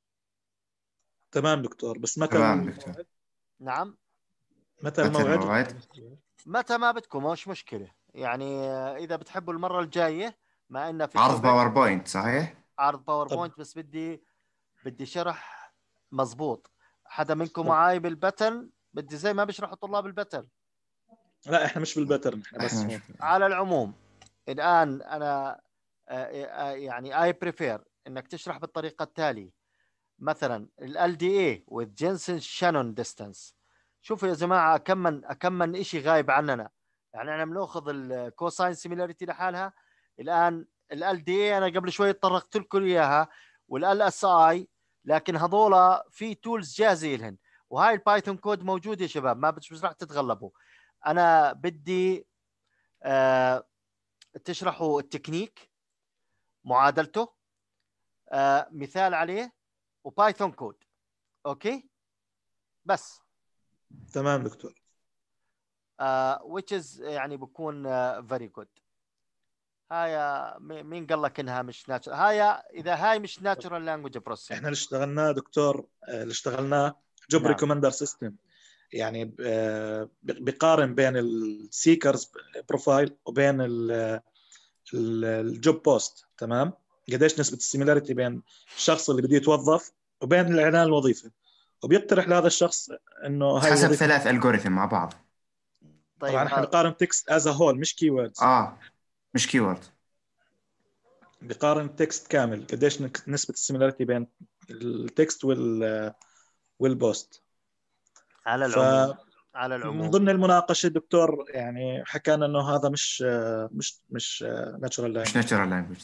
تمام دكتور، بس متى تمام دكتور. الموعد؟ نعم. متى متى الموعد؟ الموعد؟ متى ما بدكم، مش مشكله. يعني اذا بتحبوا المره الجايه، ما إننا في عرض التوبيك باوربوينت صحيح؟ عرض طب باوربوينت. بس بدي بدي شرح مزبوط. حدا منكم طب معاي بالبتن؟ بدي زي ما بيشرحوا طلاب البتن. لا، احنا مش بالباترن، احنا احنا بس مش هون. على العموم الآن أنا آه، آه، يعني اي بريفير انك تشرح بالطريقة التالية. مثلا ال إل دي إيه with Jensen Shannon distance. شوفوا يا جماعة، كم من كم من شيء غايب عننا. يعني احنا بناخذ الكوساين سيميلاريتي لحالها. الآن ال إل دي إيه انا قبل شوي طرقت لكم اياها، وال اس اي. لكن هذولا في تولز جاهزة لهن. وهاي البايثون كود موجود يا شباب، ما مش راح تتغلبوا. انا بدي آه تشرحوا التكنيك، معادلته، آه مثال عليه، وبايثون كود. اوكي بس. تمام دكتور. آه which is يعني بكون آه very good. هاي مين قال لك انها مش ناتشرال؟ هاي اذا هاي مش ناتشرال لانجويج بروسيسنج. احنا اللي اشتغلناه دكتور، آه، اللي اشتغلناه جوب نعم. ريكومندر سيستم. يعني آه، بقارن بين السيكرز بروفايل وبين الجوب بوست. تمام. قديش نسبة السيميلاريتي بين الشخص اللي بده يتوظف وبين الإعلان الوظيفي، وبيقترح لهذا الشخص انه بس هاي حسب الوظيفة. ثلاث الجوريثم مع بعض. طيب طبعا احنا هذا بنقارن تكست از هول مش كي ووردز. اه مش كيورد. بقارن التكست كامل، قديش نسبة السيميلاريتي بين التكست وال والبوست. على العموم فمن على العموم ضمن المناقشة الدكتور يعني حكانا انه هذا مش مش مش ناتشورال مش لانجويج. ناتشرال لانجويج.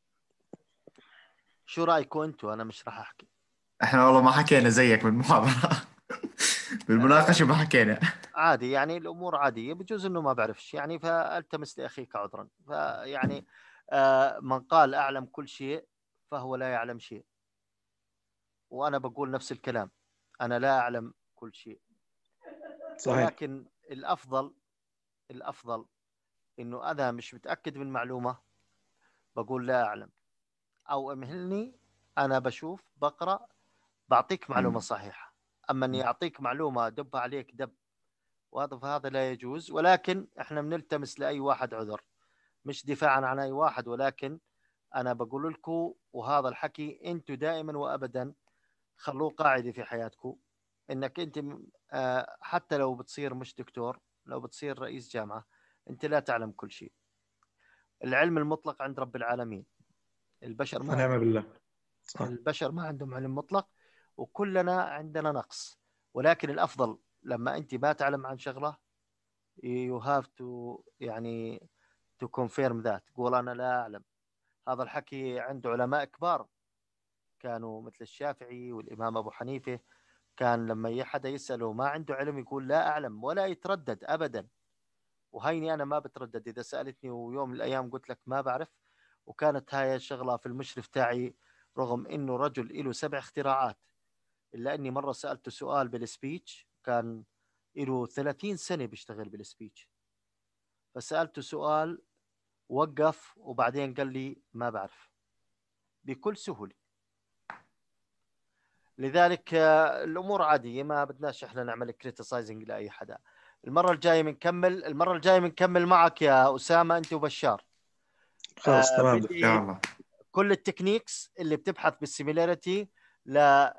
شو رايكم انتم؟ انا مش راح احكي. احنا والله ما حكينا زيك بالمحاضرة. آه بالمناقشة ما حكينا. عادي يعني الامور عاديه، بجوز انه ما بعرفش يعني، فالتمس لاخيك عذرا. فيعني آه من قال اعلم كل شيء فهو لا يعلم شيء، وانا بقول نفس الكلام، انا لا اعلم كل شيء. صحيح. ولكن الافضل الافضل انه انا مش متاكد من معلومه بقول لا اعلم، او امهلني انا بشوف بقرا بعطيك معلومه صحيحه. اما اني اعطيك معلومه دبها عليك دب، وهذا فهذا لا يجوز. ولكن احنا بنلتمس لاي واحد عذر، مش دفاعا عن اي واحد، ولكن انا بقول لكم وهذا الحكي انتم دائما وابدا خلوه قاعده في حياتكم، انك انت آه، حتى لو بتصير مش دكتور، لو بتصير رئيس جامعه، انت لا تعلم كل شيء. العلم المطلق عند رب العالمين، البشر ما ونعم عندهم بالله. صح. البشر ما عندهم علم مطلق، وكلنا عندنا نقص. ولكن الافضل لما انت ما تعلم عن شغله you have to يعني to confirm that، تقول انا لا اعلم. هذا الحكي عند علماء كبار كانوا مثل الشافعي والامام ابو حنيفه، كان لما حدا يساله ما عنده علم يقول لا اعلم ولا يتردد ابدا. وهيني انا ما بتردد، اذا سالتني ويوم من الايام قلت لك ما بعرف، وكانت هاي الشغله في المشرف تاعي، رغم انه رجل له سبع اختراعات، الا اني مره سالته سؤال بالسبيتش، كان له ثلاثين سنه بيشتغل بالسبيتش، فسالته سؤال وقف وبعدين قال لي ما بعرف بكل سهوله. لذلك الامور عاديه، ما بدناش احنا نعمل كريتيسايزنج لاي حدا. المره الجايه بنكمل المره الجايه بنكمل معك يا اسامه انت وبشار. خلص آه تمام. بدي يا الله. كل التكنيكس اللي بتبحث بالسيميلاريتي ل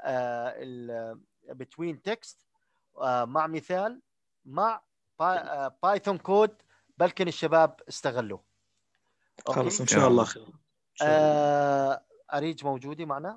بتوين تكست مع مثال مع بايثون كود، بلكن الشباب استغلوه. خلص اوكي. ان شاء الله خير. ان شاء الله. آه اريج موجوده معنا،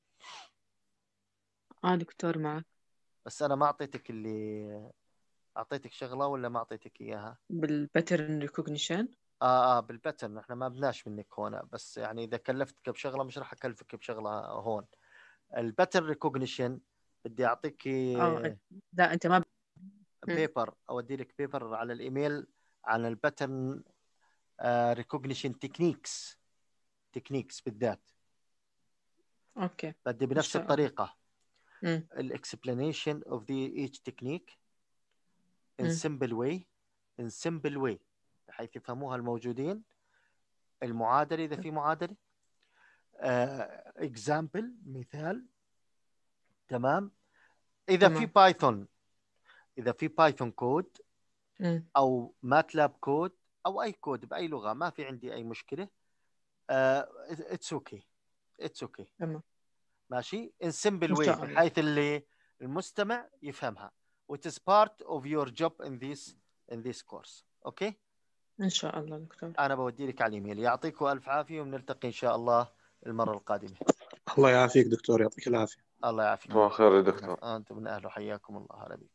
اه دكتور معك بس انا ما اعطيتك اللي اعطيتك شغله ولا ما اعطيتك اياها. بالباترن ريكوجنيشن. اه اه بالباترن احنا ما بدناش منك هون، بس يعني اذا كلفتك بشغله مش راح اكلفك بشغله هون. الباترن ريكوجنيشن بدي اعطيك اه لا انت ما ب... م. بيبر، اودي لك بيبر على الايميل عن الباترن ريكوجنيشن تكنيكس تكنيكس بالذات. اوكي بدي ان بنفس شاء الله. الطريقه م. الاكسبلانيشن اوف ذا each technique in م. simple way in simple way بحيث يفهموها الموجودين. المعادله اذا في معادله، اكزامبل uh, مثال. تمام. اذا في تمام. بايثون اذا في بايثون كود م. او ماتلاب كود او اي كود باي لغه، ما في عندي اي مشكله. اتس اوكي اتس اوكي تمام ماشي in simple ان way شاء الله. بحيث اللي المستمع يفهمها. It is part of your job in this in this course. اوكي. ان شاء الله دكتور. انا بودي لك على الايميل. يعطيكم الف عافيه، وبنلتقي ان شاء الله المره القادمه. الله يعافيك دكتور، يعطيك العافيه. الله يعافيك. صباح الخير يا دكتور. انتم من اهله، حياكم الله. هلا بك.